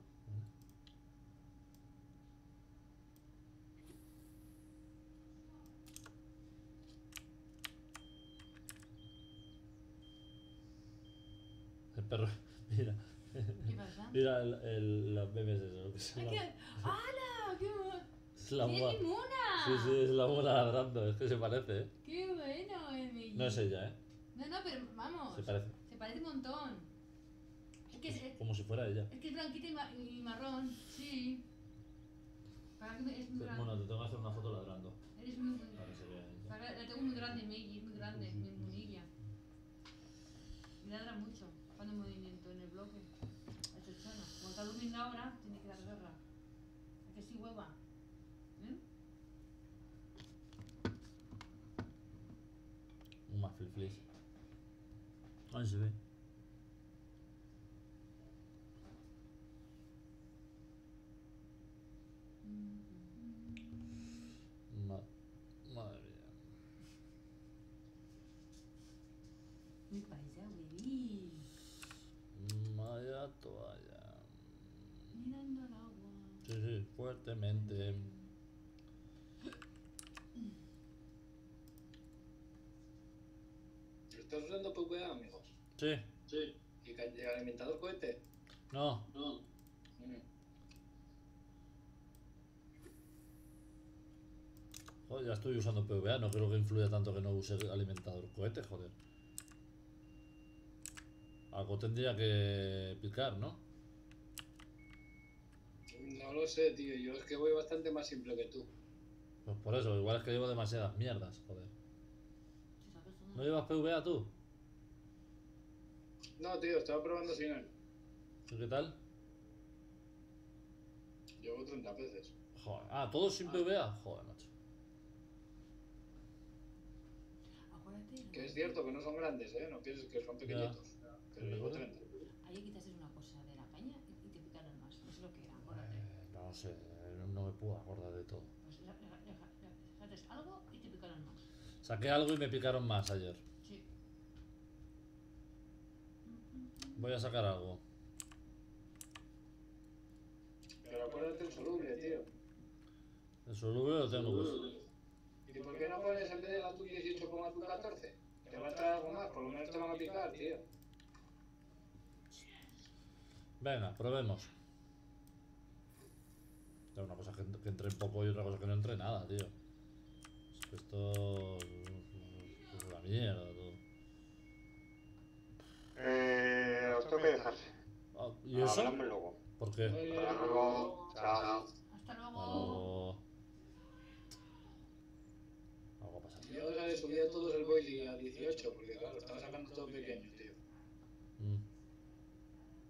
El perro, mira. ¿Qué pasa? Mira los memes esos. Que son ¡Ay, qué! ¡Hala! ¡Qué bueno! es la ¡Sí, mona. es mi Muna! Sí, sí, es la mona ladrando. Es que se parece, ¿eh? ¡Qué bueno, Emily! No es ella, ¿eh? No, pero vamos. Se parece. Se parece un montón. Es que es, Como si fuera ella. es blanquita y marrón, sí. Para que es muy grande. Bueno, te tengo que hacer una foto ladrando. Eres muy. Para que se vea ella. La tengo muy grande, Meggy, es muy grande, mi munilla. Y ladra mucho cuando en movimiento en el bloque. Es chona. Como está durmiendo ahora, tiene que dar guerra. ¿A que sí, hueva? ¿Eh? Un más flip. Ahí se ve. Madre mía. Muy paisa, hueví. Vaya toalla. Mirando al agua. Sí, sí, fuertemente. ¿Estás usando PvA, amigos? Sí, Sí. ¿Y alimentador cohete? no. No. Joder, ya estoy usando PvA, no creo que influya tanto que no use alimentador cohete, joder. Algo tendría que picar, ¿no? No lo sé, tío. Yo es que voy bastante más simple que tú. Pues por eso, igual es que llevo demasiadas mierdas, joder. Si sabes ¿No dónde. llevas PvA tú? No, tío, estaba probando sin él. ¿Y qué tal? Llevo 30 veces. Joder. Ah, ¿todos sin PvA? Joder, macho. Acuérdate. Que es cierto que no son grandes, ¿eh? No pienses que son pequeñitos. Pero llevo 30. Ahí quizás es una cosa de la caña y te picaron más. No sé lo que era, acuérdate. No sé, no me puedo acordar de todo. Pues haces algo y te picaron más. Saqué algo y me picaron más ayer. Sí. Voy a sacar algo. Pero acuérdate el soluble, tío. El soluble lo tengo pues. ¿Y por qué no pones en vez de la tu 18 ponga tu 14? Te va a traer algo más, por lo menos te van a picar, tío. Venga, probemos. Una cosa que entre poco y otra cosa que no entre nada, tío. Es que esto es una mierda todo. Os tengo que dejar. Ah, ¿y eso? Hablamos luego. ¿Por qué? Muy bien. Hasta luego. Chao. Hasta luego. Algo ha pasado. Yo ahora le subí a todos el boiling a 18, porque claro, estaba sacando todo pequeño, tío.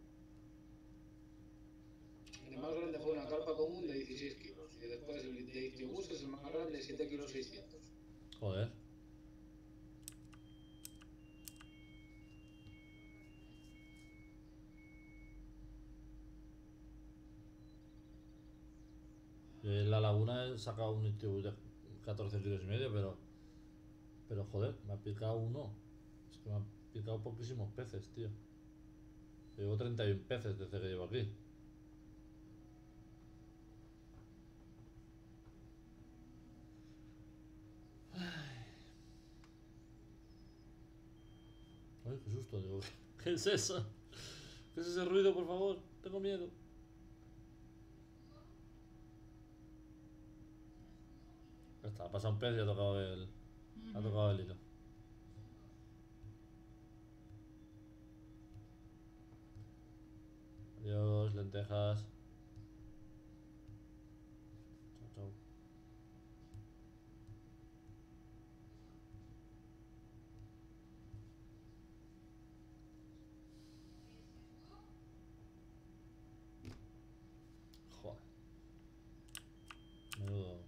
El más grande fue una carpa común de 16 kilos, y después el de Joder. Yo en la laguna he sacado un ITU de 14 kilos y medio, pero joder, me ha picado uno. Es que me han picado poquísimos peces, tío. Llevo 31 peces desde que llevo aquí. Ay, qué susto, digo. ¿Qué es eso? ¿Qué es ese ruido, por favor? Tengo miedo. Ya está, ha pasado un pez y ha tocado el hilo. Adiós, lentejas. Chao, chao. Joder. Menudo.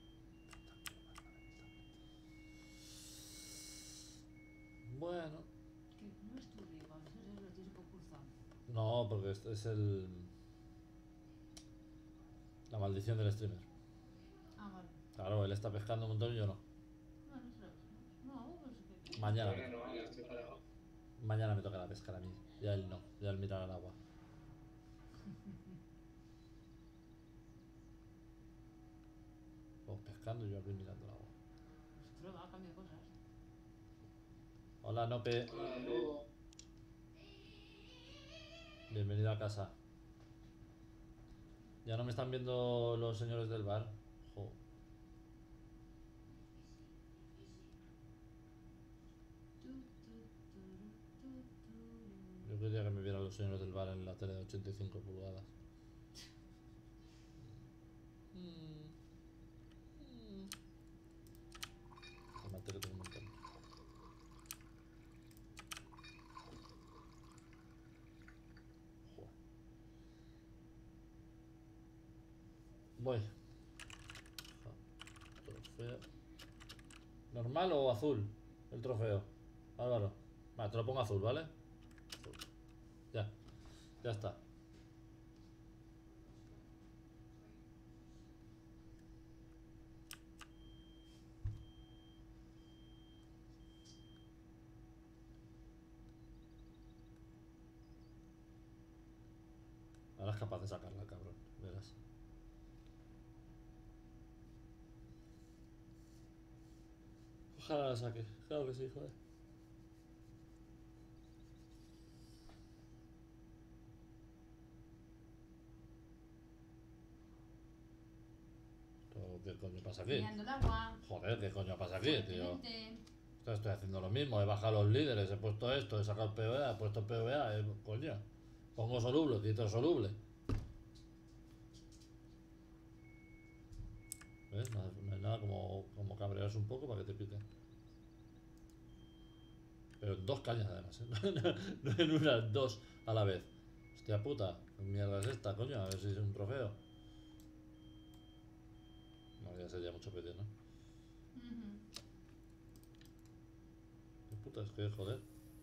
Bueno. Que no es tu rico, a veces lo tienes un poco cruzado. No, porque este es la maldición del streamer. Ah, vale. Claro, él está pescando un montón y yo no. No, no se lo no, pues que... Mañana, No, yo estoy parado. mañana me toca la pescar a mí. Ya él no, ya él mirar al agua. Vos pescando y yo aquí mirando el agua. Pues prueba, cambia cosas. Hola, Nope. Luego, Bienvenido a casa. Ya no me están viendo los señores del bar. Jo. Yo quería que me vieran los señores del bar en la tele de 85 pulgadas. Tómate que tengo un montón. Joder. Voy. Trofeo. ¿Normal o azul? El trofeo. Álvaro. Vale, te lo pongo azul, ¿vale? Azul. Ya. Ya está. Ahora es capaz de sacarla, cabrón. Verás. Ojalá la saque. Claro que sí, joder. ¿Qué coño pasa aquí? Mirando el agua. Joder, ¿qué coño pasa aquí, tío? Fuertemente. Estoy haciendo lo mismo, he bajado los líderes, he puesto esto, he sacado el PvA, he puesto PvA, coño. Pongo soluble, quito soluble. ¿Ves? No hay nada como cabrearse un poco para que te piquen. Pero en dos cañas además, ¿eh? No en unas dos a la vez. Hostia puta, ¿qué mierda es esta, coño? A ver si es un trofeo. No, ya sería mucho pedir, ¿no? ¿Qué puta es que, joder?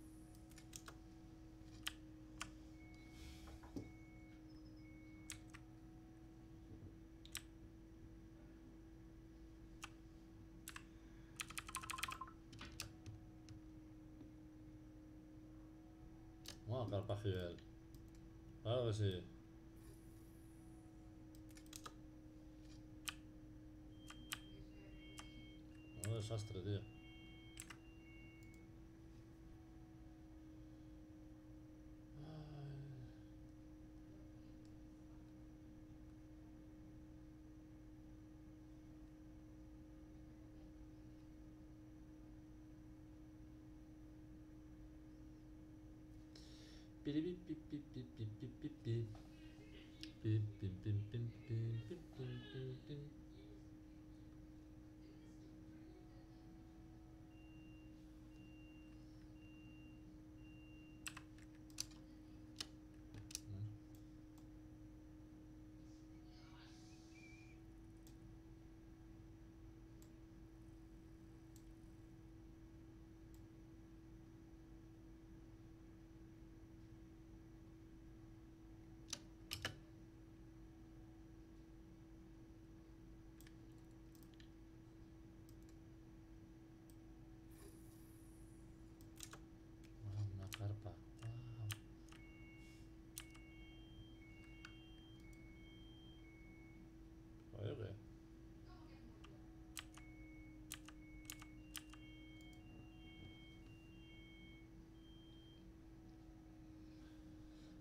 Bueno, Carpagel. Claro que sí. Un desastre, tío.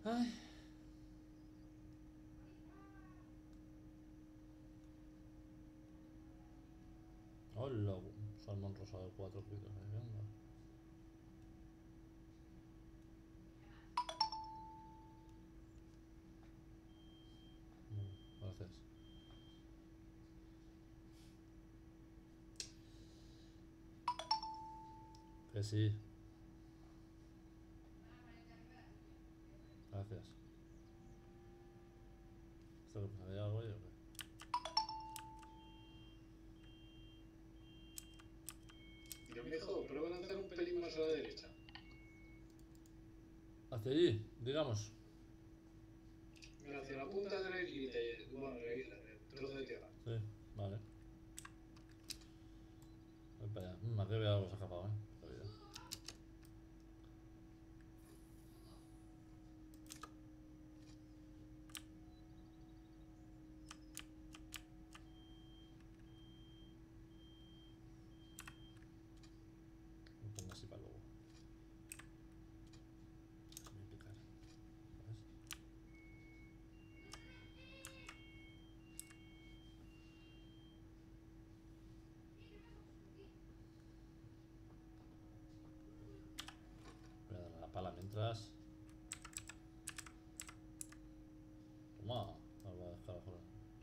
Ay. Hola, salmón rosado de 4 kilos. Venga. Gracias. Que sí. Gracias. ¿Esto que pasa? ¿Hay algo ahí o qué? Yo me dijo, prueba a hacer un pelín más a la derecha. Hacia allí, digamos. Mira, hacia la punta de la islita, bueno, la isla, el trozo de tierra. Sí, vale. Voy para allá. Aquí veo algo se ha escapado, Todavía. Lo pongo así para luego. Déjame picar. ¿Sabes? Voy a dar a la pala mientras. Toma. Ahora voy a dejar afuera.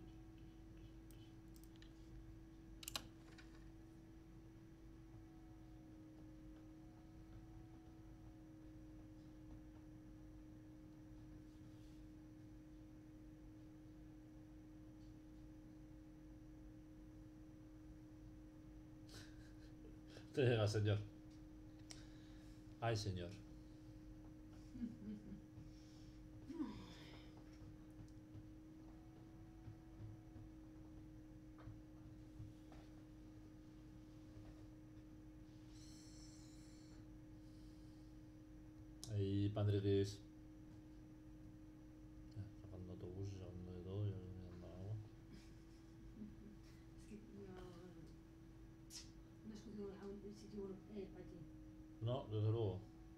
Te llega, señor. Ay, señor. Ahí, pandriquis. Sacando autobuses, sacando de todo y ahora mirando agua. Es que no escogido a un sitio para ti. No, desde luego.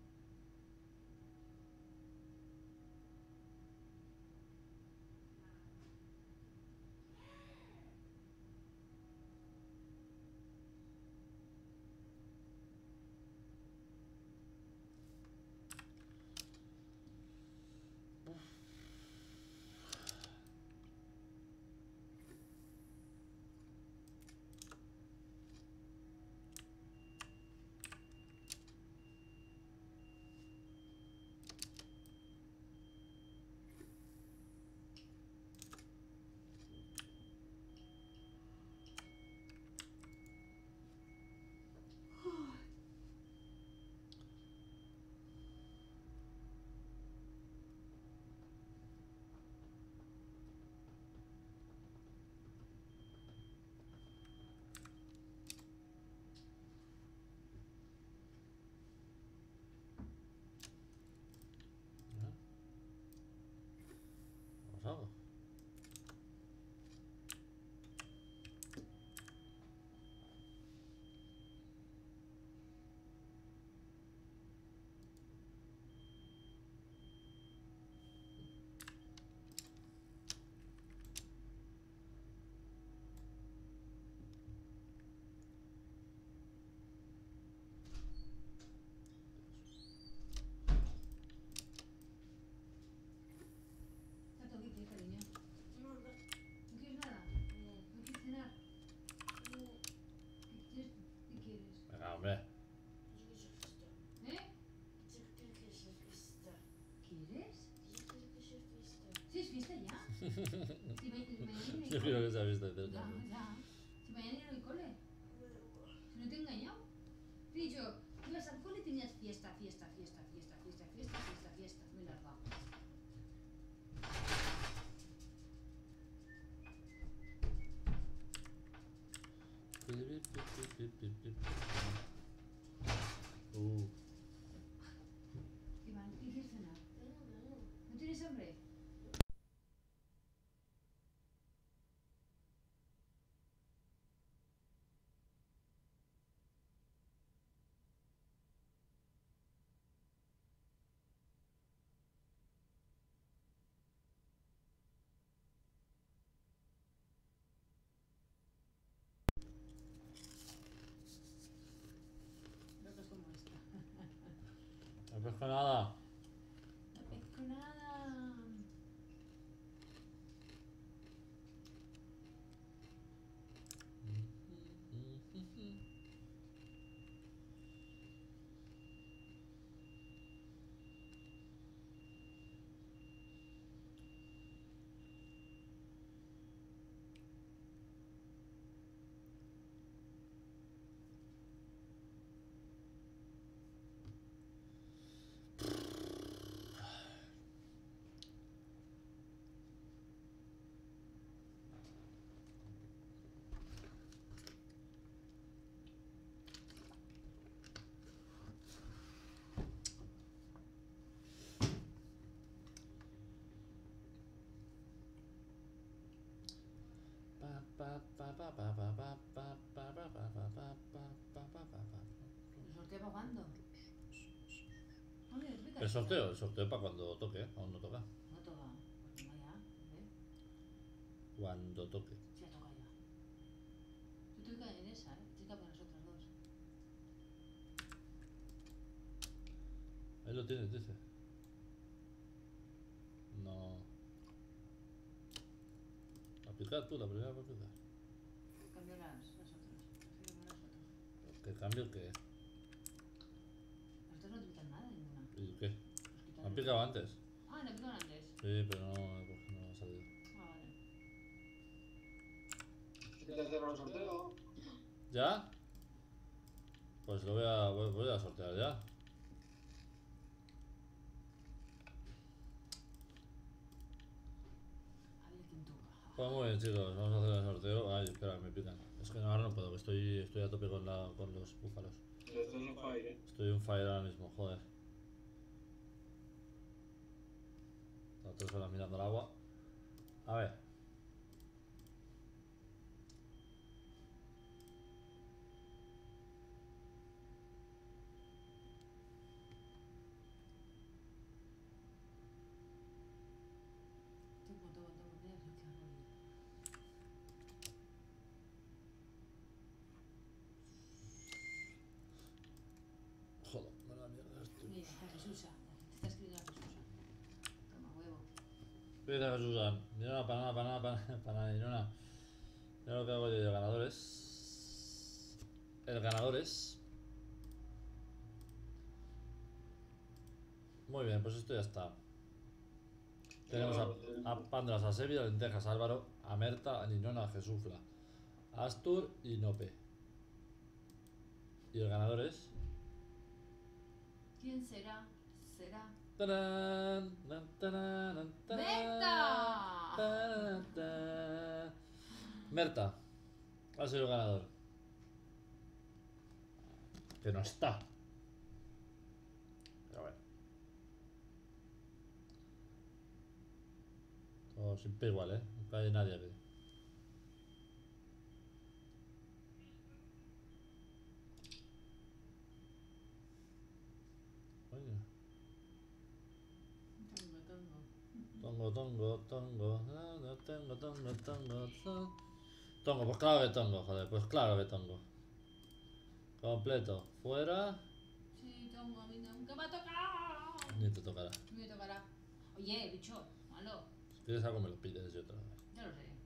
¿Qué ha pasado? Tato, ¿qué quieres, cariño? Nada. ¿No quieres nada? ¿No quieres cenar? ¿Qué quieres? Venga, hombre. ¿Eh? ¿Quieres? ¿Sí es fiesta ya? Si mañana no Yo hay quiero cole. que se ha visto de cerca. Ya. Si mañana no hay cole. Si no te he engañado. Te he dicho, ibas al cole y tenías fiesta. Muy larga. Iván, ¿qué quieres cenar? ¿No tienes hambre? pesco nada. No pesco nada. ¿El sorteo para cuándo? Oye, explica. El sorteo para cuando toque, aún no toca. No toca. Pues venga ya. ¿Eh? Cuando toque. Ya toca ya. Yo estoy en esa, ¿eh? Estoy para las otras dos. Ahí lo tienes, dice. No. Aplicar tú, la primera para aplicar. Cambio las otras. Prefiero las otras. ¿Qué cambio qué? Las otras no te quitan nada ninguna. ¿Y qué? Los quitan ¿Me han picado antes? Ah, me pican antes. Sí, pero no, porque no ha salido. Ah, vale. ¿Qué te cerró el sorteo? ¿Ya? Pues lo voy a sortear ya. A ver quién toca. Pues muy bien, chicos, vamos a hacer el sorteo. Ay, espera, me pican. Es que ahora no puedo, que estoy a tope con los búfalos. Esto es un fire, ¿eh? Estoy un fire ahora mismo, joder. Las 3 horas mirando el agua. A ver. Tengo, mira que rollo. Joder, me la mierda esto. Mira, la Jesusa. La gente está escribiendo la Jesusa. Toma huevo. Mira, Susan. Nirona, para Nirona. Mira lo que hago yo, ganadores. El ganador es. Muy bien, pues esto ya está. Tenemos a Pandras, a Sevilla, a Lentejas, a Álvaro, a Merta, a Ninona, a Jesufla, a Astur y Nope. Y el ganador es. ¿Quién será? ¿Será? ¡Tarán! ¡Tarán! ¡Tarán! ¡Merta! ¡Tarán! ¡Tarán! Merta ha sido el ganador. Que no está. Pero bueno. Todo siempre igual, ¿eh? Nunca hay nadie aquí. Coño. Tongo, tongo, tongo. No tengo, tongo. Tongo, pues claro que tongo, joder. Pues claro que tongo. Completo. Fuera. Sí, Tongo, a mí nunca me ha tocado. Ni te tocará. Me tocará. Oye, bicho, malo. Si quieres algo me lo pides yo otra vez. Ya lo sé.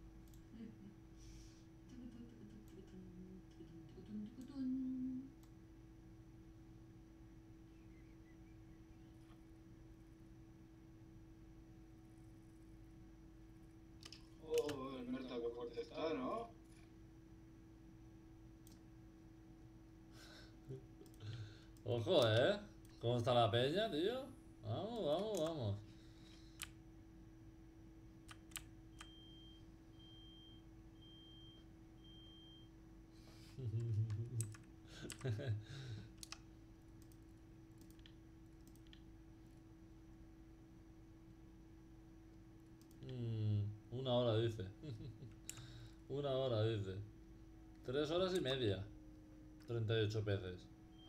Oh, el Merta, qué fuerte está, ¿no? Ojo, ¿cómo está la peña, tío? Vamos, vamos, vamos. Una hora dice. Una hora dice. 3 horas y media. 38 peces.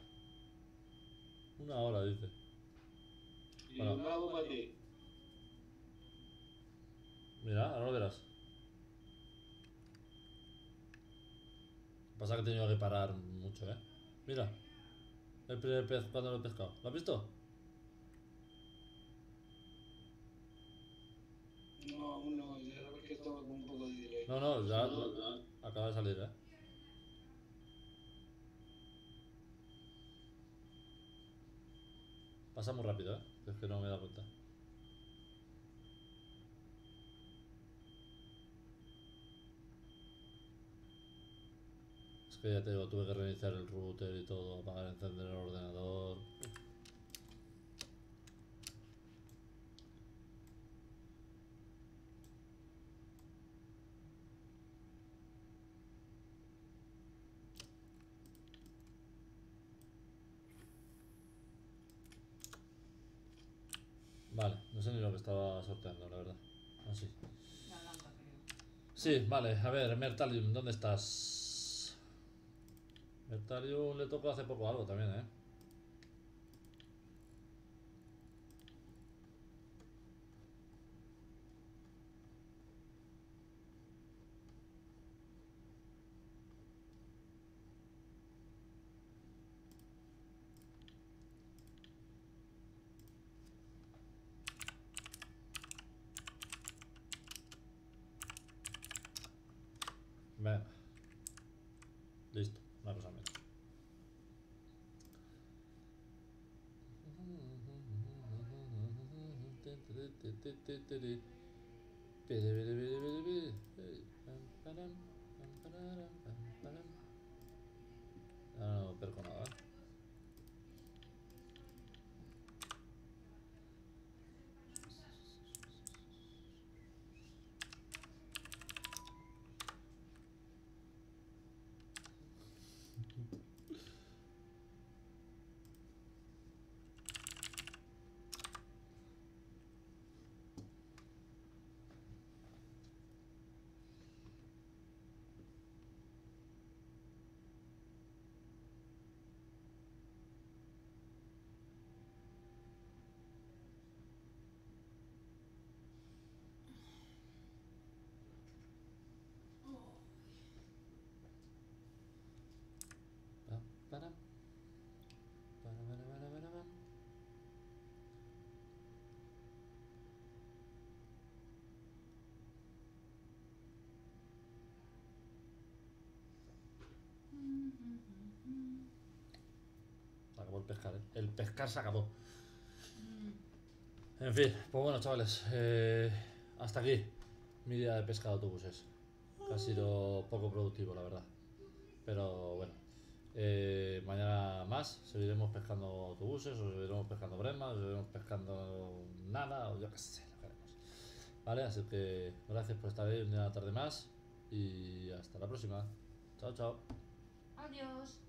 Una hora dice. Y Bueno. un lado para ti. Mira, ahora lo verás. Pasa que he tenido que parar mucho, Mira. El primer pez cuando lo he pescado. ¿Lo has visto? no, ya acaba de salir, ¿eh? Pasa muy rápido, ¿eh? Es que no me he dado cuenta. Es que ya te digo, tuve que reiniciar el router y todo, apagar, encender el ordenador. Vale, no sé ni lo que estaba sorteando, la verdad. Así. La blanca, creo. Sí, vale, a ver, Mertalium, ¿dónde estás? Mertalium le tocó hace poco algo también, ¿eh? Venga. Listo, una cosa menos. No, pero con nada. Para, para. Se acabó el pescar, ¿eh? El pescar se acabó. En fin, pues bueno, chavales, hasta aquí mi día de pesca de autobuses. Que ha sido poco productivo, la verdad. Pero bueno, mañana más seguiremos pescando autobuses, o seguiremos pescando bremas, o seguiremos pescando nada, o yo qué sé, lo que haremos. Vale, así que gracias por estar ahí una tarde más y hasta la próxima. Chao, chao. Adiós.